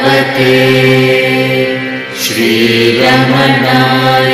भगवते श्रीरमणाय।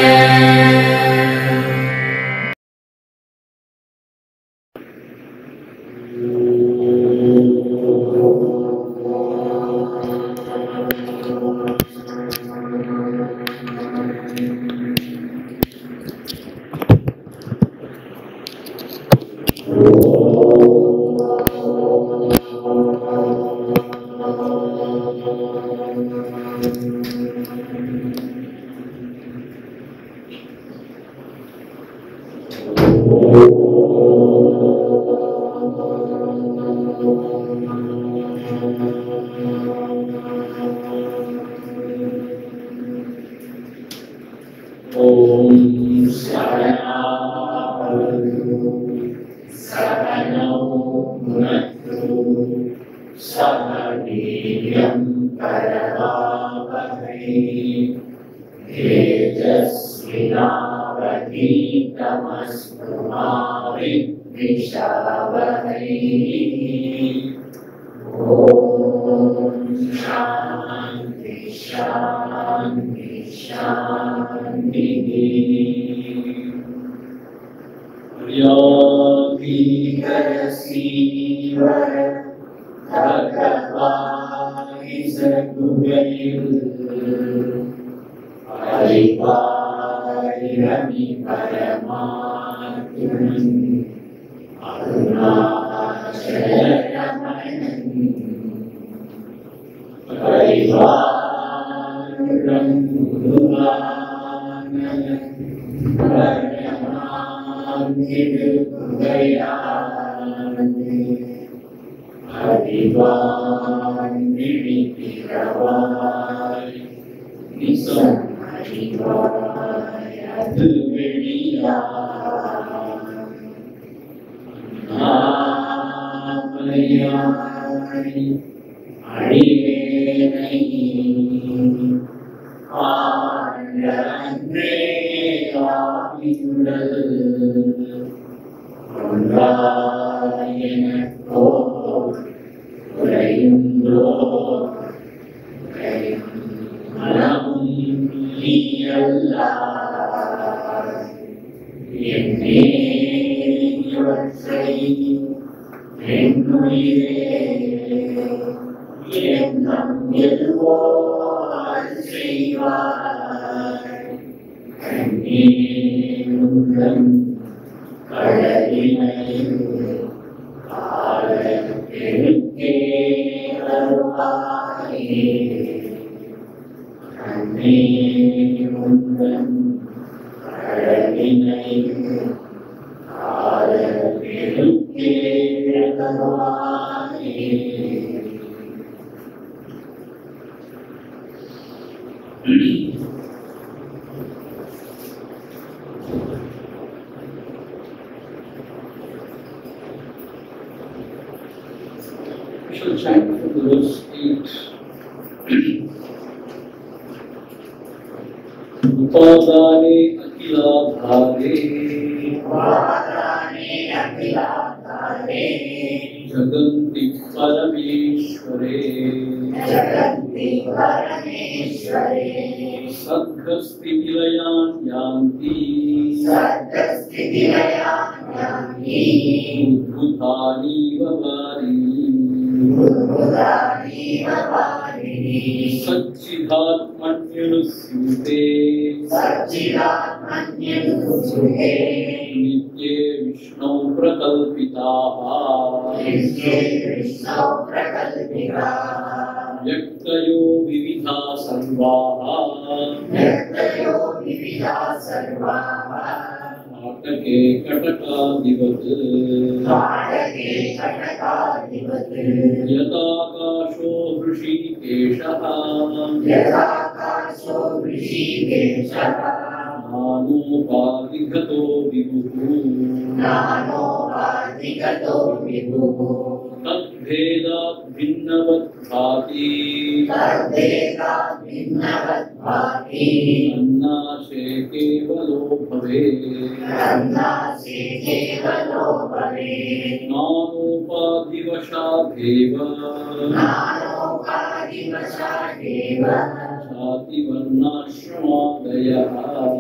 नानोपाधिवशादेव जाति वर्णाश्रमादयः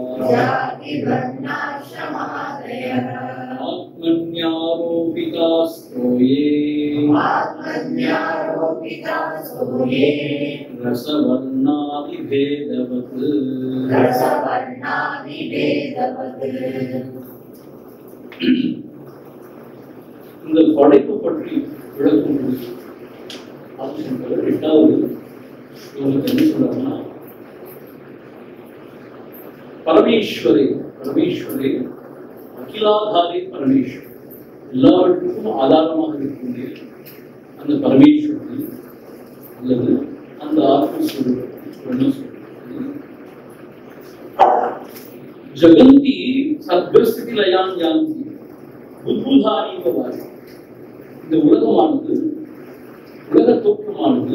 आत्मन्यारोपितास्तो ये रसवर्णादिभेदवत् இந்த படைப்பு பற்றி விளக்கும் ஆதிசங்கரர் எட்டாவது ஸ்லோகத்தில் என்ன சொல்றாருன்னா, பரமேஸ்வரே அகிலாதாரி பரமேஸ்வர், எல்லாவற்றுக்கும் ஆதாரமாக இருக்கக்கூடிய அந்த பரமேஸ்வரனை அல்லது அந்த ஆத்மஸ்வரூபத்தை ஜகந்தி சத்வஸ்திதி லயான் யாந்தி புத்புதானி பவாரி, இந்த உலகமானது, உலக தோற்றமானது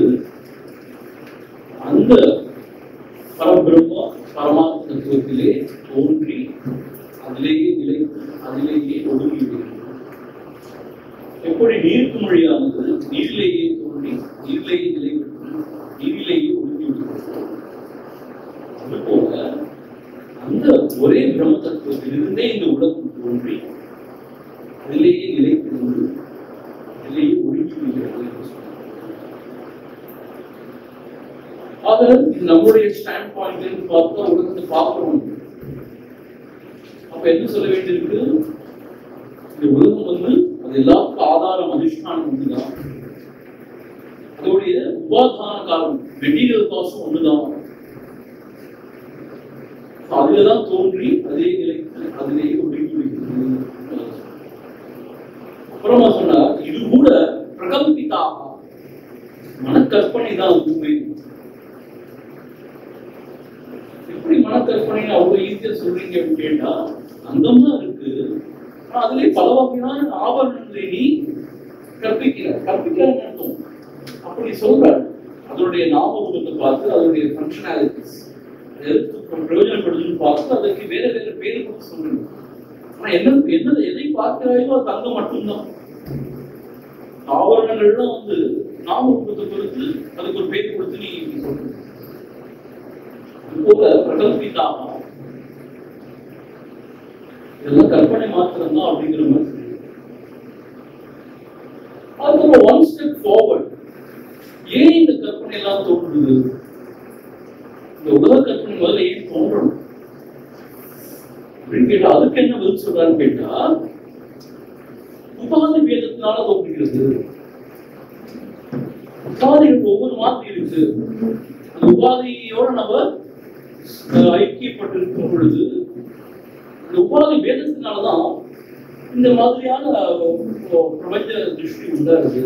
அந்த பரபிரம்ம பரமாத்ம தத்துவத்திலே தோன்றி அதிலேயே நிலைத்து அதிலேயே ஒடுங்கிவிடுகிறது. எப்படி நீர்க்கு மொழியானது நீரிலேயே தோன்றி நீரிலேயே நிலைபெற்று நீரிலேயே ஒடுங்கிவிடுகிறது, அதுபோல அந்த ஒரே பிரம்ம தத்துவத்திலிருந்தே இந்த உலகம் தோன்றி அதிலேயே நிலைத்திருந்து அதிலேயே ஒடுங்கிவிடுகிறது. ஆக நம்முடைய ஸ்டாண்ட் பாயிண்ட் பார்த்தா உலகத்தை பார்க்கிறோம். அப்ப என்ன சொல்ல வேண்டியிருக்கு? இந்த உலகம் அது எல்லாத்துக்கும் ஆதாரம் அதிஷ்டானம் ஒண்ணுதான், அதோடைய உபாதான காரணம் மெட்டீரியல் காசும் ஒண்ணுதான். அதுலதான் தோன்றி அதே நிலைத்து அதிலேயே ஒடுங்கி விடுகிறது. அப்புறமா சொன்னா, இது கூட பிரகல்பிதாக மனக்கற்பனை தான் உண்மை. எப்படி மனக்கற்பனை அவ்வளவு ஈஸியா சொல்றீங்க அப்படின்னு கேட்டா, அங்கம்தான் இருக்கு, அதுலயே பல வகையான ஆபரணங்களை நீ கற்பிக்கிறான்னு அர்த்தம். அப்படி சொல்ற அதனுடைய நாமரூபத்தை பார்த்து அதனுடைய ஃபங்க்ஷனாலிட்டிஸ் எதுக்கு பிரயோஜனப்படுதுன்னு பார்த்து அதற்கு வேற வேற பேர் கொடுத்து சொல்றீங்க. ஆனா என்னது எதை பார்க்கிறாயோ அது அங்கம் மட்டும்தான். ஆபரணங்கள்லாம் நாமரூபத்தை பொறுத்து அதுக்கு ஒரு பேர் கொடுத்து நீ சொல்ற. போல பிரகல்பிதாக இதெல்லாம் கற்பனை மாத்திரம் தான் அப்படிங்கிற மாதிரி. அதுக்கு ஒன் ஸ்டெப் ஃபார்வர்ட், ஏன் இந்த கற்பனை எல்லாம் தோன்றுது? இந்த உலக கற்பனை முதல்ல ஏன் தோன்றணும் அப்படின்னு கேட்டா, அதுக்கு என்ன பதில் சொல்றான்னு கேட்டா, உபாதி பேதத்தினால தோன்றுகிறது. உபாதிகள் ஒவ்வொரு மாதிரி இருக்கு. அந்த உபாதியோட நம்ம ஐக்கியப்பட்டிருக்கும் பொழுது இந்த உபாதி பேதத்தினாலதான் இந்த மாதிரியான பிரபஞ்ச திருஷ்டி உண்டாகுது.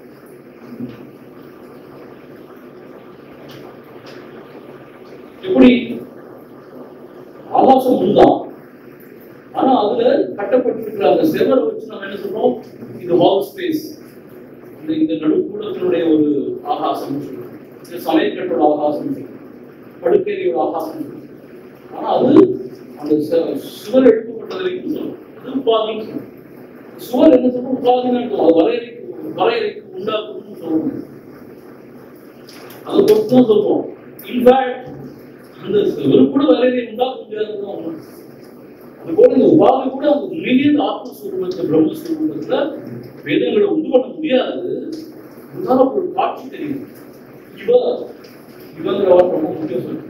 எப்படி ஆகாசம் உண்டுதான், ஆனா அதுல கட்டப்பட்டிருக்கிற அந்த செவரை வச்சு நம்ம என்ன சொல்றோம், இது ஹால் ஸ்பேஸ், இந்த நடுக்கூடத்தினுடைய ஒரு ஆகாசம், சமயக்கட்டோட ஆகாசம், படுக்கையோட ஆகாசம். ஆனா அது அந்த சுவர் எடுக்கப்பட்டது சொல்லும், அது உபாதின்னு சொல்லும். சுவர் என்ன சொல்றோம், உபாதின்னு வரையறைக்கு உண்டாக்குன்னு சொல்லணும். அதை பொறுத்து தான் சொல்றோம். இன்ஃபேக்ட் அந்த சுவர் கூட வரையறை உண்டாக்க முடியாதுதான் ஒண்ணு. அது போல இந்த உபாதி கூட அந்த உண்மையிலேயே ஆத்மஸ்வரூபத்தை பிரம்மஸ்வரூபத்துல வேதங்களை உண்டு பண்ண முடியாது. ஒரு காட்சி தெரியும், இவங்கிற வார்த்தை ரொம்ப முக்கியம் சொல்லு.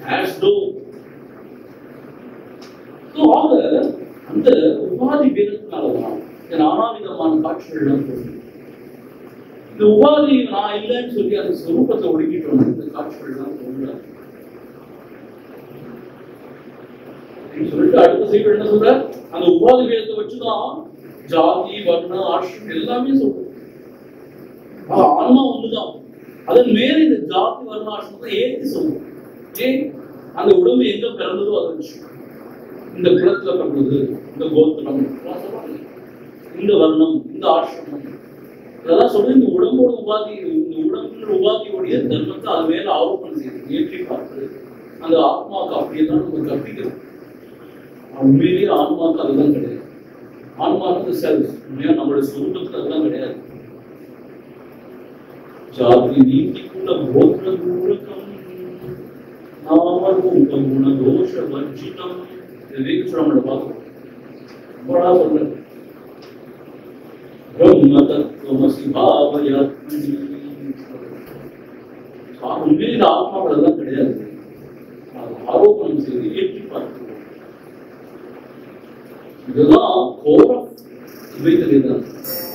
அந்த உபாதி வேதத்தினாலதான் நானாவிதமான காட்சிகள் தோன்றும். இந்த உபாதி நான் இல்லைன்னு சொல்லி அந்த ஸ்வரூபத்தை ஒடுக்கிட்டோம், இந்த காட்சிகள் தான் தோன்றாது சொல்லிட்டு அடுத்த செய்தி என்ன சொல்ற, அந்த உபாதி வேதத்தை வச்சுதான் ஜாதி வர்ண ஆசிரம் எல்லாமே சொல்றோம். ஆன்மா ஒண்ணுதான், அதன் மேல இந்த ஜாதி வர்ண ஆசிரமத்தை ஏற்றி சொல்றோம். ஏன் அந்த உடம்பு எங்க பிறந்ததோ அதை வச்சு, இந்த குலத்துல பிறந்தது, இந்த கோத்திரம், இந்த வர்ணம், இந்த ஆசிரமம், இதெல்லாம் சொல்லி இந்த உடம்போட உபாதி, இந்த உடம்புன்ற உபாதியோடைய தர்மத்தை அது மேல ஆரோப்பணம் செய்யுது, ஏற்றி பார்த்து அந்த ஆத்மாவுக்கு அப்படியேதான் நம்ம கற்பிக்கிறோம். உண்மையிலேயே ஆன்மாவுக்கு அதுதான் கிடையாது. ஆன்மாவுக்கு செல்ஃப் உண்மையா நம்மளுடைய சொரூபத்துக்கு அதுதான் கிடையாது. ஜாதி நீதிக்கும் குல கோத்ர தூரகம் நாமரூபம் குணதோஷ வர்ஜிதம். விவேகானந்தர் பார்க்கிறோம். बड़ा சொல்ற ब्रह्म तत्वमसि भावयात्मनि. உண்மையில் ஆத்மாவெல்லாம் கிடையாது, ஆரோபணம் செய்து ஏற்றி பார்க்கிறோம். இதுதான் கோரம் இவைதான்.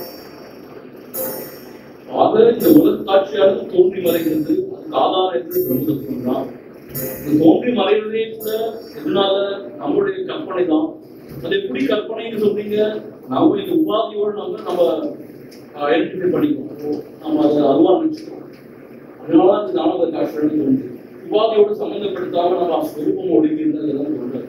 ஆக இந்த உலக காட்சியானது தோன்றி மறைகிறது. அதுக்கு ஆதாரம் என்று பிரம்மதத்துவம் தான். இது தோன்றி மறைவதே கூட எதனால? நம்முடைய கற்பனை தான். அது எப்படி கற்பனைன்னு சொல்றீங்க? நம்ம இந்த உபாதியோடு நம்ம ஐடென்டிஃபை பண்ணிக்கணும். நம்ம அதை அதுவா நினைச்சுக்கணும். அதனால இந்த நானக காட்சி தோன்று உபாதியோடு சம்பந்தப்படுத்தாம நம்ம ஸ்வரூபம் ஒடுங்கிறது சொல்றாரு.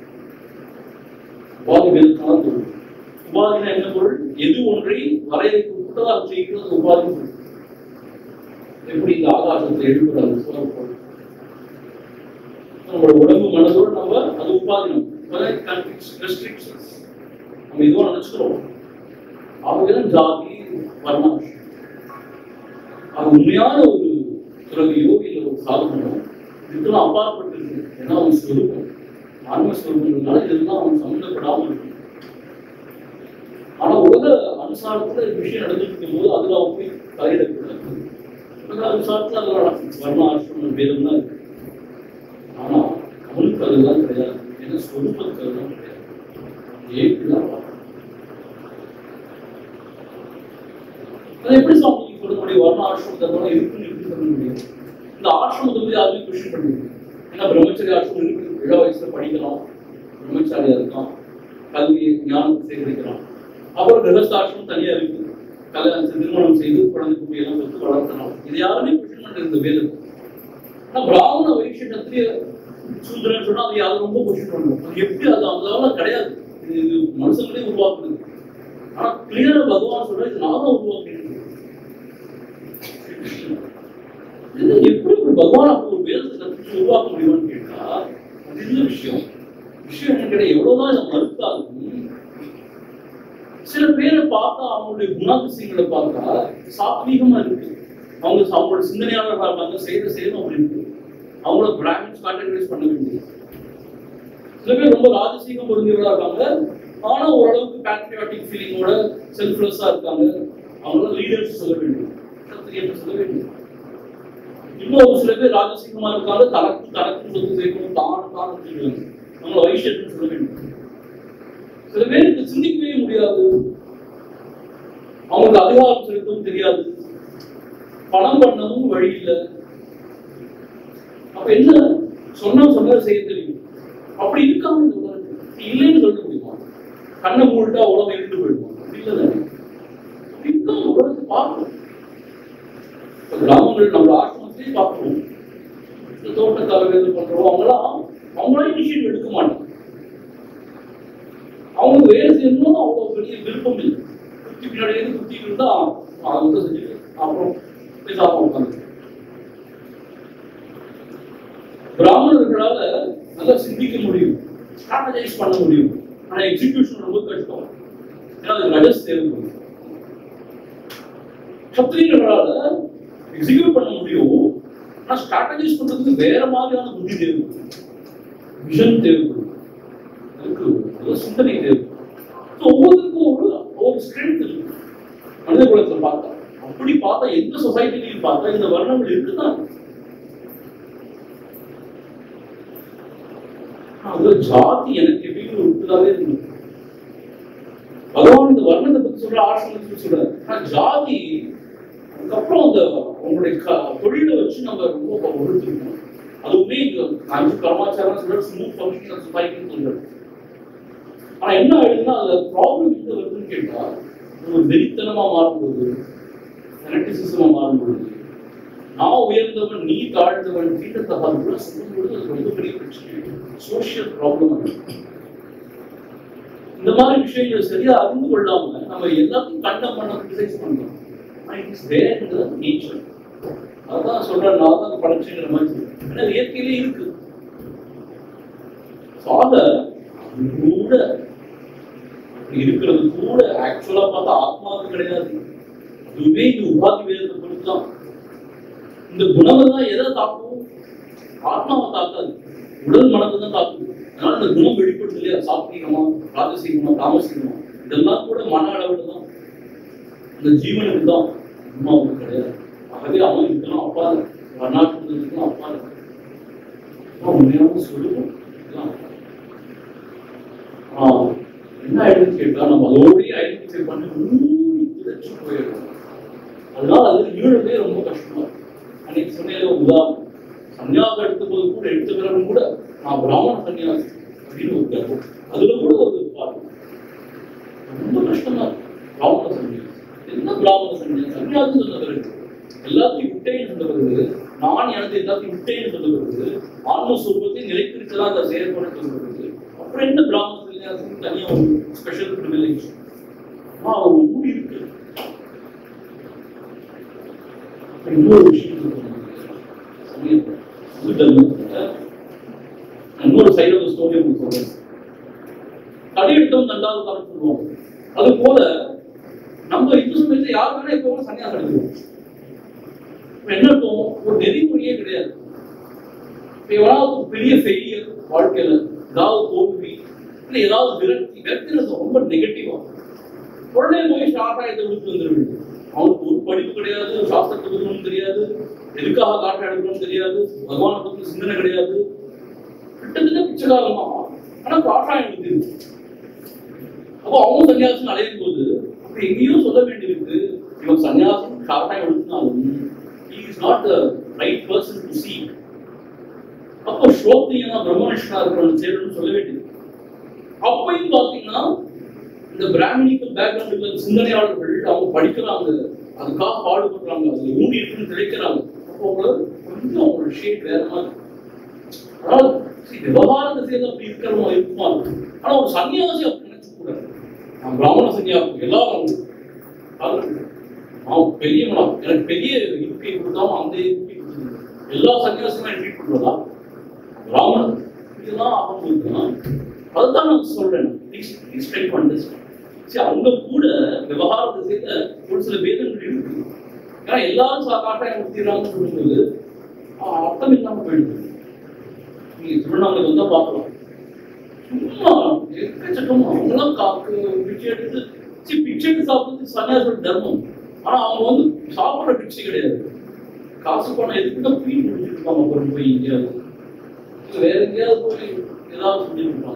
உபாதி வேதத்தான் தோன்று. உபாதினா என்ன பொருள்? எது ஒன்றை வரையறைக்கு உட்பட்டதாக செய்கிறது உபாதி. எப்படி இந்த ஆகாசத்தை எழுப்புறது பொருள். நம்மளோட உடம்பு மனதோடு நம்ம அது உபாதினம் ரெஸ்ட்ரிக்ஷன்ஸ் நம்ம இதுவா நினைச்சுக்கிறோம். அவங்கதான் ஜாதி வர்ணம். அது உண்மையான ஒரு துறவியோ இல்லை ஒரு சாதனமோ இதுக்கெல்லாம் அப்பாற்பட்டு இருக்கு. ஏன்னா அவன் ஸ்வரூபம் ஆன்மஸ்வரூபம்னால இதெல்லாம் அவன் சம்மந்தப்படாமல் இருக்கு. ஆனா உலக அனுசாரத்துல விஷயம் நடந்துட்டு இருக்கும் போது அதுல அவன் போய் தலையிடக்கூடாது. உலக அனுசாரத்துல அதெல்லாம் வர்ண ஆசிரமம் வேதம் தான் இருக்கு. ஆனா அவனுக்கு அதெல்லாம் கிடையாது. ஏன்னா ஸ்வரூபத்துக்கு அதெல்லாம் கிடையாது. ஏற்றுதான் அதை எப்படி சுவாமி சொல்ல முடியும்? வர்ண ஆசிரமத்தை இருக்குன்னு எப்படி சொல்ல முடியும்? இந்த ஆசிரமத்தை பத்தி யாருமே கொஸ்டின் பண்ணுது. ஏன்னா பிரம்மச்சரிய ஆசிரமம் இருக்கு. 7 வயசுல படிக்கலாம், பிரம்மச்சாரியா இருக்கான், கல்வி ஞானத்தை சேகரிக்கலாம். அப்புறம் கிரகஸ்தாசிரமம் தனியா இருக்கு. கல்யாணம் திருமணம் செய்து குழந்தை குட்டியெல்லாம் பெற்று வளர்த்தலாம். இது யாருமே கொஸ்டின் பண்றது இந்த வேதம். ஆனா பிராமண வைஷ்ய கத்திரிய சூத்திரன் சொன்னா அது யாரும் ரொம்ப கொஸ்டின் பண்ணுவோம். எப்படி அது அதெல்லாம் கிடையாது. இது மனுஷங்களே உருவாக்குறது. ஆனா கிளியரா பகவான் சொல்ற இது நான் தான் உருவாக்குறேன். இது எப்படி ஒரு பகவான் அப்படி ஒரு வேதத்தை கற்று உருவாக்க முடியும்னு கேட்டா அது இல்ல விஷயம். விஷயம் என்ன கேட்டா எவ்வளவுதான் இதை மறுத்தாலும் சில பேரை பார்த்தா அவங்களுடைய குணாதிசயங்களை பார்த்தா சாத்வீகமா இருக்கு. அவங்களோட சிந்தனையாளர்களா இருக்காங்க, செய்யணும் அப்படி இருக்கு. அவங்கள பிராமின்ஸ் கேட்டகரைஸ் பண்ண வேண்டியது. சில பேர் ரொம்ப ராஜசீகம் பொருந்தியவர்களா இருக்காங்க, ஆனா ஓரளவுக்கு பேட்ரியாட்டிக் ஃபீலிங்கோட செல்ஃப்லெஸ்ஸா இருக்காங்க. அவங்கள லீடர்ஸ் சொல்ல வேண்டும், சத்திரியர்கள் சொல்ல வேண்டும். இன்னும் சில பேர் ராஜசீகமா இருக்காங்க, தனக்கு சொத்து சேர்க்கணும், தான் சொல்லுவாங்க. அவங்கள வைஷ்யத்துன்னு சொல்ல வேண்டும். சில பேருக்கு சிந்திக்கவே முடியாது, அவங்களுக்கு அதிகாரம் செலுத்தவும் தெரியாது, பணம் பண்ணவும் வழி இல்லை. அப்ப என்ன சொன்னதை செய்ய தெரியும். அப்படி இருக்காம இந்த உலகத்துக்கு இல்லைன்னு சொல்ல முடியுமா? கண்ணை மூடிட்டா உலகம் இருந்து போயிடுமா? இல்லதானே இருக்காம உலகத்தை பார்க்கணும். கிராமங்கள் நம்ம ஆசிரமத்திலேயே பார்க்கிறோம். இந்த தோட்டக்காரர்கள் பண்றோம். அவங்களாம் இனிஷியேட்டிவ் எடுக்க மாட்டாங்க. அவங்க வேலை செய்யணும் அவ்வளவு பெரிய விருப்பம் இல்லை. குத்தி பின்னாடி குத்தி இருந்தா அவங்க செஞ்சுட்டு அப்புறம் பேசாம உட்காந்து. பிராமணர்களால நல்லா சிந்திக்க முடியும், ஸ்ட்ராட்டஜைஸ் பண்ண முடியும். ஆனா எக்ஸிகியூஷன் ரொம்ப கஷ்டம். ஏன்னா அது ரஜஸ் தேவைப்படும். சத்திரியர்களால எக்ஸிக்யூட் பண்ண முடியும், ஆனா ஸ்ட்ராட்டஜைஸ் பண்றதுக்கு வேற மாதிரியான புத்தி தேவைப்படும், விஷன் தேவைப்படும், அதுக்கு சிந்தனை தேவைப்படும். ஒவ்வொருக்கும் ஒரு ஸ்ட்ரென்த் இருக்கு. மனித குலத்தை பார்த்தா அப்படி பார்த்தா எந்த சொசைட்டிலையும் பார்த்தா இந்த வர்ணங்கள் இருக்குதான். அதுல ஜாதி எனக்கு எப்படின்னு இருக்குதாவே இருக்கு. பகவான் இந்த வர்ணத்தை பத்தி சொல்ற, ஆசிரமத்தை சொல்ற. ஆனா ஜாதி அதுக்கப்புறம் அந்த உங்களுடைய தொழிலை வச்சு நம்ம ரொம்ப ஒழுத்துக்கணும். அதுவுமே இந்த அஞ்சு கர்மாச்சாரம் சொல்ற ஸ்மூத் ஃபங்க்ஷன் சொசைட்டின்னு சொல்றது. ஆனா என்ன ஆயிடுதுன்னா அதுல ப்ராப்ளம் எங்க வருதுன்னு கேட்டா ஒரு வெறித்தனமா மாறும்போது, ஃபெனட்டிசிசமா மாறும்பொழுது, நான் உயர்ந்தவன் நீ தாழ்ந்தவன் தீண்டத்தகாது கூட சொல்லும்போது அது ரொம்ப பெரிய பிரச்சனை, சோசியல் ப்ராப்ளம். இந்த மாதிரி விஷயங்களை சரியா அறிந்து கொள்ளாம நம்ம எல்லாத்தையும் கண்டம் பண்ண கிரிட்டிசைஸ் பண்றோம். It's there in the nature. அதான் சொல்றேன், நான் தான் படைச்சுங்கிற மாதிரி. ஏன்னா இயற்கையிலே இருக்கு. கூட இருக்கிறது கூட ஆக்சுவலா பார்த்தா ஆத்மாவுக்கு கிடையாது. இதுவே இந்த உபாதி வேதத்தை பொறுத்துதான். இந்த குணம் தான் எதை தாக்கும்? ஆத்மாவை தாக்காது, உடல் மனதை தான் தாக்குது. அதனால இந்த குணம் வெளிப்படுது இல்லையா, சாத்வீகமா, ராஜசீகமா, தாமசீகமா, இதெல்லாம் கூட மன அளவில் தான். அந்த ஜீவனுக்கு தான், அம்மாவுக்கு கிடையாது. ஆகவே அவன் இதுக்கெல்லாம் அப்பா வர்ணாசிரமத்துக்கெல்லாம் அப்பா உண்மையான சொல்லுவோம். என்ன ஆயிடுன்னு கேட்டா நம்ம அதோடய ஐடென்டிஃபை பண்ணி மூடி திளைச்சு போயிடும். அதனால அது ஈழவே ரொம்ப கஷ்டமா. அன்னைக்கு சொன்னேன் ஒரு உதாரணம், சன்னியாசம் எடுத்த போது கூட எடுத்துக்கிறவங்க கூட நான் பிராமண சன்னியாசி அப்படின்னு ஒரு கருத்து, அதுல கூட ஒரு பாருங்க ரொம்ப கஷ்டமா இருக்கு. பிராமண சன்னியாசி என்ன பிராமண சன்னியாசி? சன்னியாசி சொன்ன பிறகு எல்லாத்தையும் விட்டேன்னு சொன்ன பிறகு, நான் எனது எல்லாத்தையும் விட்டேன்னு சொன்ன பிறகு, ஆன்மஸ்வரூபத்தை நிலைத்திருக்கலாம் அந்த செயல்பட சொன்ன பிறகு, அப்புறம் என்ன பிராமண சன்னியாசி தனியா ஒரு ஸ்பெஷல் ப்ரிவிலேஜ் ஒரு மூடி இருக்கு. இன்னொரு விஷயம் இன்னொரு சைடு ஆஃப் ஸ்டோரி உங்களுக்கு சொல்றேன். தடையிட்டம் ரெண்டாவது காலம் சொல்லுவாங்க. அது போல நம்ம இந்து சமயத்துல யார் வேணா எப்பவும் சன்னியாசம் எடுக்கிறோம். என்ன இருக்கும், ஒரு நெறிமுறையே கிடையாது. எவ்வளவு பெரிய ஃபெயிலியர் வாழ்க்கையில, ஏதாவது தோல்வி இல்லை ஏதாவது விரக்தி ரொம்ப நெகட்டிவா உடனே போய் ஷார்ட்டாயத்தை விட்டு வந்துருவீங்க. அவனுக்கு ஒரு படிப்பு கிடையாது, சாஸ்திரத்தை பற்றி தெரியாது, எதுக்காக காட்ட எடுக்கணும்னு தெரியாது, பகவானை பற்றி சிந்தனை கிடையாது, கிட்டத்தட்ட பிச்சைக்காரமா. ஆனா காட்டாயம் இருக்கு. அப்போ அவங்க சன்னியாசம் அடையும் போது அப்ப எங்கேயும் சொல்ல வேண்டியிருக்கு, இவன் சன்னியாசம் காட்டாயம் எடுத்தினாலும் he is not the right person to see. அப்போ ஸ்ரோத்ரியனா பிரம்மனிஷ்டனா இருக்கிறவன் சேரணும்னு சொல்ல வேண்டியது. அப்பையும் பாத்தீங்கன்னா இந்த பிராமணிக்கல் பேக்ரவுண்ட் சிந்தனையாளர்கள் அவங்க படிக்கிறாங்க, அதுக்காக பாடுபடுறாங்க, அதுல ஊண்டி இருக்குன்னு கிடைக்கிறாங்க. அப்போ அவங்களுக்கு கொஞ்சம் அவங்களோட ஷேட் வேற மாதிரி. அதாவது விவகாரத்தை சேர்ந்து அப்படி இருக்கிறவங்க இருக்குமா. ஆனா ஒரு சன்னியாசி அப்படி நினைச்சு கூடாது. நான் பிராமண சன்னியாசி எல்லாரும் அவன் பெரிய மனம், எனக்கு பெரிய இருக்கை கொடுத்தாலும் அந்த இருக்கை கொடுத்துருங்க, எல்லா சன்னியாசமும் ட்ரீட் பண்றதா பிராமணன் இதுதான் ஆகும் இருக்குன்னா அதுதான் நான் சொல்றேன். அவங்க கூட விவகாரத்தை சேர்ந்த ஒரு சில பேதங்கள் இருக்கு. ஏன்னா எல்லாரும் காட்டாயம் கொடுத்துறாங்கன்னு சொல்லும்போது அர்த்தம் இல்லாம போயிடுது. நீங்க திருவண்ணாமலை வந்தா பார்க்கலாம், சும்மா எக்கச்சக்கமா அவங்களாம் பிச்சை எடுத்து பிச்சை எடுத்து சாப்பிடுறது சன்னியாசோட தர்மம். ஆனா அவங்க வந்து சாப்பிட்ற பிச்சை கிடையாது, காசு பணம் எதுக்குதான் பீன் குடிச்சிட்டு இருப்பாங்க. அப்புறம் போய் எங்கேயாவது வேற எங்கேயாவது போய் ஏதாவது சொல்லிட்டு இருப்பாங்க.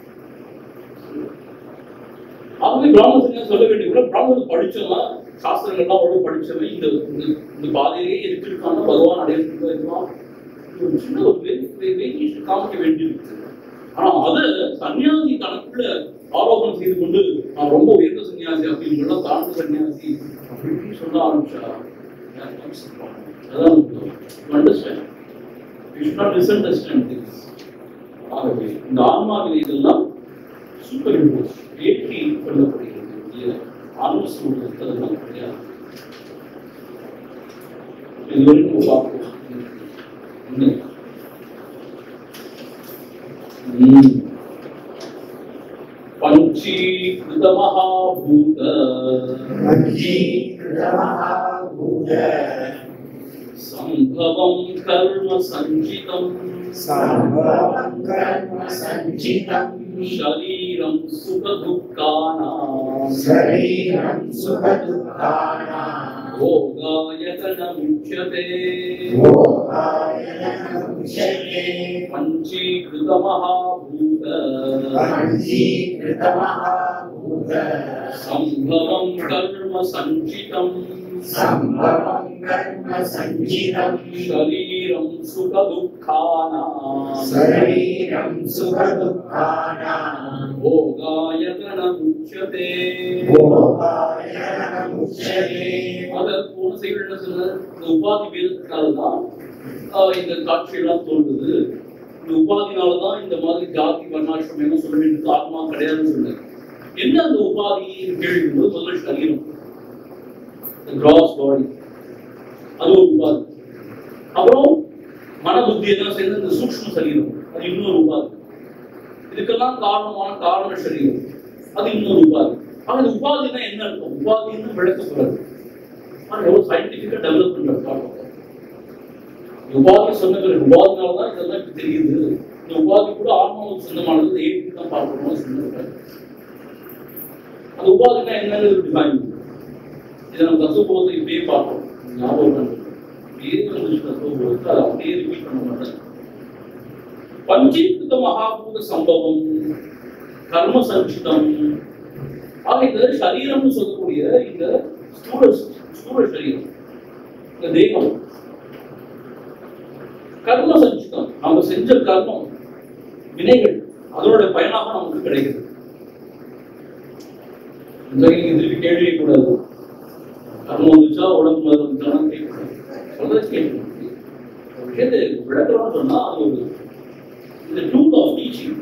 அவங்க பிராமண சன்னியாசம் சொல்ல வேண்டிய கூட பிராமணன் படிச்சவன், சாஸ்திரங்கள்லாம் அவ்வளவு படிச்சவன், இந்த பாதையிலேயே இருக்கான பகவான் அடையிருக்கான், ஒரு சின்ன ஒரு வேரியேஷன் காமிக்க வேண்டியிருக்கு. ஆனா அதை சன்னியாசி தனக்குள்ள ஆரோபணம் செய்து கொண்டு நான் ரொம்ப உயர்ந்த சன்னியாசி அப்படின்னு தாழ்ந்த சன்னியாசி அப்படின்னு சொல்ல ஆரம்பிச்சா அதான் understand. You should not misunderstand things. ஆகவே இந்த ஆன்மாவிலே இதெல்லாம் சூப்பர் இம்போஸ் ஏற்றி கொள்ளப்படுகிறது. ஆன்மஸ்வரூபம் கிடையாது. இதுவரைக்கும் பார்ப்போம். பஞ்சீகிருத மகாபூத சம்பவம் கர்ம சஞ்சிதம் शरीरं सुख दुःखानां भोगायतनमुच्यते पञ्चीकृत महाभूत संभवं कर्म संचितं शरीरं सुख दुःखानां भोगायतनमुच्यते. போன செய்தி என்ன சொன்ன, உபாதி பேதத்தினால்தான் இந்த காட்சியெல்லாம் தோன்றுது, இந்த உபாதினாலதான் இந்த மாதிரி ஜாதி வர்ணாசிரமம் என்ன சொல்ல வேண்டியது ஆத்மா கிடையாதுன்னு சொன்ன. என்ன அந்த உபாதி கேள்விக்கும்போது முதல்ல சரீரம், கிராஸ் பாடி, அது ஒரு உபாதி. அப்புறம் மன புத்தி எல்லாம் சேர்ந்து இந்த சூக்ஷ்ம சரீரம், அது இன்னொரு உபாதி. இதுக்கெல்லாம் காரணமான காரண சரீரம், அது இன்னொரு உபாதி. ஆனா இந்த உபாதினா என்ன அர்த்தம்? உபாதின்னு விளக்கப்படுறது. ஆனா எவ்வளவு சயின்டிபிக்கா டெவலப் பண்றது. உபாதி சொன்னது உபாதினால்தான் இதெல்லாம் இப்ப தெரியுது. இந்த உபாதி கூட ஆன்மாவுக்கு சொந்தமானது ஏற்றி தான் பார்க்கணும்னு சொன்னாங்க. அந்த உபாதினா என்னன்னு டிஃபைன். இதை நம்ம தத்துவபோதத்தை இப்படியே பார்ப்போம். ஞாபகம் தத்துவபோதத்தை அதை அப்படியே ரிப்பீட் பண்ண மாட்டேன். பஞ்சீகிருத மகாபூத சம்பவம் கர்ம சஞ்சிதம் ஆக இந்த சரீரம்னு சொல்லக்கூடிய இந்த ஸ்தூல சரீரம், இந்த தேகம் கர்ம சஞ்சிதம், நம்ம செஞ்ச கர்மம் வினைகள் அதனுடைய பயனாக நமக்கு கிடைக்குது. திருப்பி கேள்வியே கூடாது. கர்மம் வந்துச்சா உடம்பு வந்துச்சா கேட்கணும், சொல்றது கேட்கணும். விஷயத்தை விளக்கணும்னு சொன்னா அது ஒரு இந்த ட்ரூத் ஆஃப் டீச்சிங்.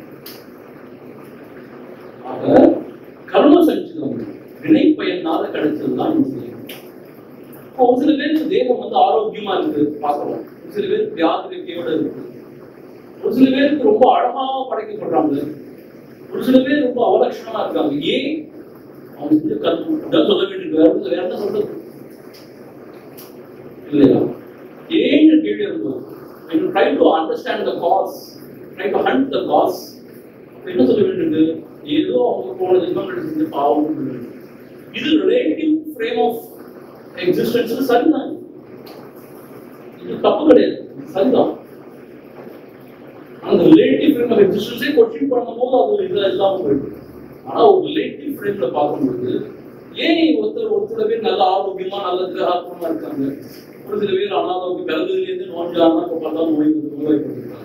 ஆக கர்ம சஞ்சிதம் வினை பயனால கிடைச்சதுதான் இந்த தேகம். ஒரு சில பேருக்கு தேகம் வந்து ஆரோக்கியமா இருக்கு பார்க்கலாம், ஒரு சில பேருக்கு வியாதியோட இருக்கு, ஒரு சில பேருக்கு ரொம்ப அழகா படைக்கப்படுறாங்க, ஒரு சில பேர் ரொம்ப அவலட்சணமா இருக்காங்க. ஏன் அவங்க செஞ்ச கர்மம் சொல்ல வேண்டியது வேற என்ன சொல்றது இல்லையா? ஏன்னு கேள்வி இருந்தது. When you try to understand the cause, try to hunt the cause, என்ன சொல்ல வேண்டியது? ஏதோ அவங்க போன ஜென்மங்கள் செஞ்ச பாவம். இது ரிலேட்டிவ் ஃப்ரேம் ஆஃப் எக்ஸிஸ்டன்ஸ் சரிதான், இது தப்பு கிடையாது, சரிதான். அந்த ரிலேட்டிவ் ஃப்ரேம் ஆஃப் எக்ஸிஸ்டன்ஸே கொஸ்டின் பண்ணும்போது அது இதெல்லாம் இல்லாமல் போயிடும். ஆனா ஒரு ரிலேட்டிவ் ஃப்ரேம்ல பார்க்கும்போது ஏன் ஒருத்தர பேர் நல்ல ஆரோக்கியமா நல்ல திரகாத்மமா இருக்காங்க, ஒரு சில பேர் அனாரோக்கியம் பிறந்ததுலேருந்து நோஞ்சானா பார்த்தா நோய்பட்டிருக்காங்க.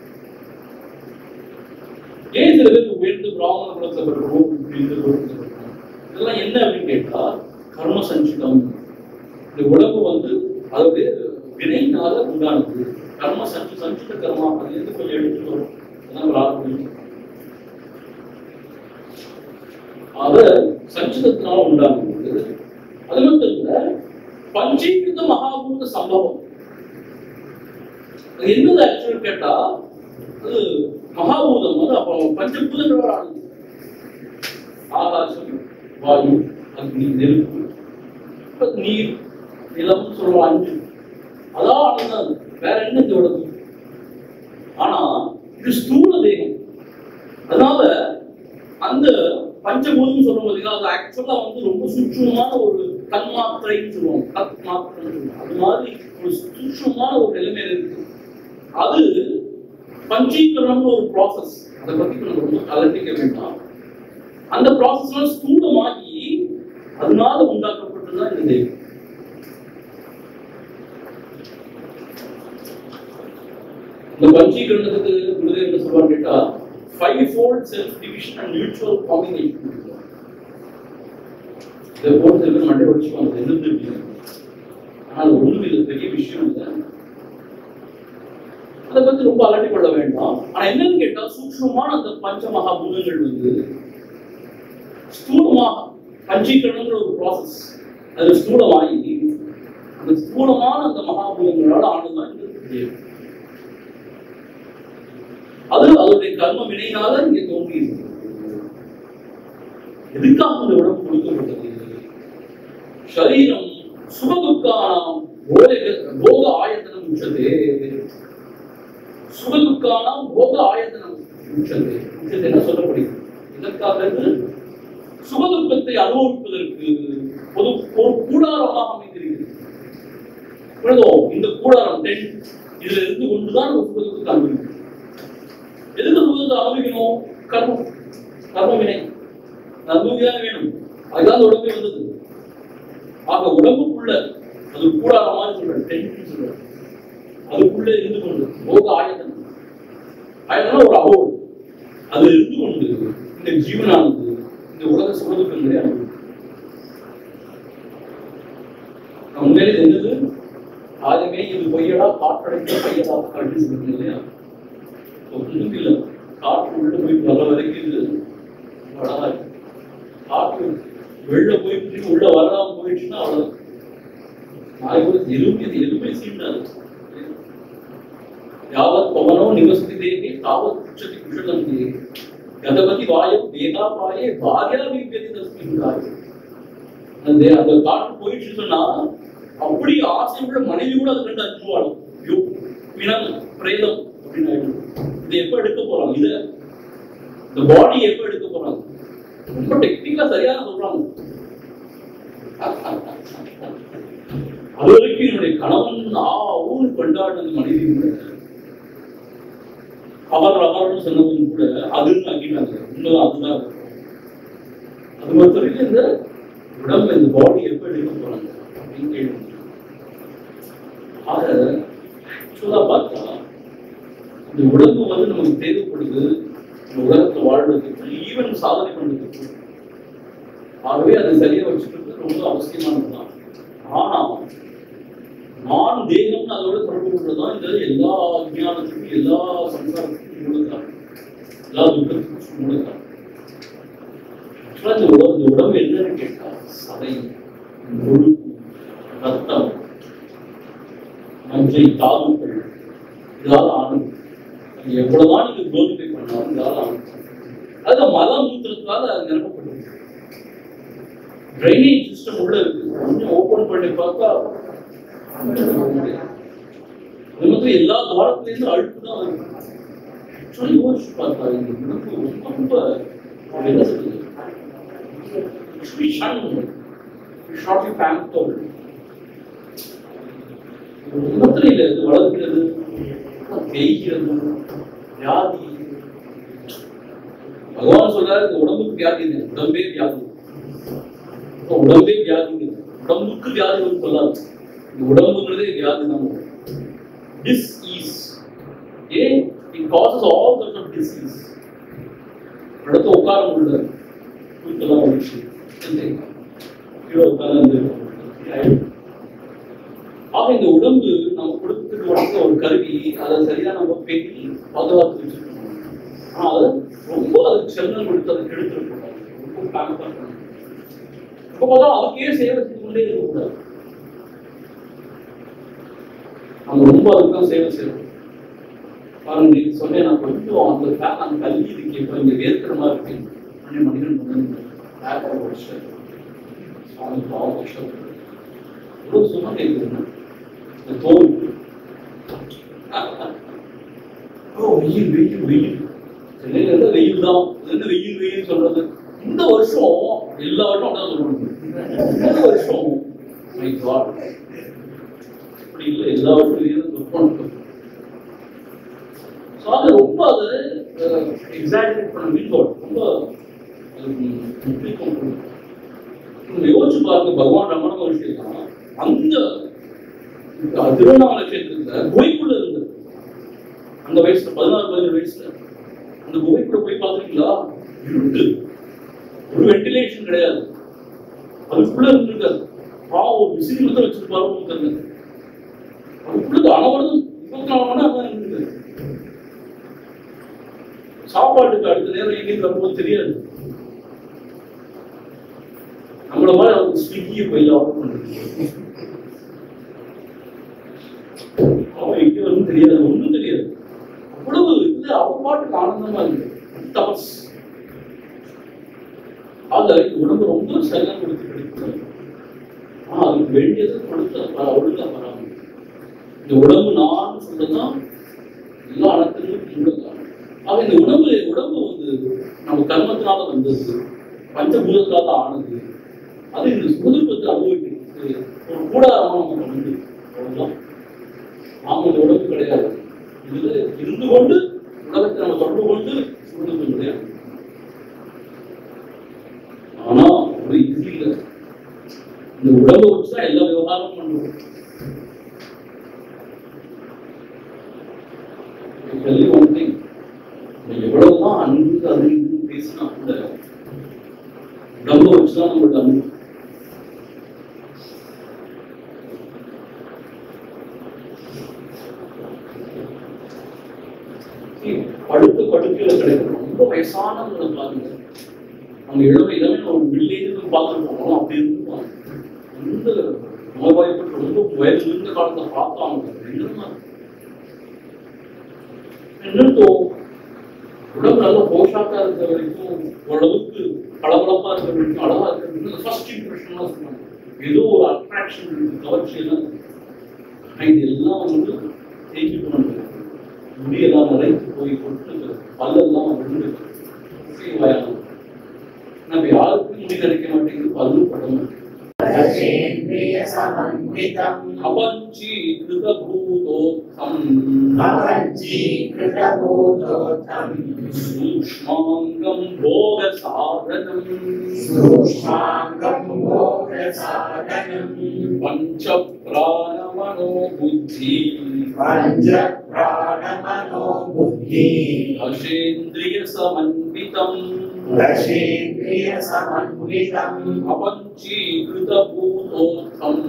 ஏன் சில பேர் உயர்ந்து பிராமண குலத்தை பெற்றோம், இதெல்லாம் என்ன அப்படின்னு கேட்டா கர்ம சஞ்சிதம். இந்த உடம்பு வந்து அதாவது வினையினால உண்டானது. கர்ம சஞ்சித கர்மா அது எது கொஞ்சம் எடுத்துட்டு வரும், அதான் ஒரு ஆரோக்கியம். அத சஞ்சிதத்தினால உண்டானது. அது மட்டும் இல்ல, பஞ்சீகிருத மகாபூத சம்பவம் என்னது ஆக்சுவல் கேட்டா அது மகாபூதம் வந்து அப்போ பஞ்சபூதங்களோட ஆனது. ஆகாசம், வாயு, அக்னி, நெருப்பு, நீர், நிலம் சொல்லுவோம், 5 அதான் ஆனது. வேற என்ன இந்த உடம்பு? ஆனா இது ஸ்தூல தேகம். அதனால அந்த பஞ்சபூதம் சொல்லும்போது அது ஆக்சுவலா வந்து ரொம்ப சூட்சமான ஒரு தன்மாத்திரைன்னு சொல்லுவோம், தன்மாத்திரைன்னு சொல்லுவோம். அது மாதிரி ஒரு சூட்சமான ஒரு நிலைமையில இருக்கு. அது பஞ்சீகரணம்னு ஒரு ப்ராசஸ், அதை பத்தி நம்ம ரொம்ப கலட்டிக்க வேண்டாம். அந்த ப்ராசஸ்ல ஸ்தூலமாகி அதனால உண்டாக்கப்பட்டதுதான் இந்த தெய்வம். இந்த பஞ்சீகரணத்துக்கு குருதேவ் என்ன சொல்றாரு கேட்டா 5-fold self division and mutual combination. இதை போட்டு மண்டை வச்சுக்கோங்க, எழுந்து. ஆனால் ஒண்ணும் இது பெரிய விஷயம் இல்லை, அதை பத்தி ரொம்ப அலட்டி கொள்ள வேண்டாம். ஆனா என்னன்னு கேட்டா சூக்ஷ்மமான அந்த பஞ்ச மகாபூதங்கள் வந்து ஸ்தூலமாக பஞ்சீகரணங்கிற ஒரு ப்ராசஸ், அது ஸ்தூலமாகி அந்த ஸ்தூலமான அந்த மகாபூதங்களால் ஆனதுதான் இந்த அது அதனுடைய கர்ம வினையினால இங்க தோன்றி இருக்கு. எதுக்காக இந்த உடம்பு கொடுக்கப்பட்டது? சரீரம் சுகதுக்கானாம் போக ஆயத்தனம் உச்சதே. சுகதுக்கானாம் போக ஆயத்தனம் உச்சதே. உச்சத்தை என்ன சொல்லப்படுகிறது? இதற்காக சுகதுக்கத்தை அனுபவிப்பதற்கு ஒரு கூடாரமாக அமைந்திருக்கிறது. இந்த கூடாரம் இதுல இருந்து கொண்டுதான் சுகதுக்கத்தை அனுபவிக்கும். எதுக்கு சுகத்தை அனுபவிக்கணும்? கர்மம், கர்ம வினை அனுபவிதான் வேணும். அதுதான் உடம்பே வந்தது. ஆக உடம்புக்குள்ள அது கூடார மாதிரி சொல்ற அதுக்குள்ள இருந்து கொண்டு போக ஆயத்தனம், ஆயத்தனம் ஒரு அவோடு அது இருந்து கொண்டு இந்த ஜீவனானது இந்த உலக சுகதுக்கங்களை அனுபவிக்கும். உண்மையிலே என்னது? ஆகவே இது பொய்யடா காற்றடைக்க பையடா அப்படின்னு சொல்லுங்க இல்லையா? ஒன்றும் இல்லை, காற்று உள்ள போயிட்டு வர வரைக்கும் இது வளராது. காற்று வெளில போயிட்டு உள்ள வரலாம் போயிடுச்சுன்னா அவ்வளவு எதுவுமே சீண்டாது. யாவத் பவனோ நிவசதி தேகே தாவத் உச்சதி குஷலம் தேகே கதபதி வாயம் வேதா பாயே பாக்யா விவ்யதி தஸ்மின்றாய். அந்த காற்று போயிடுச்சு சொன்னா அப்படி ஆசை உள்ள மனைவி கூட அது ரெண்டு அனுபவம். பிணம் பிரேதம் அப்படின்னு ஆயிடும். இதை எப்ப எடுக்க போறாங்க? இந்த பாடி எப்ப எடுக்க போறாங்க? ரொம்ப டெக்னிக்கலா சரியான சொல்றாங்க. அது வரைக்கும் என்னுடைய கணவன் ஊர் கொண்டாடின மனைவி கூட அவர்னு சொன்னவங்க கூட அதுன்னு ஆக்கிட்டாங்க. உண்மைதான், அதுதான். அது மாதிரி இந்த உடம்பு, இந்த பாடி எப்ப எடுக்க போறாங்க அப்படின்னு கேள்வி. ஆக ஆக்சுவலா பார்த்தா இந்த உடம்பு வந்து நமக்கு தேவைப்படுது இந்த உலகத்தை வாழ்றதுக்கு, ஈவன் சாதனை பண்றதுக்கு. ஆகவே அதை சரியா வச்சுக்கிறது ரொம்ப அவசியமானதுதான். ஆனா நான் தேகம்னு அதோட தொடர்பு கொண்டுதான் இந்த எல்லா விஞ்ஞானத்துக்கும், எல்லா சம்சாரத்துக்கும் மூலத்தான், எல்லா துக்கத்துக்கும் மூலத்தான். இந்த உடம்பு என்னன்னு கேட்டா சதை, கொழுப்பு, ரத்தம், மஞ்சை, தாதுக்கள், இதால ஆனது. எவ்வளவுதான் நீங்க குளோரிஃபை பண்ணாலும் இதால ஆனது. அது மலமூத்திரத்தால அது நிரப்பப்பட்டது. ட்ரைனேஜ் சிஸ்டம் உள்ள இருக்கு. கொஞ்சம் ஓபன் பண்ணி பார்த்தா அது மாதிரி எல்லா துவாரத்திலிருந்து அழுக்கு தான் வருது. சொல்லி யோசிச்சு பார்த்தா இந்த உடம்பு ரொம்ப என்ன சொல்றது, வளர்க்கிறது, தேய்க்கிறது, வியாதி. பகவான் சொல்றாரு இந்த உடம்புக்கு வியாதி இல்லை, உடம்பே வியாதி. உடம்பே வியாதி, உடம்புக்கு வியாதி வந்து சொல்லாது. இந்த உடம்புங்கிறதே வியாதி தான். டிஸ்ஈஸ், ஏன் it causes all sorts of disease. இடத்த உட்கார முடியல, தூக்கலாம் வந்துச்சு, கீழே உட்கார்ந்து. ஆக இந்த உடம்பு நம்ம கொடுத்துட்டு வளர்ந்த ஒரு கருவி, அதை சரியா நம்ம பேசி பாதுகாத்து வச்சிருக்கணும். ஆனா அதை ரொம்ப அதுக்கு செல்லம் கொடுத்து அதை கெடுத்துருக்கோம். ரொம்ப பேம்பர் பண்ணணும். இப்போ பார்த்தா அதுக்கே சேவை செய்து கொண்டே இருக்கக்கூடாது. நம்ம ரொம்ப அதுக்குதான் சேவை செய்யணும். பாருங்க, நீங்க சொன்னேன், நான் கொஞ்சம் அந்த ஃபேன் அந்த கல்வி இதுக்கு இப்போ இங்க ஏற்கிற மாதிரி இருக்கேன். மனிதன் இவ்வளவு சும்மா கேட்குறேன். இந்த தோல் வெயில் வெயில் வெயில், சென்னையில இருந்து வெயில் தான். என்ன வெயில் வெயில் சொல்றது? இந்த வருஷம் எல்லா வருஷம் அப்படிதான் சொல்றாங்க. இந்த வருஷம் அப்படி இல்லை, எல்லா வருஷம் வெயில். ரொம்ப அதை எக்ஸாஜரேட் பண்ண மீன்பாடு ரொம்ப முக்கியத்துவம் கொடுக்கும். யோசிச்சு பாருங்க, பகவான் ரமண மகர்ஷி அந்த திருவண்ணாமலை கஷேத்திரத்துல குகைக்குள்ள இருந்தது. அந்த வயசுல 16-17 வயசுல அந்த குகைக்குள்ள போய் பார்த்துருக்கீங்களா? இருட்டு, ஒரு வென்டிலேஷன் கிடையாது. அதுக்குள்ள இருந்திருக்காது. ஒரு விசிறி மட்டும் வச்சிருப்பாரு. அதுக்குள்ள அனவரதம் 24 மணி நேரம் தான் இருந்திருக்காரு. சாப்பாட்டுக்கு அடுத்த நேரம் எங்கேயும் வரும்போது தெரியாது. நம்மள மாதிரி அவருக்கு ஸ்விக்கி போய் ஆர்டர் பண்றது, அவன் எங்க வரும்னு தெரியாது, ஒன்றும் தெரியாது. அவ்வளவு இல்லை, அவன் பாட்டுக்கு ஆனந்தமா இருக்கு. தபஸ். ஆக உடம்பு ரொம்ப செல்லம் கொடுத்து கிடைக்கிறது. ஆனா அதுக்கு வேண்டியது கொடுத்து ஒழுங்கா வராங்க. இந்த உடம்பு நான் சொல்றதுதான் எல்லா அனைத்துக்கும் உள்ளதான். ஆக இந்த உடம்பு வந்து நம்ம கர்மத்தினால வந்தது, பஞ்சபூதத்தால ஆனது. அது இந்த சுதந்திரத்தை அனுபவிக்கிறது ஒரு கூடாரமா நம்ம வந்து அவ்வளவுதான். நாம இந்த உடம்பு கிடையாது. இதுல இருந்து கொண்டு உலகத்தை நம்ம தொடர்பு கொண்டு சுதந்திரம் கிடையாது. ஆனா ஒரு இது இல்லை, இந்த உடம்பை வச்சுதான் எல்லா விவகாரமும் பண்றோம். எவ்வளவுதான் அன்பு அது பேசினா கூட உடம்பை வச்சுதான் நம்மளோட அன்பு. படுக்கையில கிடைக்கிறோம். ரொம்ப வயசானவங்களை பாருங்க, அவங்க இளமை எல்லாமே ஒரு வில்லேஜ் பார்த்துருப்போம். அப்படி இருந்துப்பாங்க. அந்த நோய்வாய்ப்பட்டு ரொம்ப வயது இருந்த காலத்தை பார்த்தாங்க. என்னத்தோ உடம்பு நல்லா போஷாக்கா இருக்கிற வரைக்கும், ஓரளவுக்கு பளபளப்பா இருக்கிற வரைக்கும், அழகா இருக்கிற ஃபர்ஸ்ட் இம்ப்ரெஷன் சொன்னாங்க. ஏதோ ஒரு அட்ராக்ஷன், கவர்ச்சி எல்லாம். இது எல்லாம் வந்து தேக்கி பண்ணணும். முடியெல்லாம் நிறைத்து போய் கொட்டு பல்லெல்லாம் விழுந்து நம்ம யாருக்கும் முடி நினைக்க மாட்டேங்குது, பல்லு பட மாட்டேங்குது. சூக்ஷ்மாங்கம் போக சாதனம் பஞ்ச பிராணமனோ புத்தி தசேந்திரிய சமன்விதம் அவஞ்சீகிருத பூதோத்தம்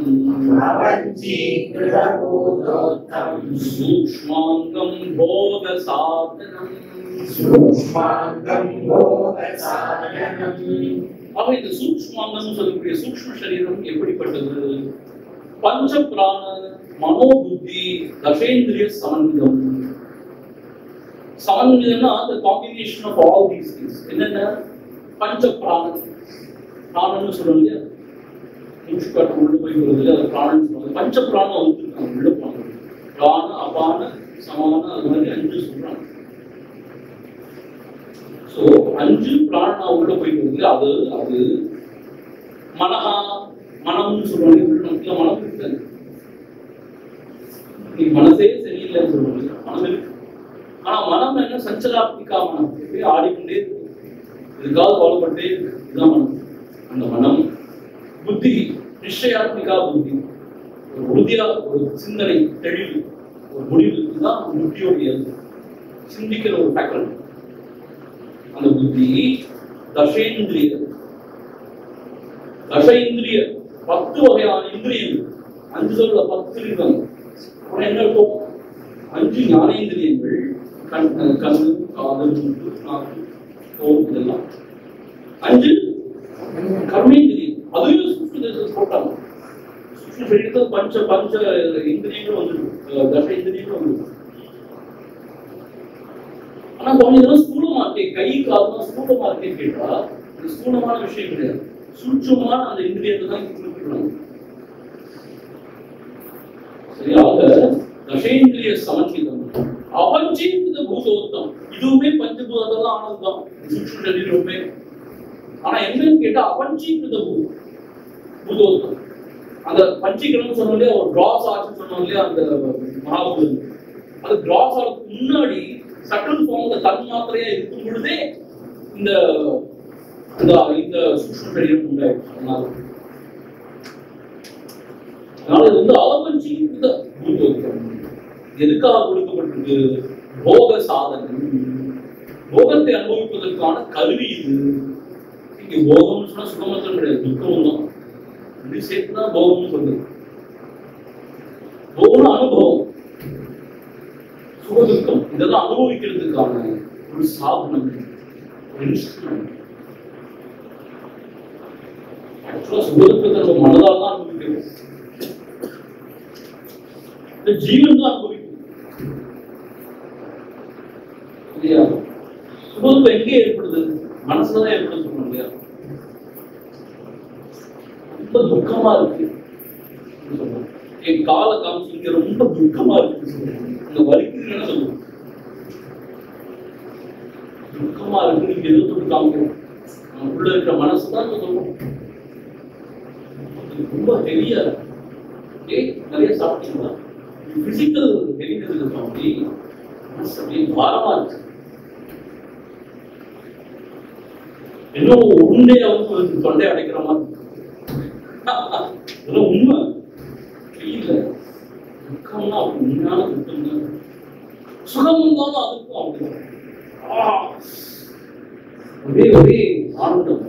சூக்ஷ்மாங்கம் போக சாதனம். ஆக இந்த சூக்ஷ்மாங்கம் சொல்லக்கூடிய சூக்ஷ்ம சரீரம் எப்படிப்பட்டது? பஞ்ச பிராண மனோபுத்தி தசேந்திரிய சமன்விதம். சமன்விதம்னா the combination of all these things. என்னென்ன? பஞ்ச பிராணம். பிராணம்னு சொல்லுவோம் இல்லையா, மூச்சு காற்று உள்ள போய் வருது, அது பிராணம் சொல்லுவாங்க. பஞ்ச பிராணம் வந்துருக்காங்க, உள்ள போவாங்க. பிராண அபான சமான அது மாதிரி 5 சொல்றாங்க. சோ 5 பிராணா உள்ள போய் வருது. அது அது மனஹா மனம்னு சொல்லுவாங்க. நமக்கு மனம் இருக்கு, நீ மனசே சரியில்லைன்னு சொல்லுவாங்க. மனம் இருக்கு, ஆனா மனம் என்ன? சஞ்சலாத்மிகா மனம், எப்படியே ஆடிக்கொண்டே இருக்கு, இதுக்காக கவலைப்பட்டே இருக்கு. இதுதான் மனம். அந்த மனம் புத்தி நிச்சயாத்மிகா புத்தி, ஒரு உறுதியா ஒரு சிந்தனை தெளிவு ஒரு முடிவு, இதுதான் புத்தியோடைய சிந்திக்கிற ஒரு ஃபேக்கல்டி. அந்த புத்தி தசேந்திரிய 10 வகையான இந்திரியங்கள். 5 சொல்ல 10 இருக்காங்க. என்ன இருக்கும்? 5 ஞானேந்திரியங்கள், கண்ணு, காது, மூக்கு, நாக்கு, தோல், இதெல்லாம் 5 கர்மேந்திரியம். அதையும் சூக்ஷ்ம போட்டாங்க. சூக்ஷ்ம சரீரத்துல பஞ்ச இந்திரியங்களும் வந்துடும், தச இந்திரியங்களும் வந்துடும். ஆனா இதெல்லாம் ஸ்தூலமா இருக்கே, கை காலம் ஸ்தூலமா இருக்கே கேட்டா இது ஸ்தூலமான விஷயம் கிடையாது. சூட்சமான அந்த இந்திரியத்தை தான் குறிப்பிடுறாங்க. சரியாக தசேந்திரிய சமன்விதம் அவஞ்சீகிருத பூதோத்தம். இதுவுமே பஞ்சபூதத்தான் ஆனதுதான் சூக்ஷ்ம சரீரமே. ஆனா என்னன்னு கேட்டா அவஞ்சீகிருத பூதோத்தம். அந்த பஞ்சீகரணம் சொன்னோம் இல்லையா, ஒரு கிராஸ் ஆர்ட்ஸ் சொன்னோம் இல்லையா, அந்த மகாபூதம் அது கிராஸ் ஆர்ட்க்கு முன்னாடி சட்டில் ஃபார்ம்ல தன்மாத்திரையா இருக்கும் பொழுதே இந்த சூக்ஷ்ம சரீரம் உண்டாயிடுச்சு. அதனால இது வந்து அவஞ்சீகிருத பூதோத்தம். எதுக்காக கொடுக்கப்பட்டிருக்கு? போக சாதனம், போகத்தை அனுபவிப்பதற்கான கருவி இது. இங்க போகம்னு சொன்னா சுகமத்தம் கிடையாது, துக்கம் தான். இப்படி சேர்த்துதான் போகம்னு சொல்றது. போகம்னு அனுபவம், சுகதுக்கம் இதெல்லாம் அனுபவிக்கிறதுக்கான ஒரு சாதனம், ஒரு இன்ஸ்ட்ருமெண்ட். ஆக்சுவலா சுகதுக்கத்தை நம்ம மனதால் தான் அனுபவிக்கிறோம், இந்த ஜீவன் தான் அனுபவிக்கும் இல்லையா? சுகதுக்கம் எங்கே ஏற்படுது? மனசுலதான் ஏற்படுது சொல்லணும் இல்லையா? ரொம்ப துக்கமா இருக்கு, என் கால காமிச்சு ரொம்ப துக்கமா இருக்கு, அந்த வலிக்குன்னு சொல்லுவோம். துக்கமா இருக்கு, நீங்க எது தொட்டு காமிக்கிறோம், உள்ள இருக்கிற மனசுதான் சொல்லுவோம். ரொம்ப ஹெவியா இருக்கு, நிறைய சாப்பிட்டீங்களா? பிசிக்கல் ஹெவினஸ் அப்படி மனசு அப்படியே பாரமா இருக்கு. இன்னும் உண்மையா வந்து தொண்டை அடைக்கிற மாதிரி உண்மை இல்ல. துக்கம்னா அப்படி உண்மையான துக்கம் தான். சுகம் இருந்தாலும் அதுக்கும் அப்படி ஒரே ஆனந்தம்.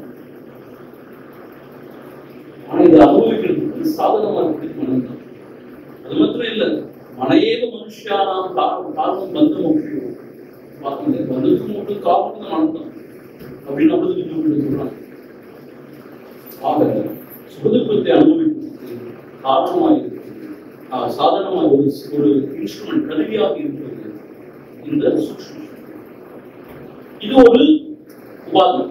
ஆனா இதை அனுபவிக்கிறதுக்கு சாதனமா இருக்கு மனம் தான். அது மாத்திரம் இல்ல, மனையேக மனுஷியானாம் காரணம் பந்தம் முக்கியம். பந்தத்துக்கு மட்டும் காரணம் மனம் தான் அப்படின்னு நம்மளுக்கு சொல்றாங்க. ஆக சுகதுக்கத்தை அனுபவிப்பதற்கு காரணமாக இருக்கு, சாதாரணமாக ஒரு இன்ஸ்ட்ருமெண்ட் கருவியாக இருக்கிறது இந்த சூக்ஷ்ம. இது ஒரு உபாதி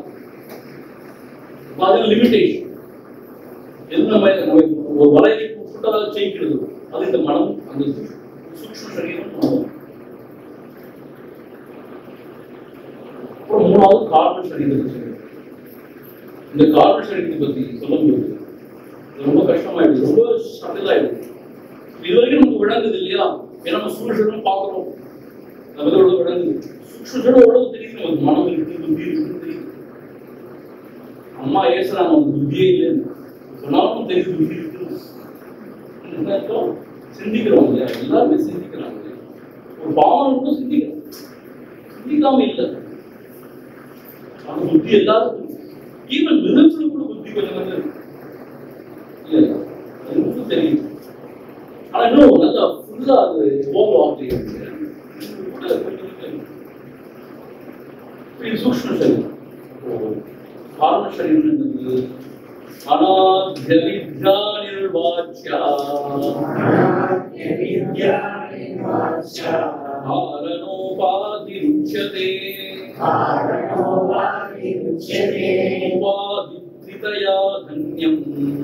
லிமிடேஷன். எது நம்ம ஒரு வரையறைக்கு உட்பட்டதாக செய்கிறது அது இந்த மனம், அந்த சூக்ஷ்ம சரீரம். இந்த காரண சரீரத்தை பத்தி சொல்லும்போது ரொம்ப கஷ்டமாயிடுது, ரொம்ப ஸ்ட்ரகிள் ஆயிடுது. இதுவரைக்கும் நமக்கு விளங்குது இல்லையா? ஏன்னா நம்ம சூழ்நிலை பார்க்கிறோம், நமக்கு விளங்குது. சூழ்நிலை உடம்பு தெரியுது, நமக்கு மனம் இருக்கு, புத்தி இருக்குன்னு தெரியுது. அம்மா ஏசுறாங்க, நமக்கு புத்தியே இல்லைன்னு சொன்னாலும் தெரியுது புத்தி இருக்குன்னு. சிந்திக்கிறோம் இல்லையா? எல்லாருமே சிந்திக்கிறாங்க. ஒரு பாவனை கூட சிந்திக்கிறோம், சிந்திக்காம இல்லை. அந்த புத்தி எல்லாருக்கும், ஈவன் மிருகத்துல கூட புத்தி கொஞ்சம் கொஞ்சம் இல்லை, அது தெரியும். ஆனா இன்னும் நல்லா ஃபுல்லா அது ஓவர் ஆகுது. சூக்ஷ்ம சரீரம், காரண சரீரம் என்பது அநாத்ய வித்யா நிர்வாச்யா காரணோபாதி ருச்யதே உபாதித்ரிதயா தன்யம்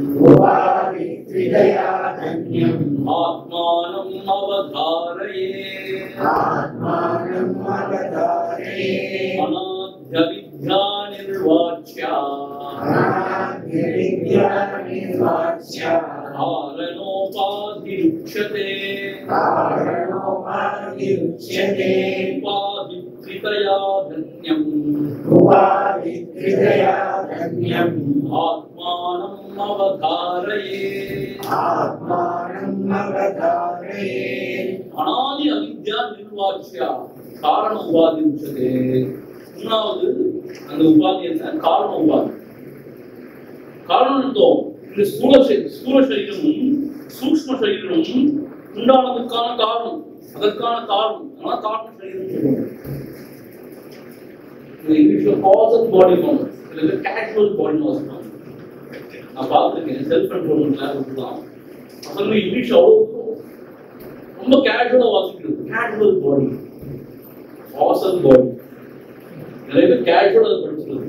ஆத்மானம் அவதாரயே அநாத்ய வித்யா நிர்வாச்யா காரணோபாதி ருச்யதே உபாதித்ரிதயா தன்யம் ஆத்மானம் அவதாரயே அநாதி அவித்யா நிர்வாச்யா காரண உபாதி ருச்யதே. மூணாவது அந்த உபாதி என்ன? காரண உபாதி. காரணம் இருந்தோம், இந்த ஸ்தூல சரீரமும் சூக்ஷ்ம சரீரமும் உண்டானதுக்கான காரணம், அதற்கான காரணம், அதனால காரண சரீரம் சொல்லுவோம். இங்கிலீஷ்ல காசல் பாடி மாஸ், இல்ல கேஷுவல் பாடி மாஸ். நான் பார்த்துருக்கேன் செல்ஃப் கண்ட்ரோல் கிளாஸ் தான். அசல் இங்கிலீஷ் அவ்வளோ ரொம்ப கேஷுவலா வாசிக்கிறது. கேஷுவல் பாடி, காசல் பாடி, நிறைய பேர் கேஷுவலா படிச்சிருது.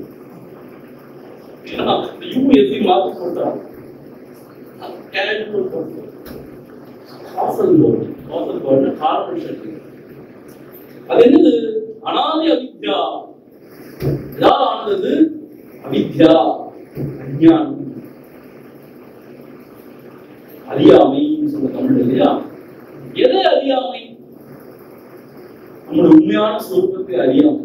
யூஎஸ்சி மார்க் போட்டாங்க, casual body, causal body, causal body காரண சரீரம். அது என்னது? அநாதி அவித்யா. யார் ஆனது? அவித்யா, அஞ்ஞானம், அறியாமைன்னு சொல்ல தமிழ் இல்லையா? எதை அறியாமை? நம்முடைய உண்மையான சொரூபத்தை அறியாமை.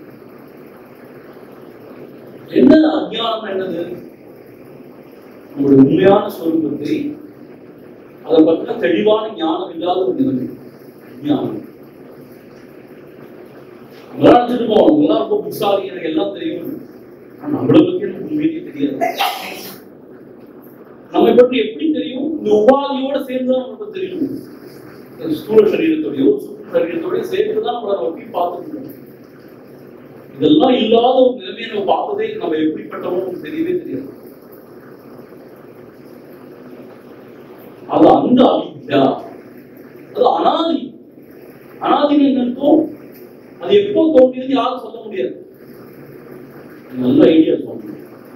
என்ன அஞ்ஞானம்? என்னது? நம்முடைய உண்மையான சொரூபத்தை, அதை பற்றின தெளிவான ஞானம் இல்லாத ஒரு நிலைமை அஞ்ஞானம். நினைச்சிருக்கோம் எல்லாம் ரொம்ப புத்தாரி, எனக்கு எல்லாம் தெரியும். நம்மளை பற்றி எனக்கு உண்மையிலே தெரியாது. நம்மை பற்றி எப்படி தெரியும்? இந்த உபாதியோட சேர்ந்துதான் நமக்கு தெரியும். ஸ்தூல சரீரத்தோடையோ சூக்ஷ்ம சரீரத்தோடய சேர்த்துதான் நம்மளை பற்றி பார்த்துருக்கோம். இதெல்லாம் இல்லாத ஒரு நிலைமையை நம்ம பார்த்ததே, நம்ம எப்படிப்பட்டவங்க தெரியவே தெரியாது. அது அந்த அவித்யா, அது அனாதி. அனாதின்னு என்னக்கும்? அது எப்போ தோன்றியது யாரும் சொல்ல முடியாது. நல்ல ஐடியா சொல்லுங்க.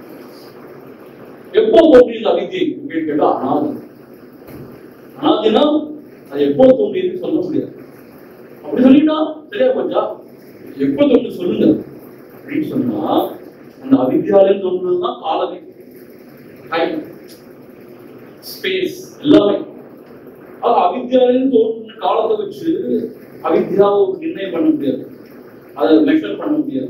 எப்போ தோன்றியது அவித்யை கேட்டா அனாதி. அனாதினா அது எப்போ தோன்றியது சொல்ல முடியாது. அப்படி சொல்லிட்டா சரியா போச்சா? எப்போ தோன்று சொல்லுங்க அப்படின்னு சொன்னா, அந்த அவித்யாலயம் தோன்றுறதுதான் காலமே, டைம், ஸ்பேஸ் எல்லாமே. அது அவித்யாலயம் தோன்ற காலத்தை வச்சு அவித்யாவை நிர்ணயம் பண்ண முடியாது, அதை மெஷர் பண்ண முடியாது.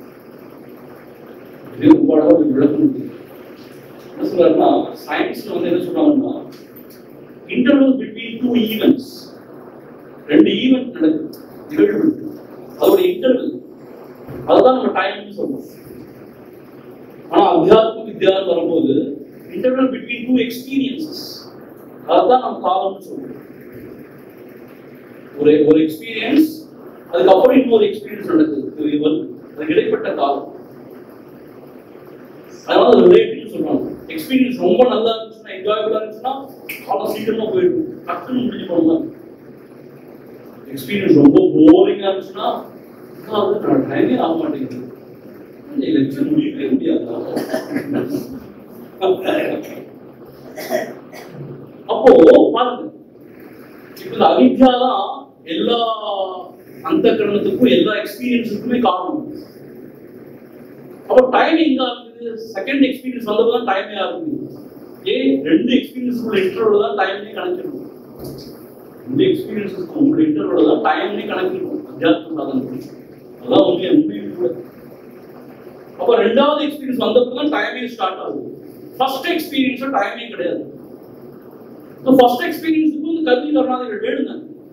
இதே உப்பாடாக விளக்க முடியாது. என்ன சொல்றாருன்னா, சயின்ஸ்ல வந்து என்ன சொல்றாங்கன்னா, இன்டர்வல் பிட்வீன் டூ ஈவென்ட்ஸ், ரெண்டு ஈவென்ட் நடக்குது, நிகழ்வு, அதோட இன்டர்வல், அதுதான் நம்ம டைம்னு சொல்றோம். ஆனா அத்தியாத்ம வித்யான்னு வரும்போது இன்டர்வல் பிட்வீன் டூ எக்ஸ்பீரியன்சஸ், அதுதான் நம்ம காலம்னு சொல்றோம். ஒரு எக்ஸ்பீரியன்ஸ், அதுக்கப்புறம் இன்னொரு எக்ஸ்பீரியன்ஸ் நடக்குது, அதுக்கு இடைப்பட்ட காலம். அதனால ரிலேட்டிவ்னு சொல்றாங்க. எக்ஸ்பீரியன்ஸ் ரொம்ப நல்லா இருந்துச்சுன்னா, என்ஜாயபிளா இருந்துச்சுன்னா காலம் சீக்கிரமா போயிடும், டக்குன்னு முடிஞ்சு போகலாம். எக்ஸ்பீரியன்ஸ் ரொம்ப போரிங்கா இருந்துச்சுன்னா டைமே ஆக மாட்டேங்குது, லெக்சர் முடியவே முடியாதா? அப்போ பாருங்க, இப்ப இந்த அவித்யா தான் எல்லா அந்த கரணத்துக்கும் எல்லா எக்ஸ்பீரியன்ஸுக்குமே காரணம். அப்போ டைம் எங்க ஆகுது? ஆகுது? செகண்ட் எக்ஸ்பீரியன்ஸ் வந்தப்பதான் டைமே ஆகுது. ஏன்? ரெண்டு எக்ஸ்பீரியன்ஸ் இன்டர்வல் தான் டைம்னே கணக்கிடும். ரெண்டு எக்ஸ்பீரியன்ஸ் உங்களோட இன்டர்வல் தான் டைம்னே கணக்கிடும் அத்தியாத்ம சாதனத்துக்கு. அதான் உண்மையும் கூட. அப்ப ரெண்டாவது எக்ஸ்பீரியன்ஸ் வந்தப்பதான் டைமே ஸ்டார்ட் ஆகுது. ஃபர்ஸ்ட் எக்ஸ்பீரியன்ஸ் டைமே கிடையாது. ஃபர்ஸ்ட் எக்ஸ்பீரியன்ஸுக்கு வந்து கல்வி கருணாதிகள் வேணுங்க.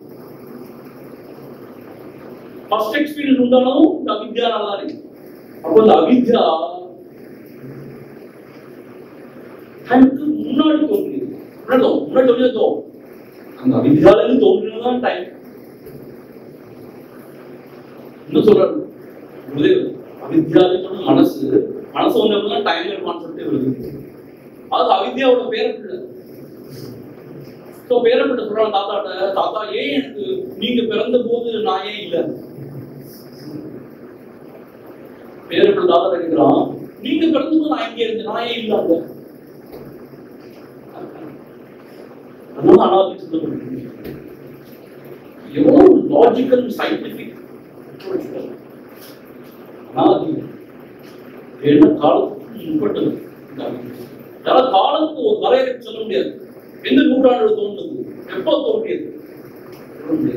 ஃபர்ஸ்ட் எக்ஸ்பீரியன்ஸ் உண்டாலும் இந்த அவித்யானால தான் இருக்கு. அப்போ இந்த அவித்யா டைமுக்கு முன்னாடி தோன்றியது. முன்னாடி தோன்றியதோ அந்த அவித்யால இருந்து தோன்றினதான் டைம். இன்னும் சொல்றாரு குருதேவ், அவித்யாவே சொன்ன மனசு வந்தப்பதான் டைம் கான்செப்டே வருது. அது அவித்யாவோட பேரப்பிள்ளை. பேரப்பிள்ளை சொல்றாங்க தாத்தாட்ட, தாத்தா ஏன் எனக்கு நீங்க பிறந்த போது நான் ஏன் இல்லை? பேரப்பிள்ளை தாத்தா கேட்கிறான், நீங்க பிறந்த போது நான் இங்கே இருந்தேன், நான் ஏன் இல்லை அங்க? அதனால அனாதி சொல்லப்பட்டிருக்கு. எவ்வளவு லாஜிக்கல் சயின்டிபிக் அனாதி. ஏன்னா காலத்துக்கு முற்பட்டது. காலத்துக்கு ஒரு வரையறை சொல்ல முடியாது. எந்த நூற்றாண்டு தோன்றது, எப்போ தோன்றியது சொல்ல முடியாது.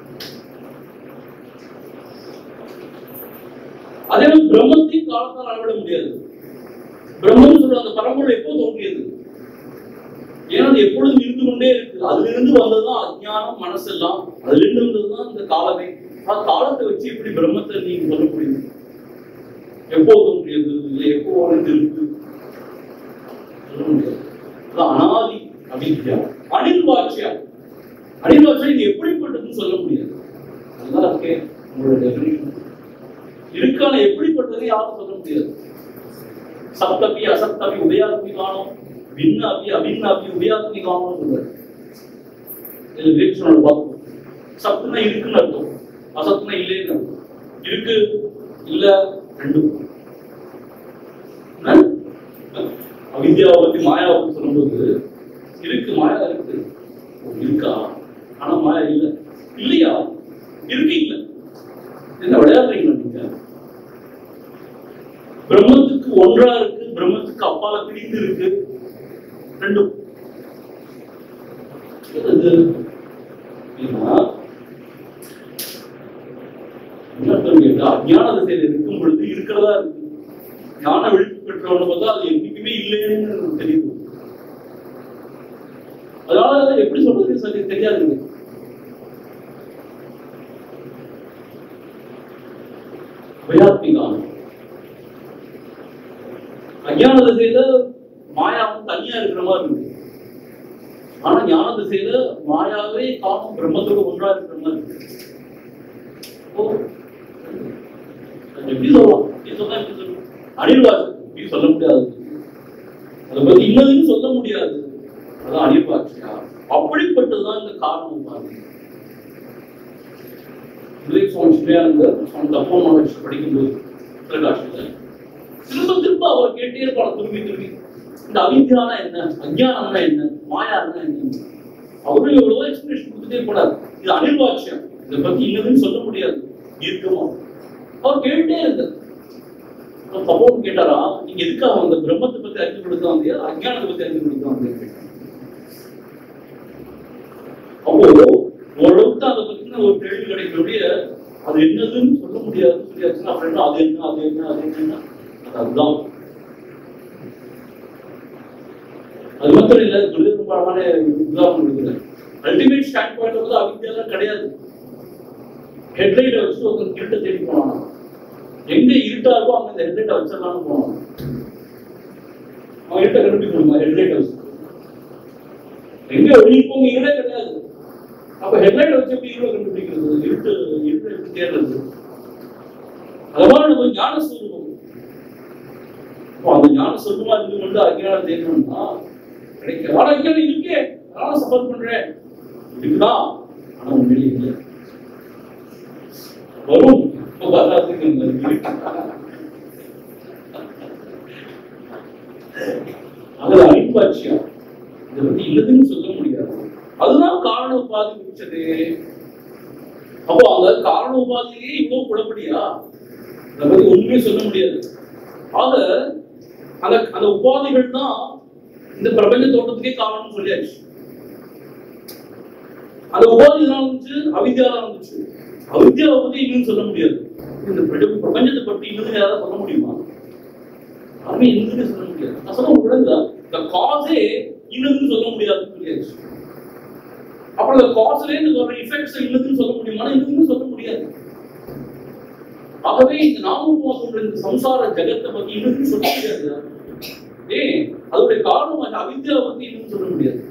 அதே மாதிரி பிரம்மத்தையும் காலத்தால் அளவிட முடியாது. பிரம்மன் சொல்ற அந்த பரம்பொருள் எப்போ தோன்றியது? ஏன்னா அது எப்பொழுதும் இருந்து கொண்டே இருக்கு. அதுல இருந்து வந்ததுதான் அஞ்ஞானம், மனசெல்லாம். அதுல இருந்து வந்ததுதான் இந்த காலமே. காலத்தை வச்சு எப்படி பிரம்மத்தை நீங்க சொல்ல முடியும்? எப்போ தோன்றியது இல்லை எப்போ வாழ்ந்து இருக்கு சொல்ல முடியாது. அனாதி அவித்யா. அனிர்வாச்சியா. அனிர்வாச்சியா இது எப்படிப்பட்டதுன்னு சொல்ல முடியாது. நல்லா இருக்கே உங்களோட டெஃபினிஷன். இருக்கான எப்படிப்பட்டது யாரும் சொல்ல முடியாது. சப்தபி அசப்தபி உபயாத்மி காணும், பின்ன அபி அபின்ன அபி உபயாத்மி காணும் சொல்றாரு. இது விவேச்சனோட வாக்கு. சப்துனா இருக்குன்னு அர்த்தம், அசப்துனா இல்லைன்னு அர்த்தம். இருக்கு இல்ல ரெண்டும். அவித்யாவை பத்தி மாயாவை பத்தி சொல்லும்போது இருக்கு, மாயா இருக்கு. இருக்கா? ஆனா மாயா இல்ல. இல்லையா? இருக்கு இல்ல. என்ன விளையாடுறீங்களா நீங்க? பிரம்மத்துக்கு ஒன்றா இருக்கு, பிரம்மத்துக்கு அப்பால பிரிந்து இருக்கு, ரெண்டும். அஞ்ஞான திசையில இருக்கும் பொழுது இருக்கிறதா இருக்கு. ஞான விழிப்பு பெற்றவங்க பார்த்தா அது என்னைக்குமே இல்லைன்னு தெரியுது. அதனால எப்படி சொல்றது சரி தெரியாது. அஞ்ஞான திசையில மாயாவும் தனியா இருக்கிற மாதிரி இருக்கு. ஆனா ஞான திசையில மாயாவே காணும் பிரம்மத்தோட ஒன்றா இருக்கிற மாதிரி இருக்கு. எப்படி சொல்லலாம்? அனிர்வாச்சம் எப்படி சொல்ல முடியாது. அதை பத்தி இன்னதுன்னு சொல்ல முடியாது. அதான் அனிர்வாச்சியா. அப்படிப்பட்டதுதான் இந்த காரணம் பாருங்க. படிக்கும்போது திரும்ப அவர் கேட்டே இருப்பாங்க திரும்பி இந்த அவித்யானா என்ன, அஞ்ஞானம்னா என்ன, மாயான்னா என்ன. அவரும் எவ்வளவோ எக்ஸ்பிளேஷன் கொடுத்துட்டே போனார். இது அனிர்வாச்சியம், இதை பத்தி இன்னதுன்னு சொல்ல முடியாது. இருக்குமா அவர் கேட்டே இருந்தார். சப்போஸ் கேட்டாரா, நீங்க எதுக்காக அந்த பிரம்மத்தை பத்தி அறிஞ்சு கொடுக்க வந்தியா, அஞ்ஞானத்தை பத்தி அறிஞ்சு கொடுக்க வந்தீங்க? அப்போ ஓரளவுக்கு அதை பத்தின ஒரு கேள்வி கிடைக்கக்கூடிய அது என்னதுன்னு சொல்ல முடியாது. சொல்லியாச்சுன்னா அப்படின்னா அது என்ன அது என்ன அது என்னன்னா அதுதான். அது மட்டும் இல்ல, துரிதமான உதாரணம் கொடுக்குறேன். அல்டிமேட் ஸ்டாண்ட் பாயிண்ட் வந்து அவித்யாலாம் கிடையாது. ஹெட்லைட்டை வச்சு ஒருத்தன் இருட்டை தேடி போனானா, எங்க இருட்டா இருக்கோ அங்க இந்த ஹெட்லைட்டை வச்சிடலாம்னு போனான். அவன் இருட்டை கண்டுபிடிக்க முடியுமா? ஹெட்லைட்டை வச்சு எங்க வெளியிருப்போங்க இருடே கிடையாது. அப்ப ஹெட்லைட் வச்சு எப்படி இருளை கண்டுபிடிக்கிறது? இருட்டு எப்படி தேடுறது? அதனால நம்ம ஞான சொல்லுவோம். அந்த ஞான சொல்லுமா இருந்து கொண்டு அஞ்ஞானம் தேடணும்னா கிடைக்க. ஆனா அஞ்ஞானம் இருக்கே, அதனால சப்போர்ட் பண்றேன் இருக்குதான். ஆனா உண்மையிலே இல்லை. வரும் அதுல அனிர்வாச்சியம். இதை பத்தி இல்லதுன்னு சொல்ல முடியாது. அதுதான் காரண உபாதி முடிச்சது. அப்போ அந்த காரண உபாதியிலேயே இவ்வளவு குழப்படியா? அதை பத்தி ஒண்ணுமே சொல்ல முடியாது. ஆக அந்த அந்த உபாதிகள் தான் இந்த பிரபஞ்ச தோட்டத்துக்கே காரணம்னு சொல்லியாச்சு. அந்த உபாதி தான் வந்துச்சு, அவித்யா வந்துச்சு. அவித்யாவை பத்தி இன்னும் சொல்ல முடியாது. இந்த பிரபஞ்சத்தை பற்றி இன்னும் யாராவது சொல்ல முடியுமா? அதுவே இன்னுமே சொல்ல முடியாது. நான் சொல்ல முடியாது. இந்த காசே இன்னும் சொல்ல முடியாதுன்னு சொல்லியாச்சு. அப்புறம் இந்த காசுல இருந்து வர எஃபெக்ட்ஸ் இன்னும் சொல்ல முடியுமா? இன்னும் சொல்ல முடியாது. ஆகவே இந்த நாம இந்த சம்சார ஜெகத்தை பத்தி இன்னும் சொல்ல முடியாது. அதோடைய காரணம் அவித்யாவை பத்தி இன்னும் சொல்ல முடியாது.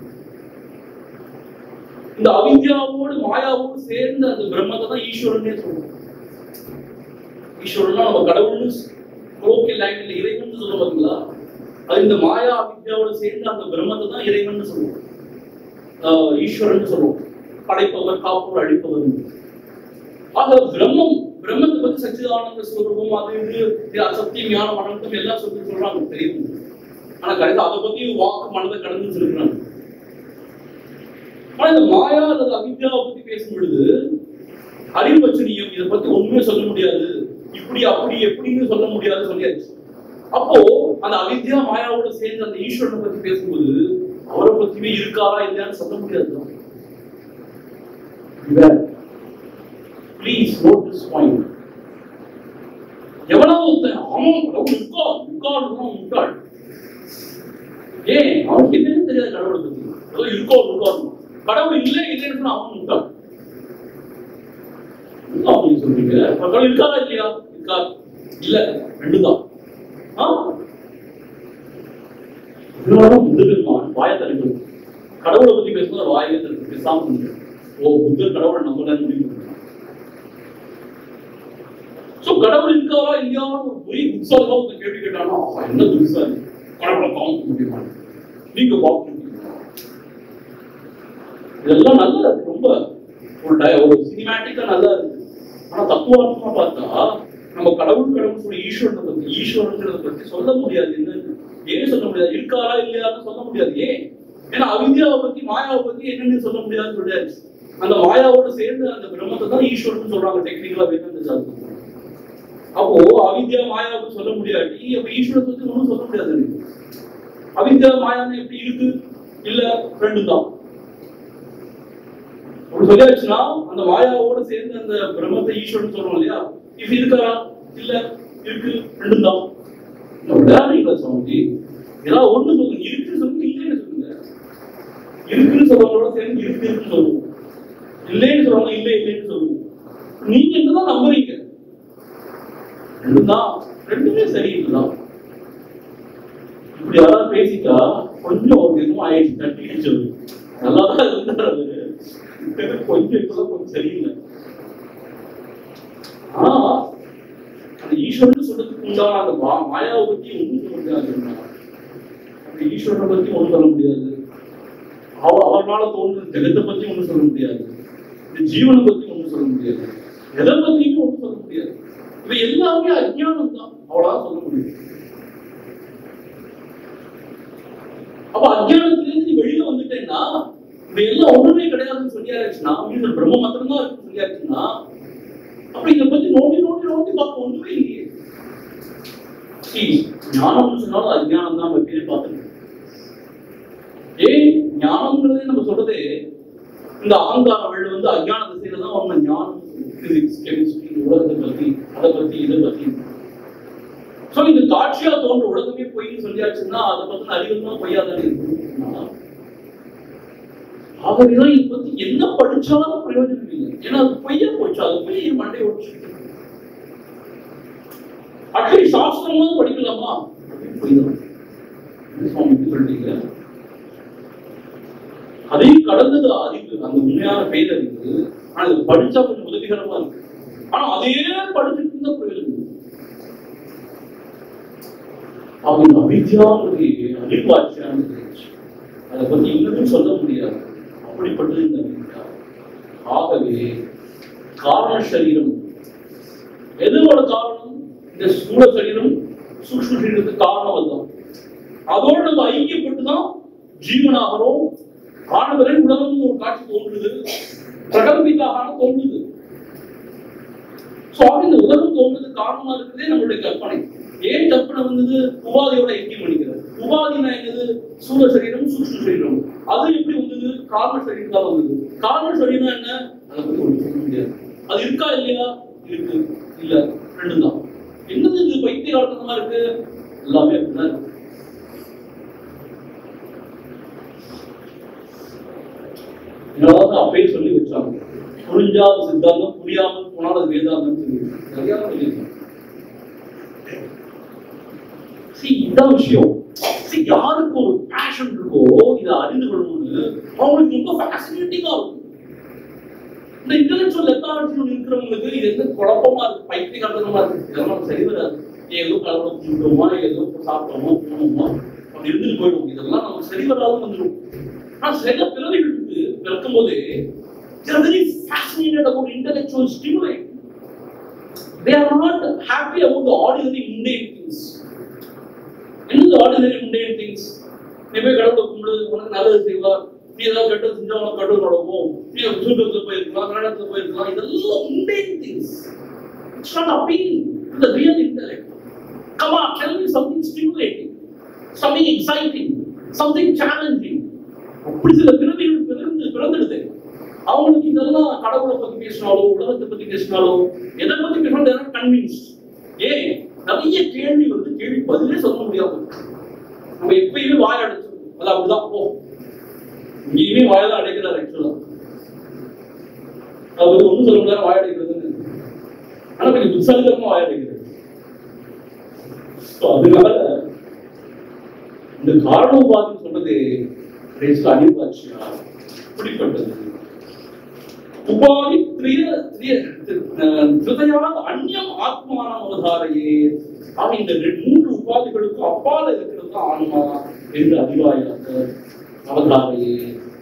இந்த அவித்யாவோடு மாயாவோடு சேர்ந்து அந்த பிரம்மத்தை தான் ஈஸ்வரனே சொல்றோம். ஈஸ்வரன்னா நம்ம கடவுள்னு லோக்கல் லாங்குவேஜ்ல இறைவன் சொல்ல பாத்தீங்களா? அது இந்த மாயா அவித்யாவோட சேர்ந்து அந்த பிரம்மத்தை தான் இறைவன் சொல்லுவோம், ஈஸ்வரன் சொல்லுவோம். படைப்பவர், காப்பவர், அழிப்பவர். ஆக பிரம்மத்தை பத்தி சச்சிதானந்த ஸ்வரூபம், அது இது சத்தியம், ஞானம், அனந்தம் எல்லாம் சொல்றாங்க, தெரியும். ஆனா கடைசி அதை பத்தி வாக்கு மனதை கடந்து சொல்றாங்க. ஆனா இந்த மாயா அல்லது அவித்யாவை பத்தி பேசும் பொழுது அறிவச்சனியம் இதை பத்தி ஒண்ணுமே சொல்ல முடியாது, இப்படி அப்படி எப்படின்னு சொல்ல முடியாது சொல்லியாச்சு. அப்போ அந்த அவித்யா மாயாவோட சேர்ந்து அந்த ஈஸ்வரனை பத்தி பேசும்போது அவரை பத்தியுமே இருக்காரா இல்லையான்னு சொல்ல முடியாது. Please note this point. எவனாவது ஆமா கடவுள் இருக்காள் ஏன் அவனுக்கு என்னன்னு தெரியாது கடவுளை பத்தி. இருக்காள் கடவுள் இல்லை இல்லைன்னு அவன் முட்டாள். அப்படின்னு சொல்றீங்க, கடவுள் இருக்காரா இல்லையா? இருக்கா இல்ல, ரெண்டுதான். புத்தகன் வாய தரங்கள் கடவுளை பத்தி பேசும்போது வாயை தரங்கள் பேசாம புத்தர் கடவுளை நம்பலன்னு முடிவு. கடவுள் இருக்காரா இல்லையா ஒரு பொய் உற்சாகமா ஒரு கேள்வி கேட்டானா என்ன புதுசா கடவுளை காமிக்க முடியுமா? நீங்க பார்க்க இதெல்லாம் நல்லா இருக்கு, ரொம்ப ஒரு சினிமேட்டிக்கா நல்லா இருக்கு. ஆனா தத்துவார்த்தமா பார்த்தா நம்ம கடவுள் சொல்லி ஈஸ்வரன்றத பத்தி சொல்ல முடியாது. ஏன் சொல்ல முடியாது? இருக்காரா இல்லையான்னு சொல்ல முடியாது. ஏன்? ஏன்னா அவித்யாவை பத்தி மாயாவை பத்தி என்னன்னு சொல்ல முடியாதுன்னு சொல்லியாச்சு. அந்த மாயாவோட சேர்ந்து அந்த பிரம்மத்தை தான் ஈஸ்வரன் சொல்றாங்க டெக்னிக்கலா வேணும் சார். அப்போ அவித்யா மாயாவுக்கு சொல்ல முடியாட்டி அப்ப ஈஸ்வரத்தை பத்தி ஒன்றும் சொல்ல முடியாது. அவித்யா மாயான்னு எப்படி இருக்கு? இல்ல, ரெண்டு தான். அப்படி சொல்லியாச்சுன்னா அந்த மாயாவோட சேர்ந்து அந்த பிரம்மத்தை ஈஸ்வரன் சொல்றோம் இல்லையா? இப்ப இருக்காரா? இல்ல, இருக்கு, ரெண்டு தான். சுவாமி ஏதாவது ஒண்ணு சொல்லுங்க, இருக்குன்னு சொல்லுங்க, இல்லைன்னு சொல்லுங்க. இருக்குன்னு சொல்றவங்களோட சேர்ந்து இருக்குன்னு சொல்லுவோம், இல்லைன்னு சொல்றவங்க இல்லைன்னு சொல்லுவோம். நீங்க என்னதான் நம்புறீங்க? ரெண்டுதான், ரெண்டுமே சரியில்லைதான். இப்படி யாராவது பேசிட்டா கொஞ்சம் ஒரு இதுவும் ஆயிடுச்சு, தட்டி சொல்லு நல்லாதான் இருந்தாரு, கொஞ்சம் சரியில்லை. ஆனா அந்த ஈஸ்வரன் சொல்றதுக்கு உண்டான அந்த மாயாவை பத்தி ஒன்றும் சொல்ல முடியாது. அப்படி ஈஸ்வரனை பத்தி ஒன்றும் சொல்ல முடியாது. அவர்னால தோன்ற ஜெகத்தை பத்தி ஒன்றும் சொல்ல முடியாது. இந்த ஜீவனை பத்தி ஒன்றும் சொல்ல முடியாது. எதை பத்தியுமே ஒன்றும் சொல்ல முடியாது. இவை எல்லாமே அஜ்ஞானம் தான், அவ்வளவுதான் சொல்ல முடியும். அப்ப அஜ்ஞானத்திலிருந்து வெளியில வந்துட்டேன்னா இவை எல்லாம் ஒண்ணுமே கிடையாதுன்னு சொல்லியாச்சுன்னா, பிரம்ம மாத்திரம் தான் இருக்குன்னு சொல்லியாச்சுன்னா, அப்ப இதை பத்தி நோண்டி பார்க்க ஒண்ணுமே இல்லையே. ஞானம்னு சொன்னாலும் அஜ்ஞானம் தான் நம்ம பேர் பார்த்துருக்கோம். ஏன் ஞானம்ங்கிறதே நம்ம சொல்றதே இந்த அகங்கார வெள்ள அஜ்ஞான திசையில தான் அவங்க ஞானம், பிசிக்ஸ், கெமிஸ்ட்ரி, உலகத்தை பத்தி, அதை பத்தி, இதை பத்தி. சோ இந்த காட்சியா தோன்ற உலகமே பொய்ன்னு சொல்லியாச்சுன்னா அதை பத்தின அறிவு தான் பொய்யாதானே இருக்கும். ஆகவேதான் இதை பத்தி என்ன படிச்சாலும் பிரயோஜனம் இல்லை. ஏன்னா அது பொய்யா போச்சு, அது பொய்ய மண்டை ஓடிச்சு. அட்லீஸ்ட் சாஸ்திரமா படிக்கலாமா? சொல்றீங்க அதையும் கடந்தது அறிவு, அந்த உண்மையான பேரறிவு. ஆனா இது படிச்சா கொஞ்சம் உதவிகரமா இருக்கு. ஆனா அதே படிச்சுட்டு இருந்தா பிரயோஜனம். அவங்க அவித்யாவுடைய அறிவாட்சியானது, அதை பத்தி இன்னும் சொல்ல முடியாது. அப்படிப்பட்டது இந்த அவித்யா. ஆகவே காரண சரீரம் எதோட காரணம்? இந்த ஸ்தூல சரீரம், சூக்ஷ்ம சரீரத்துக்கு காரணம் அதுதான். அதோடு நம்ம ஐக்கியப்பட்டுதான் ஜீவனாகிறோம். ஆனவரை உலகம் ஒரு காட்சி தோன்றுது, பிரகம்பிதாக தோன்றுது. இந்த உலகம் தோன்றது காரணமா இருக்கிறதே நம்மளுடைய கற்பனை. ஏன் கற்பனை வந்தது? உபாதியோட ஐக்கியம் பண்ணிக்கிறது. உபாதினா என்னது? சூழ சரீரம், சூக்ஷ்ம சரீரம். அது எப்படி வந்தது? காரண சரீரம் வந்தது. காரண சரீரம் என்ன? அதை பத்தி ஒன்று சொல்ல முடியாது. அது இருக்கா இல்லையா? இருக்கு. இல்ல, ரெண்டு தான். என்னது இது பைத்தியகாரத்தனமா இருக்கு? எல்லாமே அப்படிதான் இருக்கு. அப்பயே சொல்லி வச்சாங்க, புரிஞ்சாத சித்தாந்தம் புரியாமல் போனால் அது வேதாந்தம் சொல்லியிருக்காங்க. இதான் விஷயம். யாருக்கு ஒரு பேஷன் இருக்கோ இதை அறிந்து கொள்ளணும்னு அவங்களுக்கு ரொம்ப ஃபேசினேட்டிங்கா இருக்கும். இந்த இன்டெலெக்சுவல் லெத்தாலஜி இருக்கிறவங்களுக்கு இது என்ன குழப்பமா இருக்கு, பைத்தியகாரத்தனமா இருக்கு, இதெல்லாம் சரி வராது. ஏதோ கடவுளை கும்பிட்டோமா, ஏதோ சாப்பிட்டோமோ போனோமா அப்படி இருந்துட்டு போயிடும். இதெல்லாம் நமக்கு சரி வராதுன்னு வந்துடும். ஆனா சில பிறவிகளுக்கு பிறக்கும் போதே they are very fascinated about intellectual stimulation. They are not happy about the ordinary mundane things. என்னது ordinary mundane things? நீ போய் கடவுளை கும்பிடு, உனக்கு நல்லது செய்வார். நீ ஏதாவது கெட்டது செஞ்சா உனக்கு கடவுள் நடக்கும். நீ சூட்டத்துல போயிருக்கலாம், கன்னடத்துல போயிருக்கலாம். இதெல்லாம் mundane things. It's not appealing to the real intellect. Come on, tell me something stimulating, something exciting, something challenging. அப்படி சில பிறவிகள் பிறந்துடுது. அவங்களுக்கு இதெல்லாம் கடவுளை பத்தி பேசினாலோ, உலகத்தை பத்தி பேசினாலோ, எதை பத்தி பேசினாலும் கன்வின்ஸ்ட். ஏன் நிறைய கேள்வி வந்து கேள்வி பதிலே சொல்ல முடியாது. நம்ம எப்பயுமே வாய அடைச்சிடும். அது அப்படிதான் போ, இங்கேயுமே வாயதான் அடைக்கிறார். ஆக்சுவலா அவர் ஒன்றும் சொல்ல முடியாது வாய அடைக்கிறதுன்னு. ஆனா கொஞ்சம் புத்தாலித்தனமா வாய அடைக்கிறது. அதனால இந்த காரண உபாதின்னு சொன்னது அனிர்வாச்சியா இப்படிப்பட்டது. உபாதி அந்நியம் ஆத்மானம் அவதாரையே. ஆக இந்த மூன்று உபாதிகளுக்கு அப்பால இருக்கிறது தான் ஆன்மா என்று அறிவாயாக அவதாரையே.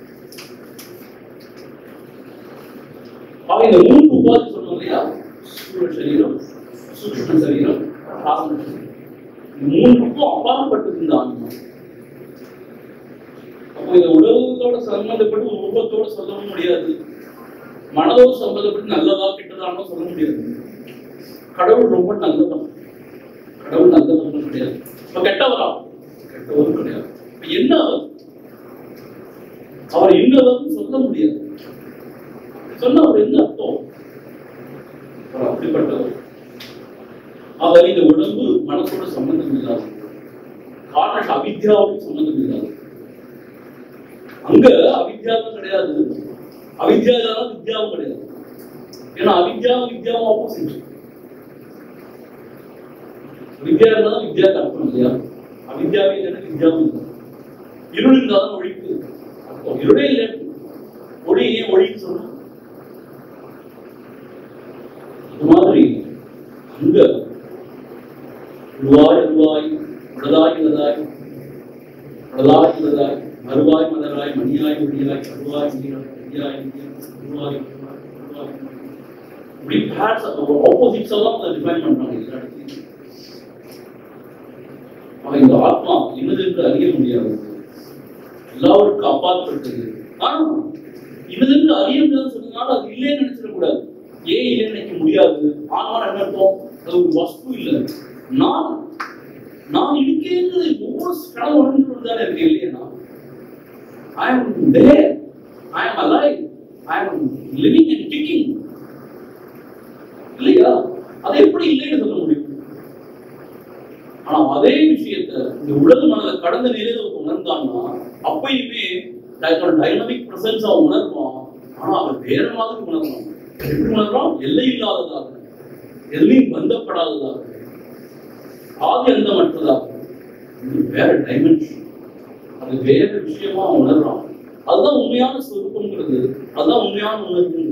ஆக இந்த மூன்று உபாதி சொன்னோம் இல்லையா, ஸ்தூல சரீரம், சூக்ஷ்ம சரீரம், காரண சரீரம், மூன்றுக்கும் அப்பாற்பட்டது இந்த ஆன்மா. அப்போ இந்த உடலோட சம்பந்தப்பட்டு ரூபத்தோட சொல்லவும் முடியாது, மனதோடு சம்பந்தப்பட்டு நல்லதா கெட்டதானோ சொல்ல முடியாது. கடவுள் ரொம்ப நல்லதான், கடவுள் நல்லவன் கிடையாது. இப்ப கெட்டவரா? கெட்டவரும் கிடையாது. என்ன அவர் என்னவர்னு சொல்ல முடியாது. சொன்ன அவர் என்ன அர்த்தம்? அப்படிப்பட்டவர். ஆக இந்த உடம்பு மனசோட சம்பந்தம் இல்லாது, காரண அவித்யாவுக்கு சம்பந்தம் இல்லாது. அங்க அவித்யாவும் கிடையாது, அவித்யாதான் வித்யாவும் கிடையாது. ஏன்னா அவித்யாவும் வித்யாவும் ஆப்போசிட். வித்யா இருந்தாலும் வித்யா கற்பனை இல்லையா, அவித்யாவே இல்லைன்னா வித்யாவும் இல்லை. இருள் இருந்தாலும் ஒழிப்பு, இருளே இல்லை, ஒளி ஏன் ஒழின்னு சொன்ன இது மாதிரி அங்க உருவாய் உருவாய் உடலாய் உடலாய் உடலாய் உடலாய் மறுவாய் மலராய் மணியாய் மணியாய் கருவாய் மணியாய் உருவாய் இப்படி பேட்ஸ் ஆப்போசிட்ஸ் எல்லாம் அதை டிஃபைன் பண்றாங்க. இந்த ஆத்மா இன்னது என்று அறிய முடியாது, எல்லாருக்கும் அப்பாற்பட்டது. ஆனா இன்னது என்று அறிய முடியாது சொன்னதுனால அது இல்லைன்னு நினைச்சிடக்கூடாது. ஏன் இல்லைன்னு நினைக்க முடியாது? ஆனா என்ன அர்த்தம்? அது ஒரு வஸ்து இல்லை. நான் இருக்கேங்கிறது ஒவ்வொரு கடவுள் உணர்ந்து தானே இருக்கு இல்லையா? I am there, I am alive, I am living and kicking. இல்லையா? அதை எப்படி இல்லைன்னு சொல்ல முடியும்? ஆனா அதே விஷயத்தை இந்த உடல் மனதை கடந்த நிலையில உணர்ந்தான்னா அப்பயுமே டைனமிக் பிரசன்ஸா உணர்வான். ஆனா அவர் வேற மாதிரி உணர்வான். எப்படி உணர்றான்? எல்லை இல்லாததாக, எல்லையும் பந்தப்படாததாக, ஆதி அந்தமற்றதாக, இது வேற டைமென்ஷன், அது வேற விஷயமா உணர்றான். அதுதான் உண்மையான சொரூபம்ங்கிறது, அதுதான் உண்மையான உணர்வுங்கிறது.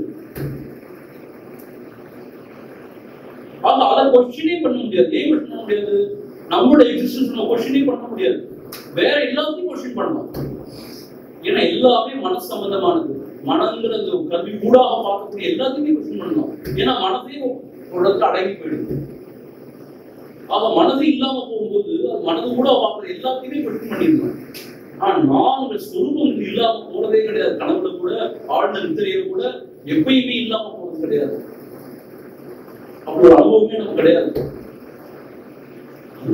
அதை கொஸ்டினே பண்ண முடியாது. ஏன் பண்ண முடியாது? நம்மளோட எக்ஸிஸ்டன்ஸ் நம்ம கொஸ்டினே பண்ண முடியாது. வேற எல்லாத்தையும் கொஸ்டின் பண்ணலாம். ஏன்னா எல்லாமே மனசு சம்பந்தமானது. மனங்கிற கல்வி கூடாக பார்க்கக்கூடிய எல்லாத்தையுமே கொஸ்டின் பண்ணலாம். ஏன்னா மனசே ஒரு இடத்துல அடங்கி போயிடுது. ஆக மனது இல்லாம போகும்போது அது மனது கூட பார்க்கறது எல்லாத்தையுமே கொஸ்டின் பண்ணிடலாம். ஆனா நான் சொரூபம் இல்லாம போறதே கிடையாது. கனவுல கூட, ஆழ்ந்த நித்திரையில கூட எப்பயுமே இல்லாம போறது கிடையாது. அப்படி ஒரு அனுபவமே நமக்கு கிடையாது.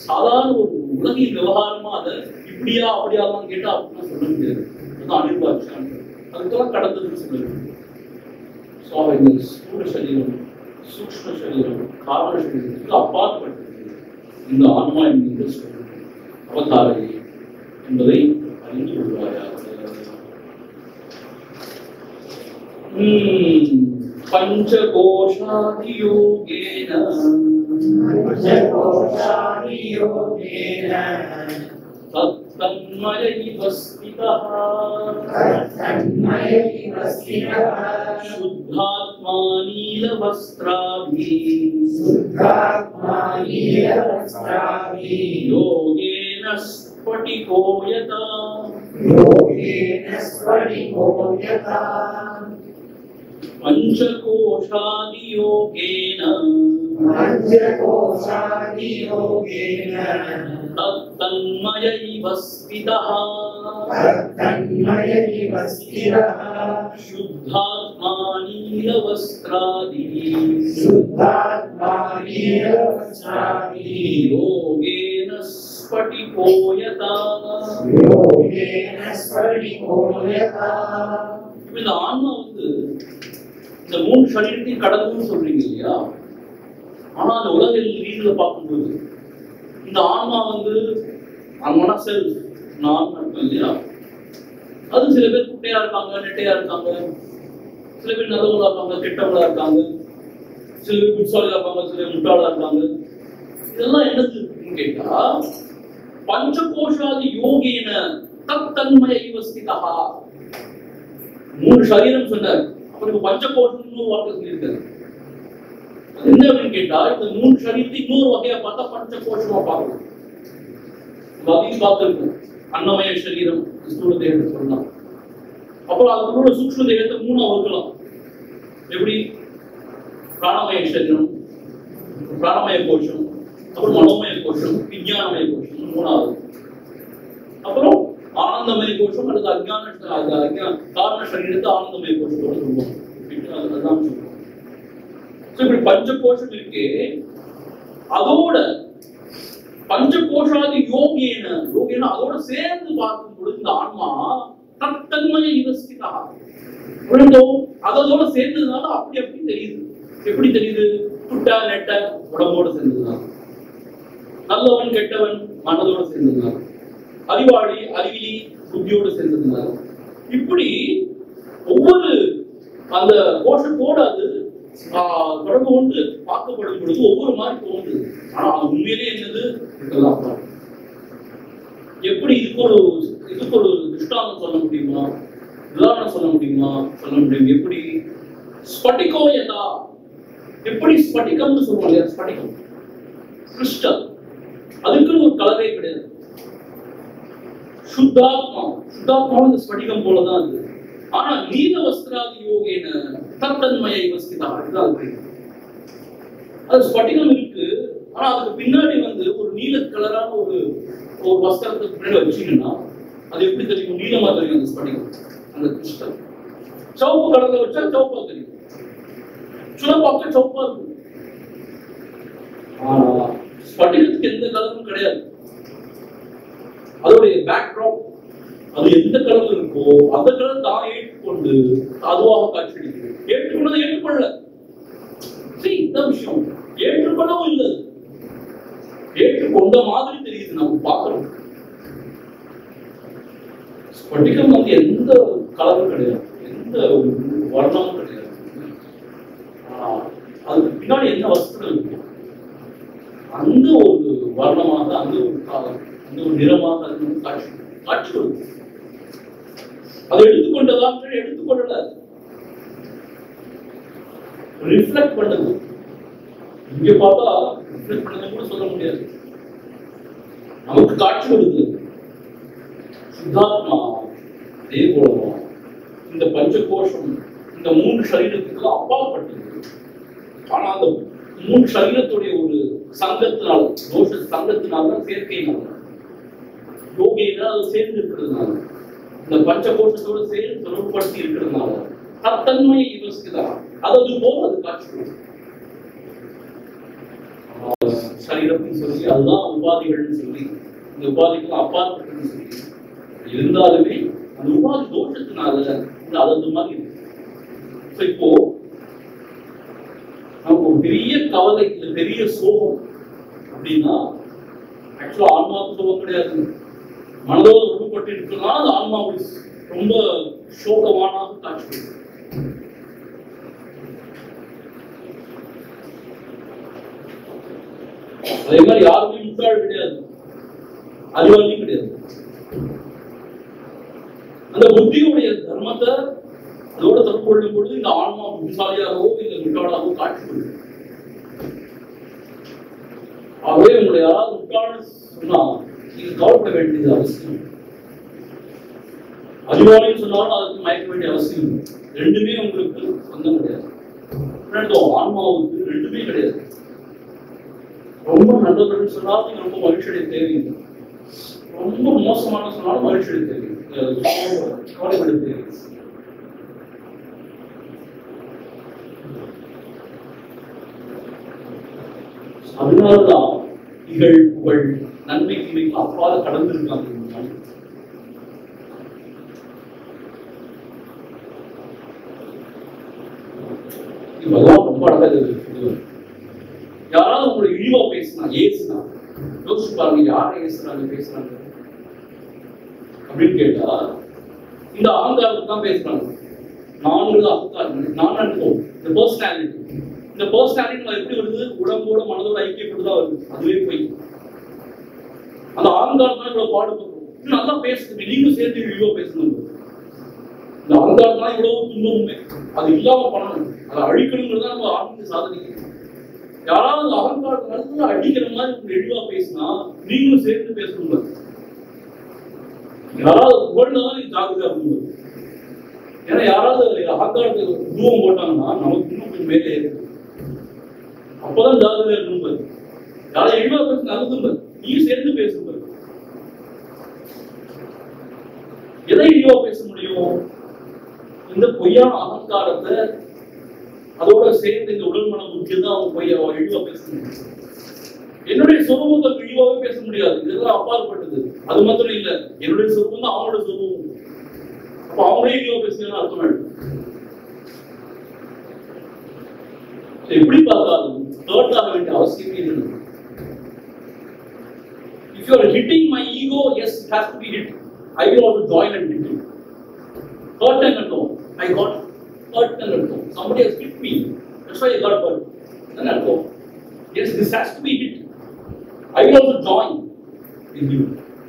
சாதாரண ஒரு உலகின் விவகாரமா அதை இப்படியா அப்படியாலாம் கேட்டா அப்படின்னா சொல்ல முடியாது. அனிர்வாட்சியம் அதுக்கெல்லாம் கடந்ததுன்னு சொல்லுது. ஸ்தூல சரீரம், சூக்ஷ்ம சரீரம், காரண சரீரத்துக்கு அப்பாற்பட்டது இந்த ஆன்மா என்கின்ற அவதாரை என்பதை அறிந்து கொள்வாயாக. பஞ்சகோஷாதி யோகேன தன்மயைவ ஸ்திதः சுத்தாத்மா நீலவஸ்த்ராபிः யோகேன ஸ்படிகோ யதா பஞ்சகோஷாதி யோகேன தன்மயைவ ஸ்திதः சுத்தாத்மா நீலவஸ்த்ராதிः யோகேன ஸ்படிகோ யதா. இந்த ஆன்மா வந்து இந்த 3 சரீரத்தையும் கடந்துன்னு சொல்றீங்க இல்லையா? ஆனா அந்த உலக ரீதியில பார்க்கும்போது இந்த ஆன்மா வந்து ஆன்மானா செல்ஃப், நான் அர்த்தம் இல்லையா? அது சில பேர் குட்டையா இருக்காங்க, நெட்டையா இருக்காங்க, சில பேர் நல்லவங்களா இருக்காங்க, கெட்டவங்களா இருக்காங்க, சில பேர் புட்சாலியா இருக்காங்க, சில பேர் முட்டாளா இருக்காங்க. இதெல்லாம் என்னதுன்னு கேட்டா பஞ்சகோஷாதி யோகேன தன்மயைவ ஸ்திதः. 3 சரீரம் சொன்னார். அப்புறம் பஞ்சகோஷம்னு வார்த்தை சொல்லியிருக்காரு. என்ன அப்படின்னு கேட்டா இந்த 3 சரீரத்தை இன்னொரு வகையா பார்த்தா பஞ்சகோஷமா பார்க்கணும். அதையும் பார்த்திருக்கோம். அன்னமய சரீரம் ஸ்தூல தேகத்தை சொல்லலாம். அப்புறம் அதுக்குள்ள சூக்ஷ்ம தேகத்தை 3 வகுக்கலாம். எப்படி? பிராணமய சரீரம், பிராணமய கோஷம், அப்புறம் மனோமய கோஷம், விஞ்ஞானமய கோஷம் 3வது. அப்புறம் ஆனந்தமய கோஷம் அல்லது அஜ்ஞான காரண சரீரத்தை ஆனந்தமய கோஷத்தோட சொல்லுவோம். அதுதான் சொல்லுவோம். இப்படி பஞ்ச கோஷம் இருக்கு. அதோட பஞ்சகோஷாதி யோகேன அதோட சேர்ந்து பார்க்கும் பொழுது இந்த ஆன்மா தன்மயைவ ஸ்திதः. அதோட சேர்ந்ததுனால அப்படி தெரியுது. எப்படி தெரியுது? குட்டா நெட்ட உடம்போட சேர்ந்ததுனால, நல்லவன் கெட்டவன் மனதோட சேர்ந்ததுனால, அறிவாளி அறிவிலி புத்தியோட சேர்ந்ததுனால, இப்படி ஒவ்வொரு அந்த கோஷத்தோட அது தொடர்பு கொண்டு பார்க்கப்படும் பொழுது ஒவ்வொரு மாதிரி தோன்றுது. ஆனா அது உண்மையிலே என்னது? எப்படி இதுக்கு ஒரு திருஷ்டாந்தம் சொல்ல முடியுமா? உதாரணம் சொல்ல முடியுமா? சொல்ல முடியும். எப்படி? ஸ்படிகோ யதா. எப்படி ஸ்படிகம்னு சொல்லுவோம் இல்லையா? ஸ்படிகம் கிறிஸ்டல், அதுக்குன்னு ஒரு கலரே கிடையாது. சுத்தாத்மா இந்த ஸ்படிகம் போலதான் அது. ஆனா நீலவஸ்த்ராதி யோகேன தன்மயைவ ஸ்திதः. அது ஸ்படிகம் இருக்கு. ஆனா அதுக்கு பின்னாடி வந்து ஒரு நீல கலரான ஒரு வஸ்திரத்துக்கு பின்னாடி வச்சீங்கன்னா அது எப்படி தெரியும்? நீலமா தெரியும் அந்த ஸ்படிகம், அந்த கிறிஸ்டல். சிவப்பு கலர்ல வச்சா சிவப்பா தெரியும், சுலபாக்க சிவப்பா இருக்கும். ஸ்படிகத்துக்கு எந்த கலரும் கிடையாது. அதோடைய பேக்ரவுண்ட் அது எந்த கலர்ல இருக்கோ அந்த கலர் தான் ஏற்றுக்கொண்டு அதுவாக காட்சியளிக்கிறது. ஏற்றுக்கொண்டதை ஏற்றுக்கொள்ள இந்த விஷயம் ஏற்றுக்கொள்ளவும் இல்லை, ஏற்றுக்கொண்ட மாதிரி தெரியுது. நம்ம பார்க்கிறோம் ஸ்படிகம் வந்து எந்த கலரும் கிடையாது, எந்த வர்ணமும் கிடையாது. அதுக்கு பின்னாடி என்ன வஸ்திரம் இருக்கு அந்த ஒரு வர்ணமாக, அந்த ஒரு காலம், அந்த ஒரு நிறமாக அது காட்சி கொடுக்கும். அதை எடுத்துக்கொண்டதான் எடுத்துக்கொள்ளல, ரிஃப்ளெக்ட் பண்ணுது. இங்க பார்த்தா ரிஃப்ளெக்ட் பண்ணது கூட சொல்ல முடியாது, நமக்கு காட்சி கொடுக்குது. சுத்தாத்மா அதே போலதான் இந்த பஞ்சகோஷம் இந்த 3 சரீரத்துக்கு அப்பாற்பட்டது. ஆனா அந்த 3 சரீரத்துடைய ஒரு சங்கத்தினால, தோஷ சங்கத்தினால, சேர்க்கையினால, யோகியில அது சேர்ந்து இருக்கிறதுனால, இந்த பஞ்சகோஷத்தோடு சேர்ந்து தொடர்புபடுத்தி இருக்கிறதுனால தன்மையை யோசிக்குதா அது போல அது காட்சி. சரீரத்தின்னு சொல்லி, அதுதான் உபாதிகள்னு சொல்லி, இந்த உபாதிக்கு அப்பாற்பட்டுன்னு சொல்லி இருந்தாலுமே அந்த உபாதி தோஷத்தினால அது மாதிரி இருக்கு. இப்போ நமக்கு ஒரு பெரிய கவலை, இது பெரிய சோகம் அப்படின்னா ஆக்சுவலா ஆன்மாவுக்கு சோகம் கிடையாது. மனதோடு ஒடுப்பட்டு இருக்கிறதுனால அந்த ஆன்மாவுக்கு ரொம்ப சோகமான காட்சி. அதே மாதிரி யாருமே முட்டாள் கிடையாது, அறிவாளியும் கிடையாது. அந்த புத்தியுடைய தர்மத்தை அதோட தொடர்பு கொள்ளும் பொழுது இந்த ஆன்மா புத்திசாலியாகவோ இல்லை முட்டாளாகவோ காட்சி கொள்ளும். ஆகவே உங்களை யாராவது முட்டாள் சொன்னா நீங்க கவலைப்பட வேண்டியது அவசியம். அறிவாளின்னு சொன்னாலும் அதுக்கு மயக்க வேண்டிய அவசியம் இல்லை. ரெண்டுமே உங்களுக்கு சொந்தம் கிடையாது. ஆன்மாவுக்கு ரெண்டுமே கிடையாது. ரொம்ப நல்லவர்கள் சொன்னாலும் நீங்க ரொம்ப மகிழ்ச்சியுடைய தேவையில்லை, ரொம்ப மோசமான சொன்னாலும் மகிழ்ச்சியுடைய தேவை, கவலைப்பட தேவை. அதனாலதான் இகழ் புகழ் நன்மை தீமைக்கு அப்பால கடந்து இருக்காங்க. இதெல்லாம் ரொம்ப அழகாக யாராவது உங்களை இழிவா பேசினா ஏசுனா யோசிச்சு பாருங்க, யாரை ஏசுறாங்க பேசுறாங்க அப்படின்னு கேட்டா இந்த அகங்காரத்தை தான் பேசுறாங்க. நான்கு அகங்காரம், நான் அனுபவம், இந்த பர்சனாலிட்டி. இந்த பர்சனாலிட்டி எப்படி வருது? உடம்போட மனதோட ஐக்கியப்பட்டுதான் வருது. அதுவே போய் அந்த அகங்காரம் தான் இவ்வளவு பாடுபடுறோம். நல்லா பேசுறது, நீங்களும் சேர்த்து இழிவா பேசணும். இந்த அகங்காரம் தான் இவ்வளவு துன்பமுமே, அது இல்லாம பண்ணணும், அதை அழிக்கணுங்கிறது தான் நம்ம ஆன்மீக சாதனை. யாராவது அகங்காரத்தை நல்லா அடிக்கிற மாதிரி உங்க இழிவா பேசினா நீங்களும் சேர்த்து பேசணும். யாராவது புகழ்தான் நீங்க ஜாக்கிரதையா இருக்கணும். ஏன்னா யாராவது அகங்காரத்தை தூவம் போட்டாங்கன்னா நமக்கு இன்னும் கொஞ்சம் மேலே இருக்கு. அப்பதான் ஜாக்கிரதையா இருக்கணும். யாராவது இழிவா பேச நல்லது, நீ சேர்ந்து பேசுங்க. எதை இழிவா பேச முடியும்? இந்த பொய்யான அகங்காரத்தை அதோட சேர்ந்து இந்த உடல் மன புத்தி தான் அவங்க பொய்யா இழிவா பேச முடியும். என்னுடைய சொரூபத்தை இழிவாவே பேச முடியாது. இதெல்லாம் அப்பாற்பட்டது. அது மாத்திரம் இல்ல, என்னுடைய சொரூபம் தான் அவங்களோட சொரூபம். அப்ப அவங்களே இழிவா பேசுறதுன்னு அர்த்தம் ஆயிடும். எப்படி பார்த்தாலும் ஹர்ட் ஆக வேண்டிய அவசியமே இல்லை. If you are hitting my ego, yes, it has to be hit. I will also join and hit you. Hurt and alone. I got hurt and alone. Somebody has hit me. That's why I got hurt. Then I'll go. Yes, this has to be hit. I will also join with you.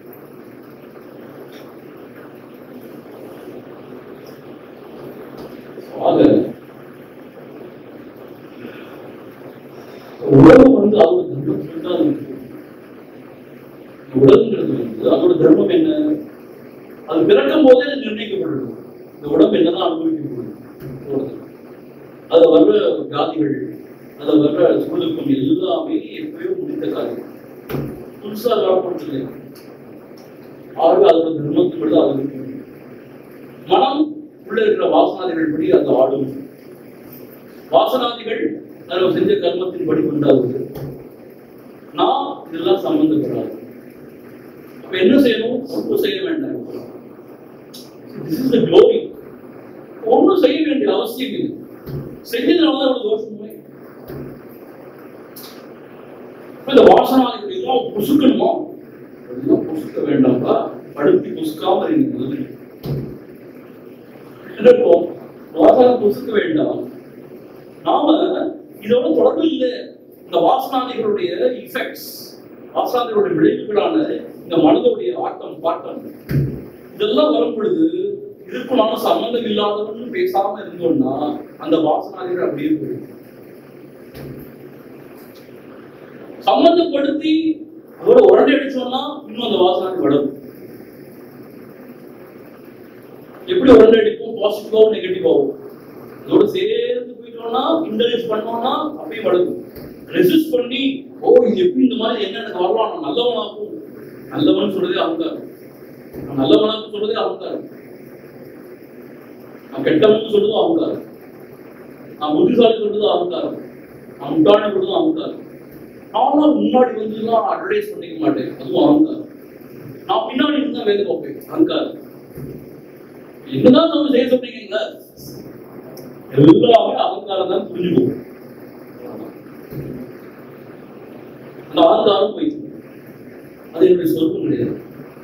உலகம் வந்து அதோட தர்மம் தான் இருக்கு. உடல்ங்கிறது வந்து அதோட தர்மம் என்ன? அது பிறக்கும் போதே நிர்ணயிக்கப்படுது. இந்த உடம்பு என்னதான் அனுபவிக்கப்படுது. அது வர்ற வியாதிகள், அது வர்ற சுழுக்கம் எல்லாமே எப்பயோ முடிந்த காரியம், புதுசா காணப்பட்டது. ஆகவே அதோட தர்மத்தின்படி அது மனம் உள்ள இருக்கிற வாசனாதிகள் படி அது ஆடும். வாசனாதிகள் அதில் செஞ்ச கர்மத்தின்படி உண்டாகுது. நான் இதெல்லாம் சம்பந்தப்படாது. அப்ப என்ன செய்யணும்? ஒன்றும் செய்ய வேண்டாம். This is the glory. ஒன்றும் செய்ய வேண்டிய அவசியம் இல்லை. செஞ்சதுனால ஒரு தோஷமே. இந்த வாசனாதிகள் எல்லாம் புசுக்கணுமா? அதெல்லாம் புசுக்க வேண்டாம்பா. படுத்தி புசுக்காம இருக்கு. வாசனை புசுக்க வேண்டாம். நாம இதோட தொடர்பு இல்லை. இந்த வாசனாதிகளுடைய இஃபெக்ட்ஸ், வாசனாதிகளுடைய விளைவுகளான இந்த மனதுடைய ஆட்டம் பாட்டம் இதெல்லாம் வரும் பொழுது இதுக்கு நாம சம்பந்தம் இல்லாதவன்னு பேசாம இருந்தோம்னா அந்த வாசனாதிகள் அப்படியே போயிடும். சம்பந்தப்படுத்தி அதோட உடனே அடிச்சோம்னா இன்னும் அந்த வாசனாதி வளரும். எப்படி உடனே அடிப்போம்? பாசிட்டிவாகவும் நெகட்டிவாகவும். அதோட சேர்ந்து போயிட்டோம்னா இன்டர்வியூஸ் பண்ணோம்னா அப்படியே வளரும். ரெசிஸ்ட் பண்ணி இது எப்படி இந்த மாதிரி என்ன எனக்கு வரலாம், நான் நல்லவனாக்கும். நல்லவன் சொல்றதே அகங்காரம். நான் நல்லவனாக்கும் சொல்றதே அகங்காரம். நான் கெட்டவன் சொல்றதும் அகங்காரம். நான் புத்திசாலி சொல்றதும் அகங்காரம். நான் முட்டாளன் சொல்றதும் அகங்காரம். ஆனால் முன்னாடி வந்து அட்வர்டைஸ் பண்ணிக்க மாட்டேன், அதுவும் அகங்காரம். நான் பின்னாடி இருந்தா வேலை பார்ப்பேன், அகங்காரம். என்னதான் நம்ம செய்ய சொல்றீங்க, எல்லாமே அகங்காரம் தான் புரிஞ்சுக்கணும். அந்த அகங்காரம் போயிட்டு அது என்னுடைய சொர்க்கம் கிடையாது.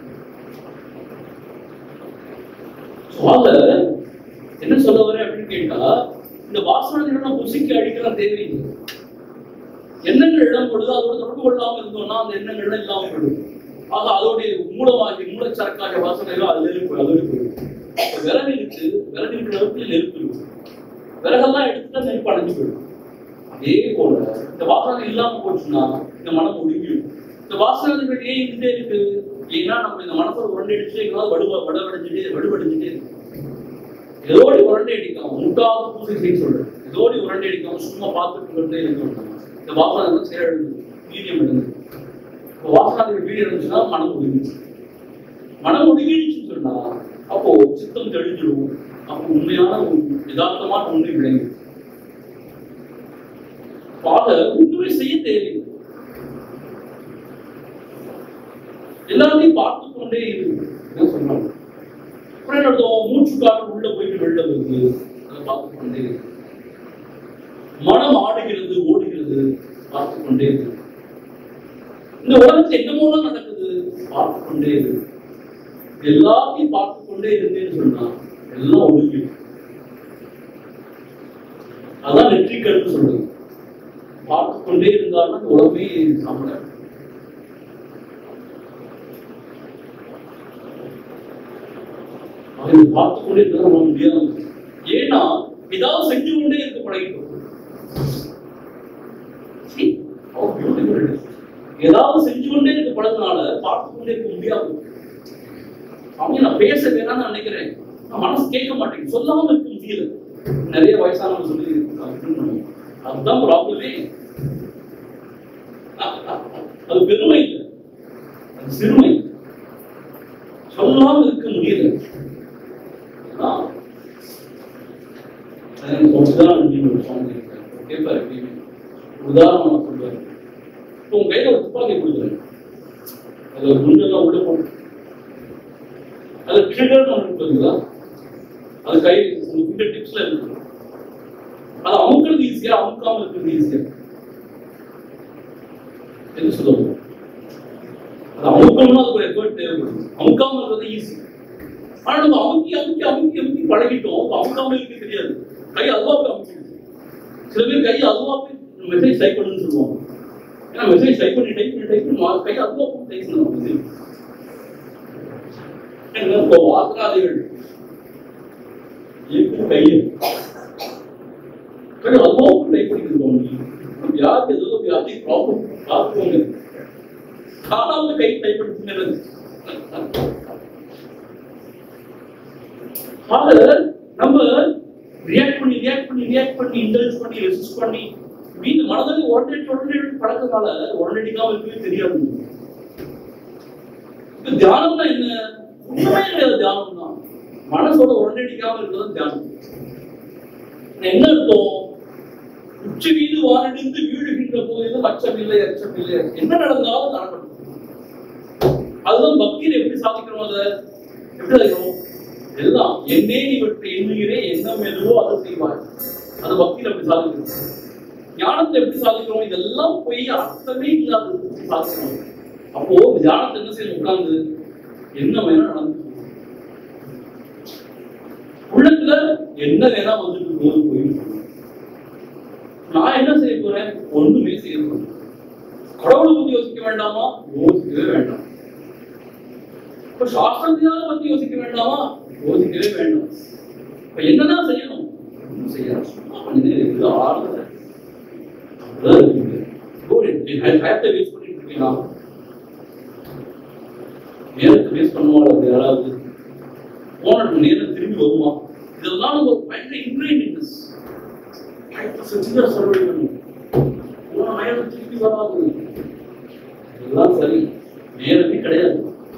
என்ன சொல்ல வரேன் அப்படின்னு கேட்டா, இந்த வாசனைகளை புசிக்கு அடிக்கலாம் தேவையில்லை. எண்ணங்கள் இடம் பொழுது அதோட தொடர்பு கொள்ளாம இருந்தோம்னா அந்த எண்ணங்கள் இல்லாம போயிடும். ஆக அதோடைய மூலமாகி மூலச்சரக்காக வாசனைகள் அதோட போயிடும். விறகு இருக்கு, விறகு இருக்கிற அளவுக்கு நெருப்பு இருக்கு, விறகெல்லாம் எடுத்துட்டா நெருப்பு அடைஞ்சு போயிடும். அதே போல இந்த வாசனை இல்லாம போச்சுன்னா இந்த மனம் ஒடுங்கிடும். இந்த வாசனைகள் ஏன் இருந்துட்டே இருக்கு? ஏன்னா நம்ம இந்த மனசோட உரண்டை அடிச்சு எங்களால் வடுவடைஞ்சுட்டே இருக்கு. ஏதோடி உரண்டை அடிக்காம முட்டாவது பூசை செய்ய சொல்றேன், ஏதோடி உரண்டை அடிக்காம சும்மா பார்த்துட்டு இருக்கு. இந்த வாசனை செயல் வீரியம் எடுங்க. வாசனை வீரியம் இருந்துச்சுன்னா மனம் ஒடுங்கிடுச்சு. மனம் ஒடுங்கிடுச்சுன்னு சொன்னா அப்போ சித்தம் தெளிஞ்சிடும். அப்போ உண்மையான யதார்த்தமான உண்மை விளங்கும். உண்மை செய்ய தேவையில்லை, எல்லாத்தையும் பார்த்து கொண்டே இருக்கு சொன்னாங்க. மூச்சு காற்று உள்ள போயிட்டு வெளில வருது, அதை பார்த்து கொண்டே இருக்கு. மனம் ஆடுகிறது, ஓடுகிறது, பார்த்து கொண்டே இருக்கு. இந்த உலகத்துல என்னமோலாம் நடக்குது, பார்த்து கொண்டே இருக்கு. எல்லாத்தையும் பார்த்து கொண்டே இருந்தேன்னு சொன்னா எல்லாம் ஒடுங்கி. அதான் வெற்றி கருத்து சொல்றது. பார்த்து கொண்டே இருந்தாலும் அந்த உலகமே சாப்பிட. பார்த்து கொண்டே இருந்தா நம்ம முடியாது. ஏன்னா ஏதாவது செஞ்சு கொண்டே இருக்க பழகிட்டோம். ஏதாவது செஞ்சு கொண்டே இருக்க பழகினால பார்த்து கொண்டே இருக்க முடியாது. அவங்க நான் பேச வேணாம்னு நினைக்கிறேன், நான் மனசு கேட்க மாட்டேங்குது, சொல்லாம இருக்க முடியல. நிறைய வயசானவங்க சொல்லி அதுதான் ப்ராப்ளமே. அது பெருமை இல்லை, அது சிறுமை. சொல்லாம இருக்க முடியல. உதாரணம் சொல்லுவாரு, உங்க கையில ஒரு துப்பாக்கி கொடுக்குறேன், அதுல ஒரு குண்டெல்லாம் உள்ள போட்டு அது ட்ரிகர்னு ஒன்று இருக்குங்களா, அது கை உங்க ஃபிங்கர் டிப்ஸ்ல இருக்கு. அது அமுக்கிறது ஈஸியா, அமுக்காம இருக்கிறது ஈஸியா? என்ன சொல்லுவாங்க? அது அமுக்கணும்னா அதுக்கு ஒரு எஃபர்ட் தேவைப்படுது, அமுக்காம இருக்கிறது ஈஸி. ஆனா நம்ம அமுக்கி அமுக்கி அமுக்கி அமுக்கி பழகிட்டோம், அமுக்காம இருக்க தெரியாது. கை அதுவா போய் அமுக்கிடுது. சில பேர் கை அதுவா போய் மெசேஜ் டைப் பண்ணுன்னு சொல்லுவாங்க. ஏன்னா மெசேஜ் டைப் பண்ணி கை அதுவா போய் டைப் பண்ணுவாங்க மெசேஜ். வாசனாதிகள் கையை அதுவா போய் டைப் பண்ணிட்டு யாருக்கு ஏதோ வியாதி ப்ராப்ளம் பார்த்துக்கோங்க. காணாம கை டைப் பண்ணிட்டு நம்ம ரியாக்ட் பண்ணி இன்டெலிஜ் பண்ணி ரெசிஸ்ட் பண்ணி மீது மனதில் உடனடி பழக்கத்தால உடனடிக்காம இருக்கவே தெரியாது. தியானம்னா என்ன? உண்மையே கிடையாது. தியானம் தான் மனசோட உடனடிக்காம இருக்கிறது தியானம். என்ன அர்த்தம்? உச்சி மீது வானடிந்து வீழுகின்ற போது அச்சமில்லை அச்சமில்லை, என்ன நடந்தாலும் நடக்கணும். அதுதான் பக்தியில எப்படி சாதிக்கிறோம்? அதை எப்படி அறிகிறோம்? எல்லாம் என்னே இவற்றை எண்ணுகிறே, எண்ணம் எதுவோ அதை செய்வார். அது பக்தியில எப்படி சாதிக்கிறோம்? ஞானத்தை எப்படி சாதிக்கிறோம்? இதெல்லாம் போய் அர்த்தமே இல்லாத சாதிக்கிறோம். அப்போ ஞானத்தை என்ன செய்யணும்? உட்கார்ந்து என்ன வேணா நடந்து உள்ளத்துல என்ன வேணா வந்துட்டு போது போயிட்டு நான் என்ன செய்ய போறேன்? ஒண்ணுமே செய்ய போறேன். கடவுளை பத்தி யோசிக்க வேண்டாமா? யோசிக்கவே வேண்டாம். இப்ப சாஸ்திரத்தினால பத்தி யோசிக்க வேண்டாமா? யோசிக்கவே வேண்டாம். இப்ப என்னதான் செய்யணும்? செய்யணும். ஆறுதல் நேரத்தை வேஸ்ட் பண்ணிட்டு இருக்கீங்களா? நேரத்தை வேஸ்ட் பண்ணுவாங்க யாராவது? போன நேரம் திரும்பி வருமா? இதெல்லாம் நம்ம ஒரு பயங்கர இன்கிரீடியன்ஸ். திரும்பி வராது. இதெல்லாம் சரி, நேரமே கிடையாது.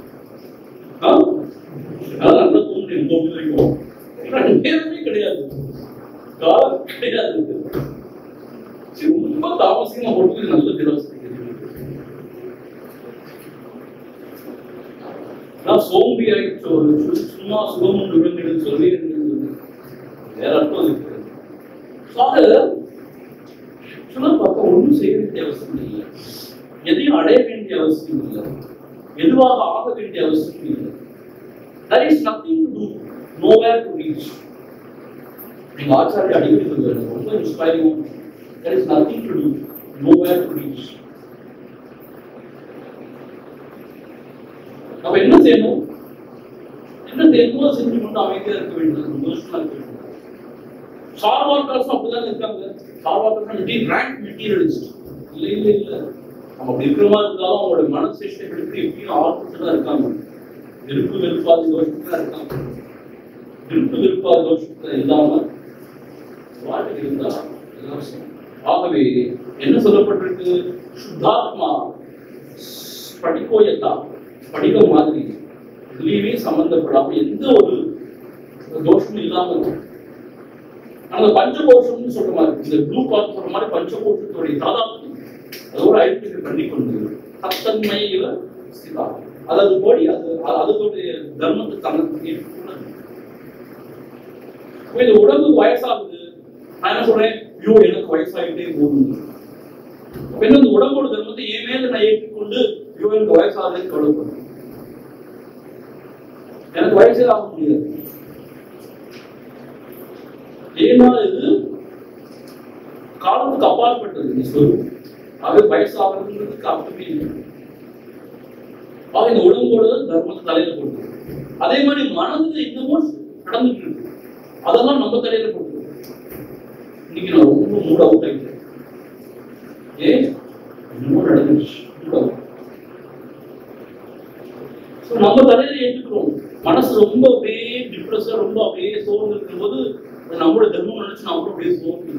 நேரமே கிடையாது, காலம் கிடையாது. ரொம்ப தாமசியமா போட்டு நல்ல தினவசதி நான் சோம்பி ஆயிடுச்சு, சும்மா சுகமும் விழுந்துன்னு சொல்லி வேற அர்த்தம் இருக்கு. பார்த்தா ஒன்றும் செய்ய வேண்டிய அவசியம் இல்லை, எதையும் அடைய வேண்டிய அவசியம் இல்லை, எதுவாக ஆக வேண்டிய அவசியம் இல்லை. There is nothing to do, nowhere to reach. எங்க ஆச்சாரிய அடிக்கடி சொல்றாரு, ரொம்ப inspiring. There is nothing to do, nowhere to reach. அப்ப என்ன செய்யணும்? என்ன செய்யணுமோ செஞ்சு கொண்டு அமைதியா இருக்க வேண்டியது, சந்தோஷமா இருக்க வேண்டியது. சார்வாக்கர்ஸ் அப்படிதான் இருக்காங்க. சார்வாக்கர்ஸ் ரேங்க் மெட்டீரியலிஸ்ட் இல்ல இல்ல இல்ல. நம்ம அப்படி இருக்கிறமா இருந்தாலும் அவங்களோட மனசேஷத்தை எடுத்து எப்படியும் ஆர்வத்துல தான் இருக்காங்க. விருப்பு வெறுப்பாத தோஷத்துல இருக்காங்க. விருப்பு வெறுப்பாத தோஷத்துல இல்லாம வாழ்க்கை இருந்தா எல்லாம். ஆகவே என்ன சொல்லப்பட்டிருக்கு? சுத்தாத்மா படிக்கோயத்தா, படிகம் மாதிரி இதுலயுமே சம்பந்தப்படாம எந்த ஒரு தோஷமும் இல்லாம அந்த பஞ்சகோஷம்னு சொல்ற மாதிரி, இந்த ப்ளூ கார்ட் சொல்ற மாதிரி பஞ்சகோஷத்துடைய தாதாத்மியம் அதோட ஐடென்டிஃபை பண்ணி கொண்டு தத்தன்மையில ஸ்திதா, அதாவது போடி அதோடைய தர்மத்தை தனக்கு. இந்த உடம்பு வயசாகுது, நான் என்ன சொல்றேன், ஐயோ எனக்கு வயசாகிட்டே போகுது. இந்த உடம்போட தர்மத்தை என் மேல நான் ஏற்றுக்கொண்டு ஐயோ எனக்கு வயசாகுதுன்னு கவலைப்படுறேன். எனக்கு வயசே ஆக முடியாது. ஏன்னா இது காலத்துக்கு அப்பாற்பட்டது. நீ சொல்லு, அது வயசாகிறதுக்கு அர்த்தமே இல்லை. இந்த உடம்போட தர்மத்தை தலையில போட்டு, அதே மாதிரி மனதுல இன்னமும் நடந்துட்டு இருக்கு, அதெல்லாம் நம்ம தலையில போட்டு. இன்னைக்கு நான் ரொம்ப மூட் அவுட் ஆகிட்டேன். இன்னமும் நடந்துச்சு, நம்ம தலையில ஏற்றுக்கிறோம். மனசு ரொம்ப அப்படியே டிப்ரெஸா, ரொம்ப அப்படியே சோர்ந்து இருக்கும் போது நம்மளோட தர்மம் நினைச்சு நம்மளும் அப்படியே சோர்ந்து.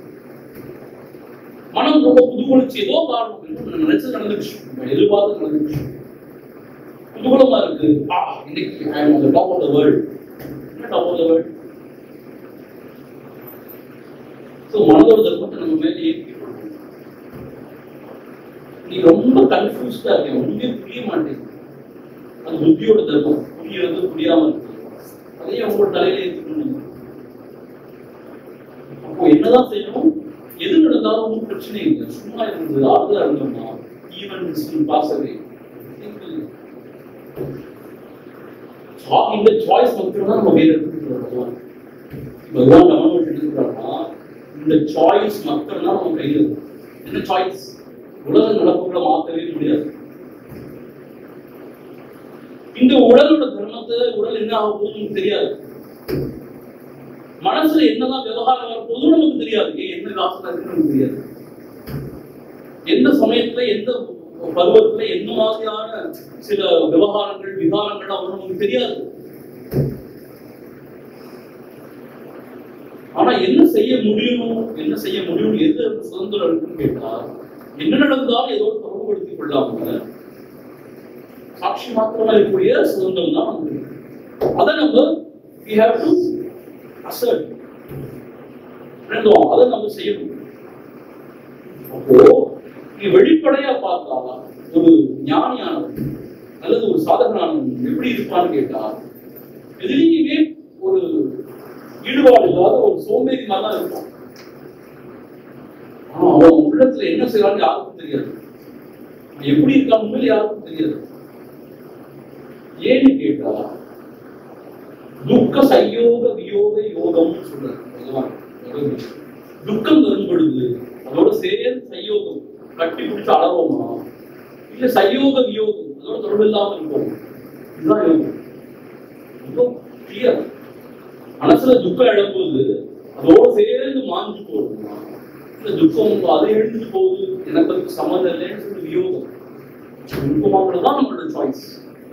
மனம் ரொம்ப புதுகுளிச்சு, ஏதோ காரணம் நினைச்சு நடந்துச்சு, எதிர்பார்த்து நடந்துச்சு, குதூகலமா இருக்கு. இன்னைக்கு I am on the top of the world. என்ன top of the world? So மனதோட தர்மத்தை நம்ம மேல ஏற்றிக்கிறோம். நீ ரொம்ப கன்ஃபியூஸ்டா இருக்க, ஒண்ணுமே புரிய மாட்டேங்குது. அது புத்தியோட தர்மம், புரியுறது புரியாம இருக்கு. அதையே உங்களோட தலையில ஏற்றுக்கணும். அப்போ என்னதான் செய்யணும்? எது நடந்தாலும் ஒன்றும் பிரச்சனை இல்லை, சும்மா இருந்து ஆறுதலா இருந்தோம்னா ஈவன் பாசவே இந்த சாய்ஸ் மட்டும் தான் நம்ம வேற எடுத்துக்கிறோம். பகவான் நம்ம எடுத்துக்கிறாங்கன்னா இந்த சாய்ஸ் மட்டும் தான் நம்ம கையில் இருக்கும். என்ன சாய்ஸ்? உலக நடப்புகளை மாற்றவே முடியாது. இந்த உடலோட தர்மத்தை, உடல் என்ன ஆக போகுதுன்னு தெரியாது. மனசுல என்னதான் விவகாரம் வரப்போதும் நமக்கு தெரியாது. என்ன ராசனா இருக்குன்னு நமக்கு தெரியாது. எந்த சமயத்துல, எந்த பருவத்துல என்ன மாதிரியான சில விவகாரங்கள், விகாரங்கள் அவரும் நமக்கு தெரியாது. ஆனா என்ன செய்ய முடியும், என்ன செய்ய முடியும், எது சுதந்திரம் இருக்குன்னு கேட்டா, என்ன நடந்தாலும் ஏதோ தொடர்புபடுத்திக் கொள்ளாம சாட்சி மாத்திரமா இருக்கக்கூடிய சுதந்திரம் தான் வந்து. அதை நம்ம we have to assert. அதை நம்ம செய்யணும். அப்போ நீ வெளிப்படையா பார்த்தா ஒரு ஞானியானவன் அல்லது ஒரு சாதகனானவன் எப்படி இருப்பான்னு கேட்டா, எதிரியுமே ஒரு ஈடுபாடு இல்லாத ஒரு சோம்பேறி மாதிரி தான் இருப்பான். ஆனா அவன் உள்ளத்துல என்ன செய்யறான்னு யாருக்கும் தெரியாது, எப்படி இருக்கான்னு யாருக்கும் தெரியாது. ஏன்னு கேட்டா, துக்க சயோக வியோக யோகம்னு சொல்றாரு பகவான். துக்கம் வரும் பொழுது அதோட சேர்ந்து சயோகம் கட்டி பிடிச்சு அழவோமா, இல்ல சயோக வியோகம் அதோட தொடர்பு இல்லாம இருக்கும். இதுதான் யோகம். ரொம்ப கிளியர். மனசுல துக்கம் எழும்போது அதோட சேர்ந்து மாஞ்சு போடுமா, இல்ல துக்கம் அதை எழுந்து போகுது, எனக்கு அதுக்கு சம்மந்தம் இல்லைன்னு சொல்லி வியோகம். துக்கமாக்குறதுதான் நம்மளோட சாய்ஸ்.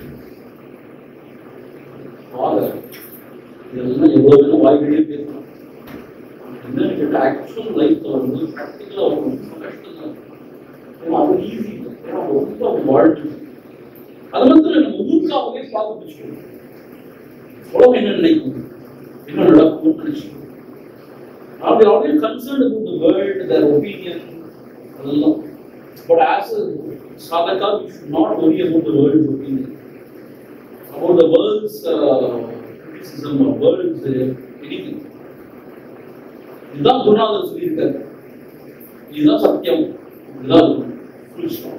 இதெல்லாம் எவ்வளவு வேணும் வாய்களிலே பேசலாம். என்னன்னு கேட்டா, ஆக்சுவல் லைஃப்ல வரும்போது பிராக்டிகலா வரும் கஷ்டம் தான். அது ஈஸி இல்லை, ஏன்னா ரொம்ப வாழ்க்கை. அது மட்டும் நம்ம ஊருக்காகவே பார்க்க பிடிச்சிக்கணும். உலகம் என்ன நினைக்கும், என்ன நடக்கும் நினைச்சுக்கணும். They are always concerned about the world, their opinion, அதெல்லாம். But as a sadhaka, we should not worry about the world's opinion. about the world's criticism or world's anything. இதுதான் குருநாதர் சொல்லியிருக்காரு. இதுதான் சத்தியம். இதுதான் full stop.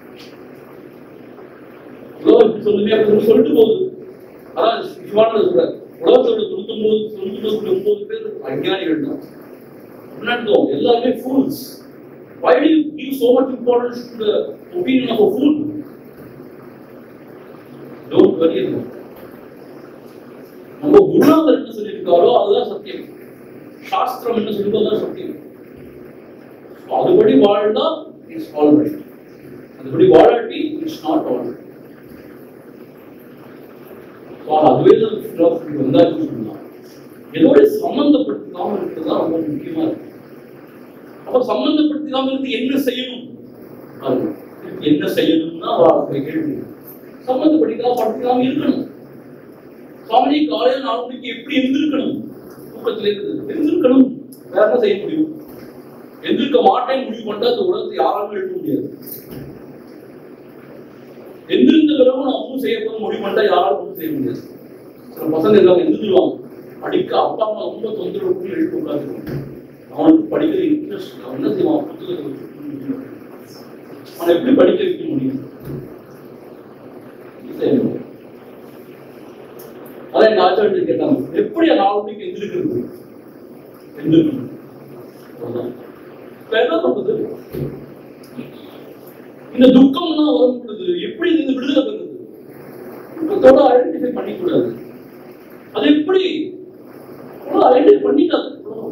உலகம் இப்படி சொல்லுமே அப்படின்னு சொல்லிட்டு போகுது. அதான் சிவானந்தர் சொல்றாரு, உலகத்தோட 99.9 பேர் அஞ்ஞானிகள் தான். எல்லாருமே fools. Why do you give so much importance to the opinion of a fool? Don't worry about it. நம்ம குருநாதர் என்ன சொல்லியிருக்காரோ அதுதான் சத்தியம். சாஸ்திரம் என்ன சொல்லியிருக்கோ அதுதான் சத்தியம். அதுபடி வாழ்ந்தா இட்ஸ் ஆல் ரைட், அதுபடி வாழாட்டி it's not all right. Advaita philosophy வந்தாச்சுன்னு சொன்னா இதோட சம்பந்தப்படுத்தாம இருக்கிறது தான் ரொம்ப முக்கியமா இருக்கு. அப்ப சம்பந்தப்படுத்தாம இருந்து என்ன செய்யணும், என்ன செய்யணும்னா கேள்வி. சம்பந்தப்படுத்தாம இருக்கணும். சுவாமி காலையில் 4 மணிக்கு எப்படி எழுந்திருக்கணும், தூக்கத்துல எழுந்திருக்கணும். வேற என்ன செய்ய முடியும்? எந்திருக்க மாட்டேன்னு முடிவு பண்ணா அந்த உலகத்தை யாராலும் எழுத முடியாது. எந்திருந்த பிறகு நான் ஒன்றும் செய்ய போது முடிவு பண்ணா யாராலும் ஒன்றும் செய்ய முடியாது. சில பசங்க எல்லாம் எந்திருவாங்க, படிக்க அப்பா அம்மா ரொம்ப தொந்தரவு பண்ணி எழுத கூடாது. அவனுக்கு படிக்கிற இன்ட்ரெஸ்ட், அவன் என்ன செய்வான், புத்தகத்தை அவனை எப்படி படிக்க வைக்க முடியும்? அதான் எங்க ஆச்சாரியர் கேட்டாங்க, எப்படி 4 மணிக்கு எந்திருக்கிறது? எந்திருக்கணும். என்ன பண்றது? இந்த துக்கம்னா வரும் பொழுது எப்படி இந்த விடுதலை பெறுறது? துக்கத்தோட ஐடென்டிஃபை பண்ணிக்கூடாது. அது எப்படி ஐடென்டிஃபை பண்ணிக்காது.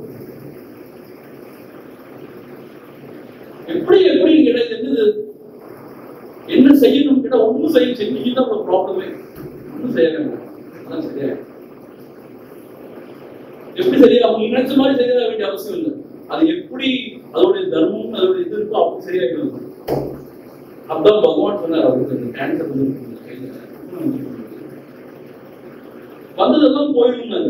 எப்படி எப்படி கிடையாது? என்னது என்ன செய்யணும் கேட்டா ஒன்னும் செய்ய செஞ்சுதான் ஒரு ப்ராப்ளமே. ஒன்னும் செய்ய வேண்டாம். அதான் சரியா. எப்படி சரியா அவங்க நினைச்ச மாதிரி செய்ய வேண்டிய அவசியம் இல்லை. அது எப்படி அதோடைய தர்மம் அதோடைய இது இருக்கோ அப்படி சரியாயிடும். அப்பதான் பகவான் சொன்னார், அவருக்கு கேன்சர் வந்ததெல்லாம் போயிடும்.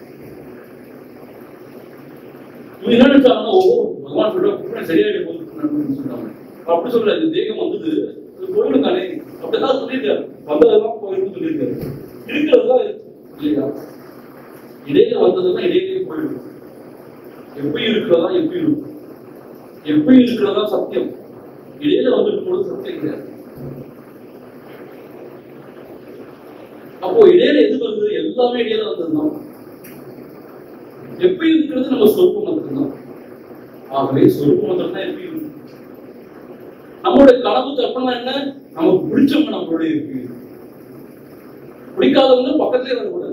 இவங்க என்ன நினைச்சாங்கன்னா, ஓ பகவான் சொல்ற சரியாயிட போது சொன்னாங்க. அப்படி சொல்ற இந்த தேகம் வந்தது போயிடும் தானே, அப்படிதான் சொல்லியிருக்காரு. வந்ததெல்லாம் போயிடும் சொல்லியிருக்காரு. இருக்கிறதுதான் இல்லையா? இடையில வந்ததுதான் இடையிலேயே போயிடும். எப்படி இருக்கிறதா எப்படி இருக்கும், எப்படி இருக்கிறதா சத்தியம். இடையில வந்துட்டு போது சத்தியம் கிடையாது. அப்போ இடையில எது வருது? எல்லாமே இடையில வந்ததுதான். எப்படி இருக்கிறது நம்ம சொருப்பு மந்திரம் தான். ஆகவே சொருப்பு மந்திரம் தான் எப்படி இருக்கு. நம்மளுடைய கனவு கற்பனை என்ன? நமக்கு பிடிச்சவங்க நம்மளுடைய இருக்கு, பிடிக்காதவங்க பக்கத்திலே வரக்கூடாது.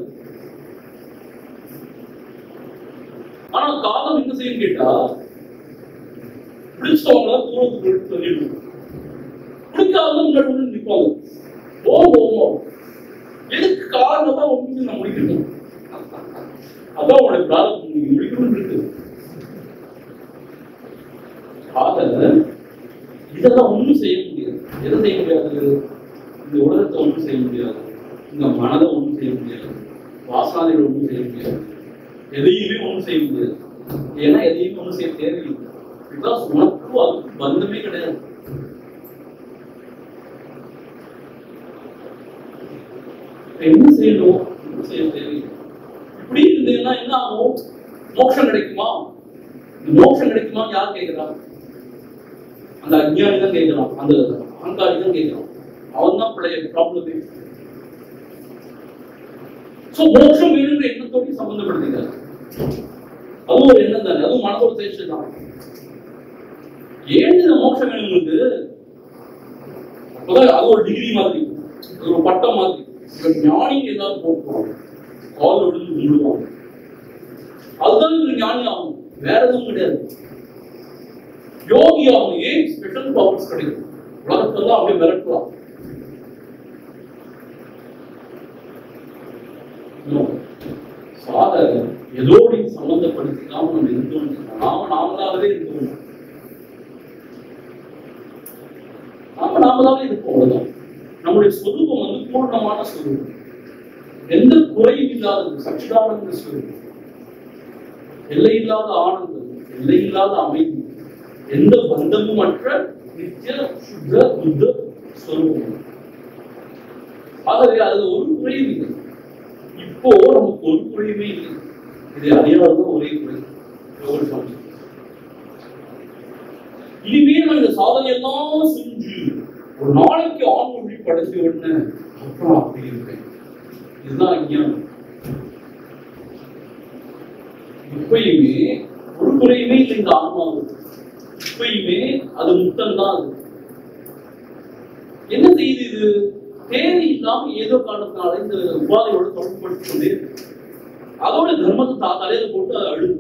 ஆனா காலம் என்ன செய்யும் கேட்டா, பிடிச்சவங்கள தூரத்துக்கு சொல்லிடுவோம், பிடிக்காதவங்க முன்னாடி நிற்பாங்க. ஓ எதுக்கு காரணம் தான் ஒன்று நான் முடிக்கணும். அதான் உங்களுடைய பிரார்த்தனை நீங்க முடிக்கணும்னு இருக்கு. இதெல்லாம் ஒன்றும் செய்ய முடியாது. எதை செய்ய முடியாது? இந்த உலகத்தை ஒன்றும் செய்ய முடியாது, இந்த மனதை ஒன்றும் செய்ய முடியாது, வாசனாதிகள் ஒன்றும் செய்ய முடியாது, எதையுமே ஒன்றும் செய்ய முடியாது. ஏன்னா எதையுமே ஒன்றும் செய்ய தேவையில்லை. பிகாஸ் உனக்கும் அதுக்கு பந்தமே கிடையாது. என்ன செய்யணும்? செய்ய தேவையில்லை. இப்படி இருந்ததுன்னா என்ன ஆகும்? மோட்சம் கிடைக்குமா? மோட்சம் கிடைக்குமா யார் கேட்கிறான்? அந்த அஞ்ஞானி தான் கேட்கிறான், அந்த அகங்காரி தான் கேட்கிறான். அவன் தான் ப்ராப்ளமே. சோ மோட்சம் வேணுங்கிற எண்ணத்தோடு சம்பந்தப்படுத்திக்கிறார். அதுவும் ஒரு எண்ணம் தானே, அதுவும் மனதோட சேர்த்து தான். ஏன் இந்த மோட்சம் வேணும் உங்களுக்கு? அப்பதான் அது ஒரு டிகிரி மாதிரி, ஒரு பட்டம் மாதிரி. ஞானி ஏதாவது போட்டுருவாங்க, கால் விழுந்து விழுவாங்க. அதுதான் இவங்க ஞானி ஆகும், வேற எதுவும் கிடையாது. யோகி ஆகும். ஏன் ஸ்பெஷல் பவர்ஸ் கிடைக்கும்? உலகத்தெல்லாம் அப்படியே மிரட்டலாம். சாதகர் எதோடு சம்பந்தப்படுத்தினாம நம்ம இருந்தோம், நாமளாகவே இருந்தோம், நாமளாவே இருப்போம். அவ்வளவுதான். நம்முடைய சொரூபம் வந்து பூர்ணமான சொரூபம், எந்த குறையும் இல்லாதது, சச்சிதானந்த சொரூபம், எல்லையில்லாத ஆனந்தம், எல்லையில்லாத அமைதி, எந்த பந்தமும் அற்ற நித்திய சுத்த புத்த சொரூபம். ஆகவே அதுல ஒரு குறையும் இல்லை. இப்போ நமக்கு ஒரு குறையுமே இல்லை. இதை அறியாததான் ஒரே குறை. இனிமேல் இந்த சாதனை எல்லாம் செஞ்சு ஒரு நாளைக்கு ஆண்மொழி படைச்சு விட அப்புறம் அப்படி இருக்கேன். இதுதான் அஞ்ஞானம். இப்பயுமே ஒரு குறையுமே இல்லை இந்த ஆன்மாவுக்கு. இப்பயுமே அது முக்தம் தான். அது என்ன செய்யுது? இது தேவை இல்லாம ஏதோ காரணத்தினால இந்த உபாதையோட தொடர்புபடுத்திக் கொண்டே அதோட தர்மத்தை தலையில போட்டு அதை அழுது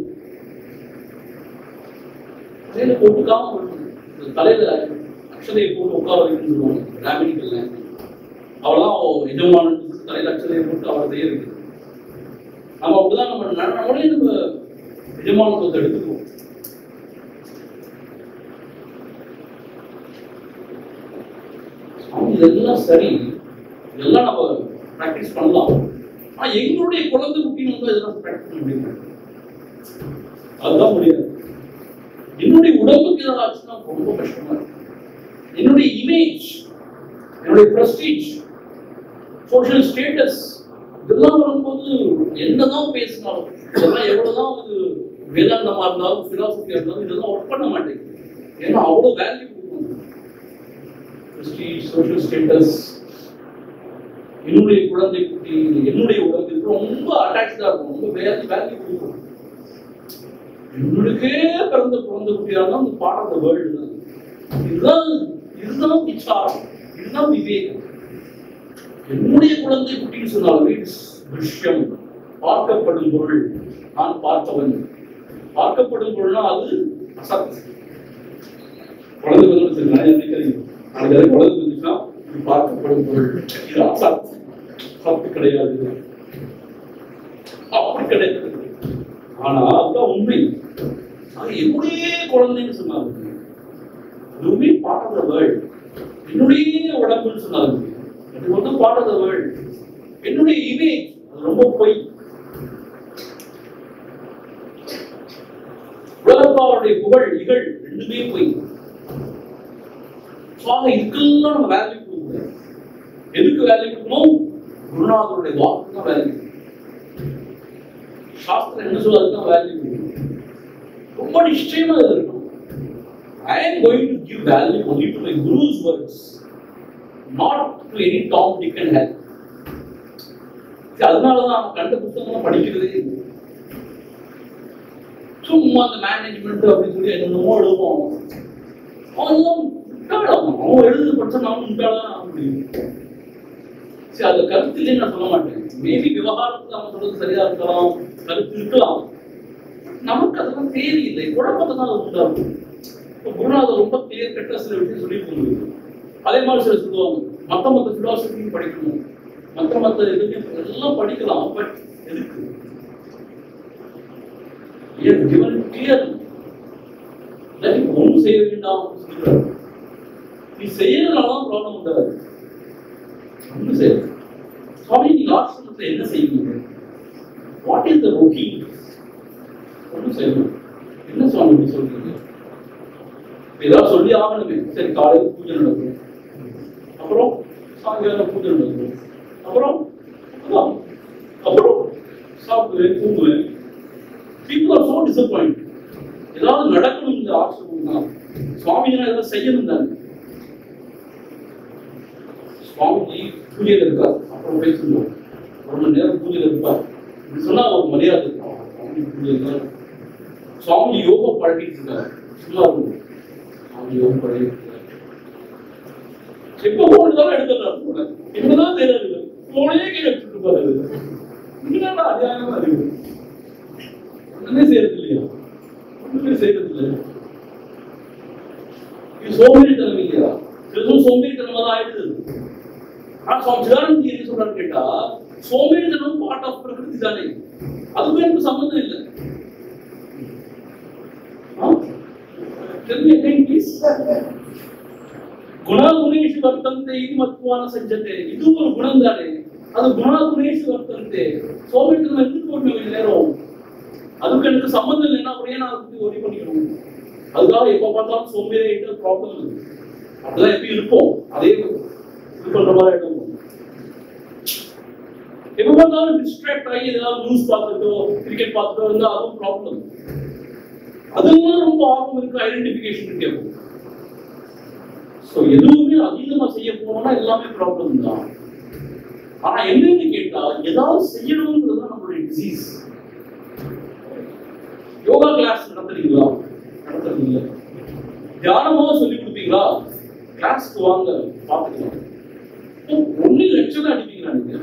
தலையில போட்டுக்காம தலையில அக்ஷதையை போட்டு உட்கார வைக்கணும்னு சொல்லுவாங்க ராமினிக்கல்ல. அவ்வளவுதான் எஜமான தலையில அக்ஷதையை போட்டு அவரதையே இருக்கு. நம்ம அப்படிதான் நம்மளே நம்ம எஜமானத்தை எடுத்துக்குவோம். இதெல்லாம் சரி, இதெல்லாம் நம்ம பிராக்டிஸ் பண்ணலாம். ஆனா எங்களுடைய குழந்தை குட்டின்னு வந்து இதெல்லாம் பிராக்டிஸ் பண்ண முடியாது. அதுதான் முடியாது. என்னுடைய உடம்புக்கு ஏதாவது ஆச்சுன்னா ரொம்ப கஷ்டமா இருக்கு. என்னுடைய இமேஜ், என்னுடைய பிரஸ்டீஜ், சோஷியல் ஸ்டேட்டஸ் இதெல்லாம் வரும்போது என்னதான் பேசினாலும், இதெல்லாம் எவ்வளவுதான் வந்து வேதாந்தமா இருந்தாலும் பிலாசபியா இருந்தாலும் இதெல்லாம் ஒர்க் பண்ண மாட்டேங்குது. ஏன்னா அவ்வளவு வேல்யூ கொடுக்கணும். பிரஸ்டீஜ், சோஷியல் ஸ்டேட்டஸ், என்னுடைய குழந்தை குட்டி, என்னுடைய உடம்புக்கு ரொம்ப அட்டாச்சா இருக்கும். ரொம்ப வேல்யூ கொடுக்கும். என்னுடைய பிறந்த குழந்தை குட்டியா இருந்தாலும் அந்த பார்ட் ஆஃப் த வேர்ல்டு தான். இதுதான் விசாரம், இதுதான் விவேகம். என்னுடைய குழந்தை குட்டின்னு சொன்னாலும் விஷயம், பார்க்கப்படும் பொருள். நான் பார்த்தவன். பார்க்கப்படும் பொருள்னா அது அசத். குழந்தை வந்து நினைக்கிறீங்க குழந்தை வந்துச்சுன்னா பார்க்கப்படும் பொருள் அசத். சத்து கிடையாது, அப்படி கிடையாது. ஆனா அதுதான் உண்மை. என்னுடைய குழந்தைன்னு சொன்னாங்க, அதுவுமே பார்ட் ஆஃப் த வேர்ல்ட். என்னுடைய உடம்புன்னு சொன்னாங்க, அது வந்து பார்ட் ஆஃப் த வேர்ல்ட். என்னுடைய இமேஜ் அது ரொம்ப பொய். உலகத்தாருடைய புகழ் இகழ் ரெண்டுமே பொய். இதுக்கெல்லாம் நம்ம வேல்யூ கொடுக்கணும். எதுக்கு வேல்யூ கொடுக்கணும்? குருநாதருடைய வாக்கு தான் வேல்யூ. சாஸ்திரம் என்ன சொல்றதுதான் வேல்யூ. ரொம்ப நிச்சயமா இருக்கணும். I am going to give value only to my Guru's words, not to any Tom, Dick and Harry. அதனாலதான் நம்ம கண்ட புத்தகம் படிக்கிறதே. சும்மா அந்த மேனேஜ்மெண்ட் அப்படின்னு சொல்லி என்னமோ எழுதுவோம். அவன் எழுது படிச்சா நாம முட்டாளதான் ஆக முடியும். சரி, அது கருத்து இல்லைன்னு நான் சொல்ல மாட்டேன். மேபி விவகாரத்துக்கு அவன் சொல்றது சரியா இருக்கலாம், கருத்து இருக்கலாம். நமக்கு அதெல்லாம் தேவையில்லை. குழப்பத்தை தான் அது உண்டாகும். குருநாதர் ரொம்ப கிளியர் கட்டா சில விஷயம் சொல்லிட்டு முடியும். அதே மாதிரி சில சொல்லுவாங்க, மத்த பிலாசபியும் படிக்கணும், மத்த எதுவுமே எல்லாம் படிக்கலாம். பட் எதுக்கு? ஒன்றும் செய்ய வேண்டாம் சொல்லுறாரு. நீ செய்யறதுனாலதான் ப்ராப்ளம் உண்டாது. ஒன்றும் செய்ய சுவாமி, நீங்க ஆசிரமத்தில் என்ன செய்வீங்க? What is the routine? ஒன்றும் செய்யணும். என்ன சுவாமி சொல்றீங்க? ஏதாவது சொல்லி ஆகணுமே. சரி, காலையில் பூஜை நடக்கும், அப்புறம் சாயங்காலம் பூஜை நடக்கும், அப்புறம் சாப்பிடுவேன், தூங்குவேன். People are so disappointed. ஏதாவது நடக்கணும் இந்த ஆசிரமம்னா. சுவாமிஜி ஏதாவது செய்யணும் தானே. சுவாமிஜி பூஜையில் இருக்கார், அப்புறம் பேசணும். ஒரு மணி நேரம் பூஜையில் இருப்பார். இப்படி சொன்னா ஒரு மரியாதை இருக்கும். சுவாமி யோகம் பழகிட்டு இருக்காரு. சும்மா இருக்கும். யோகம் பழகிட்டு எப்ப போனதாலும் எடுத்துறாரு. என்னதான் தெரியாது, போனே கீழே எடுத்துட்டு இருப்பாரு. என்னடா அநியாயமா இருக்கு. ஒண்ணுமே செய்யறது இல்லையா? ஒண்ணுமே செய்யறது இல்லை. இது சோம்பேறித்தனம் இல்லையா? இதுவும் சோம்பேறித்தனமா தான் ஆயிடுது. ஆனா சுவாமி சிதானந்தி என்ன சொல்றாரு கேட்டா, சோம்பேறித்தனம் பார்ட் ஆஃப் பிரகிருதி தானே, அதுக்கும் எனக்கு சம்பந்தம் இல்லை. குணகுணேஷு வர்த்தந்தே இது மத்வான சஞ்சத்தே. இது ஒரு குணம் தானே, அது குணகுணேஷு வர்த்தந்தே. சோம்பேறித்தனம் எடுத்துட்டு போட்டு நேரம் அதுக்கு எனக்கு சம்பந்தம் இல்லைன்னா அப்படியே நான் அதுக்கு ஒரி பண்ணிக்கணும். அதுக்காக எப்ப பார்த்தாலும் சோம்பேறிட்டு ப்ராப்ளம் இருக்கு. அப்படிதான் எப்பயும் இருப்போம். அதே இது பண்ற மாதிரி இருக்கும். எப்ப பார்த்தாலும் டிஸ்ட்ராக்ட் ஆகி ஏதாவது நியூஸ் பார்த்துட்டோ கிரிக்கெட் பார்த்துட்டோ இருந்தா அதுவும் ப்ராப்ளம். அதெல்லாம் ரொம்ப ஆர்வம் இருக்கு, ஐடென்டிபிகேஷன் இருக்கு. ஸோ எதுவுமே அதிகமா செய்ய போனோம்னா எல்லாமே ப்ராப்ளம் தான். ஆனா என்னன்னு கேட்டா ஏதாவது செய்யணும்ன்றது தான் நம்மளுடைய டிசீஸ். யோகா கிளாஸ் நடத்துறீங்களா? நடத்துறீங்க. தியானமாக சொல்லி கொடுப்பீங்களா? கிளாஸ்க்கு வாங்க பார்த்துக்கலாம். ஒன்னு லட்சம் தான் அடிப்பீங்களா நீங்க?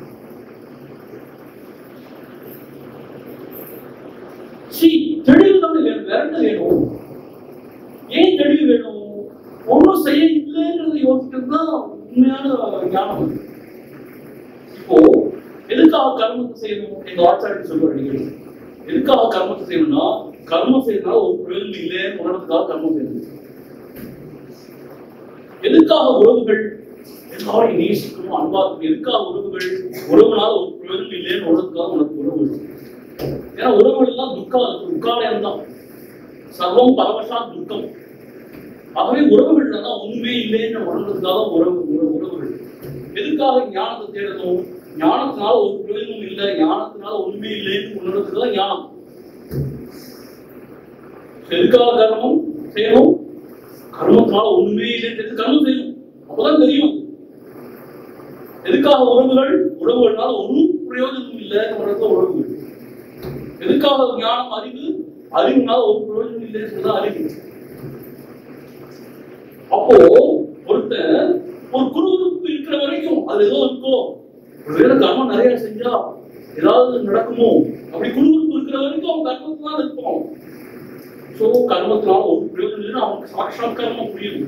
தெளிவு தானே வேணும், வேற என்ன வேணும்? ஏன் தெளிவு வேணும்? ஒன்னும் செய்ய இல்லைங்கிறத யோசிக்கிறது தான் உண்மையான ஞானம். இப்போ எதுக்காக கர்மத்தை செய்யணும்? எங்க ஆச்சாரியர் சொல்லுவாங்க, எதுக்காக கர்மத்தை செய்யணும்னா கர்மம் செய்யறதுனால ஒரு பிரயோஜனம் இல்லைன்னு உணர்றதுக்காக கர்மம் செய்யணும். எதுக்காக உறவுகள்? எல்லாரையும் நேசிக்கணும், அன்பா இருக்கணும். எதுக்காக உறவுகள்? உறவுனால ஒரு பிரயோஜனம் இல்லைன்னு உணர்றதுக்காக உனக்கு உறவு. ஏன்னா உறவுகள் எல்லாம் துக்காலயம் தான். சர்வம் பரவசா துக்கம். ஆகவே உறவுகள் தான் ஒண்ணுமே இல்லைன்னு உணர்றதுக்காக உறவுகள். எதுக்காக ஞானத்தை தேடணும்? ஞானத்தினால ஒரு பிரயோஜனம் இல்லை, ஞானத்தினால ஒண்ணுமே இல்லைன்னு உணர்றதுக்காக ஞானம். எதுக்காக கர்மம் செய்யணும்? கர்மத்தினால ஒண்ணுமே இல்லைன்னு கர்மம் செய்யணும், அப்பதான் தெரியும். எதுக்காக உறவுகள்? உறவுகள்னால ஒன்றும் பிரயோஜனம் இல்லைன்னு உணர்றது உறவுகள். எதுக்காக ஞானம்? அறிவு. அறிவுனால ஒரு பிரயோஜனம் இல்லைன்னு அறிவு. அப்போ ஒருத்தர் ஒரு குருவுக்கு இருக்கிற வரைக்கும் அது ஏதோ இருக்கோ, ஒருவேளை கர்மம் நிறைய செஞ்சா ஏதாவது நடக்குமோ, அப்படி குருவுக்கு இருக்கிற வரைக்கும் அவன் கர்மத்தினால இருப்போம். சோ கர்மத்தினால ஒரு பிரயோஜனம் இல்லைன்னு அவனுக்கு சாட்சாத்காரமா புரியும்.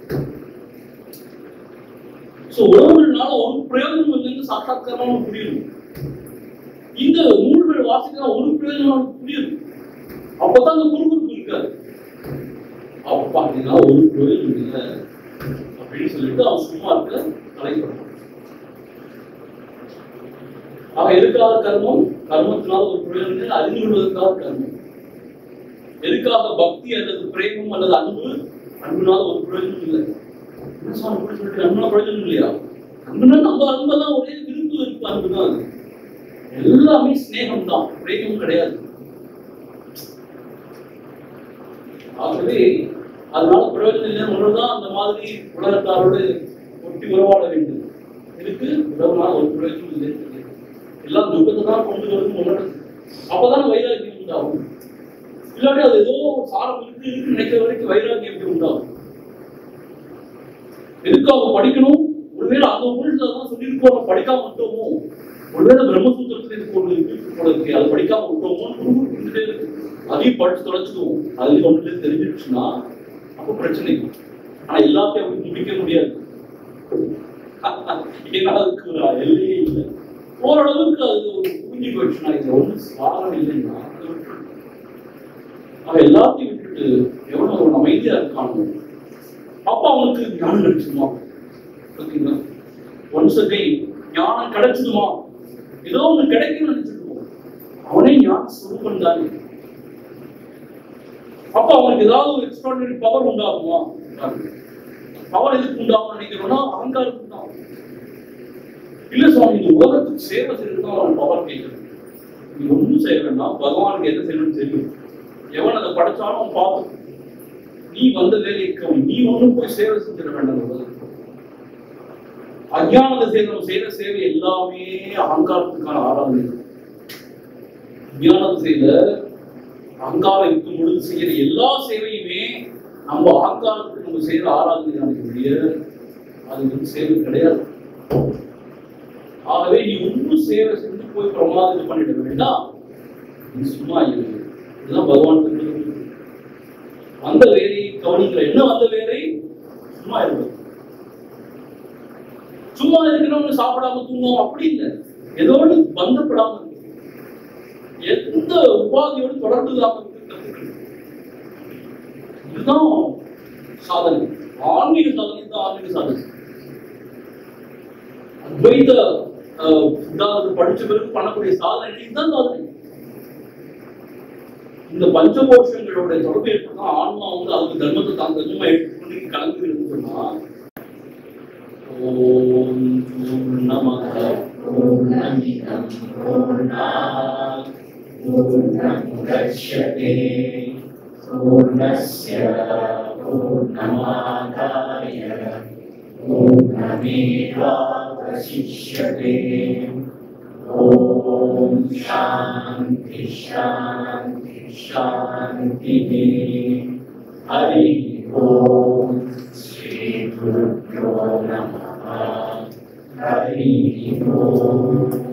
சோ உறவுகள்னால ஒரு பிரயோஜனம் இல்லைன்னு சாட்சாத்காரமா புரியும். இந்த நூல்கள் வாசிக்கலாம் ஒரு பிரயோஜனம் புரியும். அப்பதான் அந்த குருவுக்கு இருக்காது. அப்பா இதெல்லாம் ஒரு பிரயோஜனம் இல்லை அப்படின்னு சொல்லிட்டு அவன் சும்மா இருக்க தலைப்படுறான். அவன் எதுக்காக கர்மம்? கர்மத்தினால ஒரு பிரயோஜனம், அறிந்து கொள்வதற்காக கர்மம். எதுக்காக பக்தி அல்லது பிரேமம் அல்லது அன்பு? அன்புனால ஒரு பிரயோஜனம் இல்லை. சொல்லிட்டு அன்புனா பிரயோஜனம் இல்லையா? அன்புனா நம்ம அன்புதான், ஒரே விருப்பு வெறுப்பு அன்புதான். அது எல்லாமே ஸ்நேகம் தான், பிரேமம் கிடையாது. ஆகவே அதனால பிரயோஜனம் இல்லைன்னு ஒன்றுதான் அந்த மாதிரி உலகத்தாரோடு ஒட்டி உறவாட வேண்டும். இதுக்கு உறவுனால ஒரு பிரயோஜனம் இல்லை, எல்லாம் துக்கத்தை தான் கொண்டு வரும் உணர்வு. அப்பதான் வைராக்கியம் உண்டாகும். இல்லாட்டி அது ஏதோ சாரம் இருக்கு நினைக்கிற வரைக்கும் வைராக்கியம் எப்படி உண்டாகும்? எதுக்காக படிக்கணும்? ஒருவேளை அந்த ஊழல்தான் சொல்லியிருக்கோம், படிக்காம விட்டோமோ, ஒருவேளை பிரம்மசூத்திரத்துல இருக்கு ஒன்று இருக்கு போல இருக்கு, அதை படிக்காம விட்டோமோன்னு இருந்துட்டே இருக்கு. அதையும் படிச்சு தொலைச்சிடுவோம். அதுலயும் ஒன்றுல தெரிஞ்சிருச்சுன்னா அப்போ பிரச்சனை. ஆனா எல்லாத்தையும் அப்படி முடிக்க முடியாது. ஏன்னா அதுக்கு ஒரு எல்லையே இல்லை. ஓரளவுக்கு அது ஒரு புரிஞ்சு போயிடுச்சுன்னா இது ஒன்றும் சாரம் இல்லைன்னா அவன் எல்லாத்தையும் விட்டுட்டு எவ்வளவு ஒரு அமைதியா இருக்கானோ அப்ப அவனுக்கு ஞானம் கிடைச்சிடுமா? ஓகேங்களா? ஒன்ஸ் அகைன் ஞானம் கிடைச்சிடுமா? ஏதோ ஒண்ணு கிடைக்கும்னு நினைச்சிருக்கோம். அவனே ஞான சுரூபம் தானே. அப்ப அவனுக்கு ஏதாவது ஒரு எக்ஸ்ட்ராடினரி பவர் உண்டாகுமா? பவர் எதுக்கு உண்டாகும் நினைக்கிறோம்னா அகங்காரத்துக்கு தான். இல்ல சுவாமி, இந்த உலகத்துக்கு சேவை செய்யறதுதான் அவன் பவர் கேட்கணும். நீ ஒன்றும் செய்ய வேண்டாம், பகவானுக்கு என்ன செய்யணும்னு தெரியும். எவன் அதை படைச்சாலும் அவன் பார்த்து நீ வந்த வேலைக்கு நீ ஒன்றும் போய் சேவை செஞ்சிட வேண்டாம். அஞ்ஞானத்தை செய்த சேவை எல்லாமே அகங்காரத்துக்கான ஆராதனை. அஞ்ஞானத்தை செய்த அகங்காரம் இருக்கும் பொழுது செய்யற எல்லா சேவையுமே நம்ம அகங்காரத்துக்கு நம்ம செய்யற ஆராதனை அது வந்து சேவை கிடையாது. ஆகவே நீ ஒன்றும் சேவை செஞ்சு போய் பிரமாதம் பண்ணிட வேண்டாம், நீ சும்மா இருக்கு. இதுதான் பகவான் அந்த வேலை கவனிக்கிற. என்ன வந்த வேலை? சும்மா இருக்கு. சும்மா இருக்கிறவங்க சாப்பிடாம தூங்குவோம் அப்படி இல்லை, ஏதோடு பந்தப்படாம இருக்கு, எந்த உபாதியோடு தொடர்பு இல்லாம இருக்கு. இதுதான் சாதனை. ஆன்மீக சாதனை தான் ஆன்மீக சாதனை. அத்வைத சித்தாந்தத்தை படிச்ச பிறகு பண்ணக்கூடிய சாதனை தான் சாதனை. இந்த பஞ்சகோஷங்களோட தொடர்பு ஏற்பட்டா ஆன்மா வந்து அதுக்கு தர்மத்தை தான் தர்மமா எடுத்துக்கொண்டு கலந்துருக்குன்னா ஓம் நமக पूर्णमिदं पूर्णात् पूर्णमुदच्यते पूर्णस्य पूर्णमादाय पूर्णमेवावशिष्यते। ॐ शान्ति शान्ति शान्तिः। हरिः ॐ। श्रीगुरुभ्यो नमः। हरिः ॐ।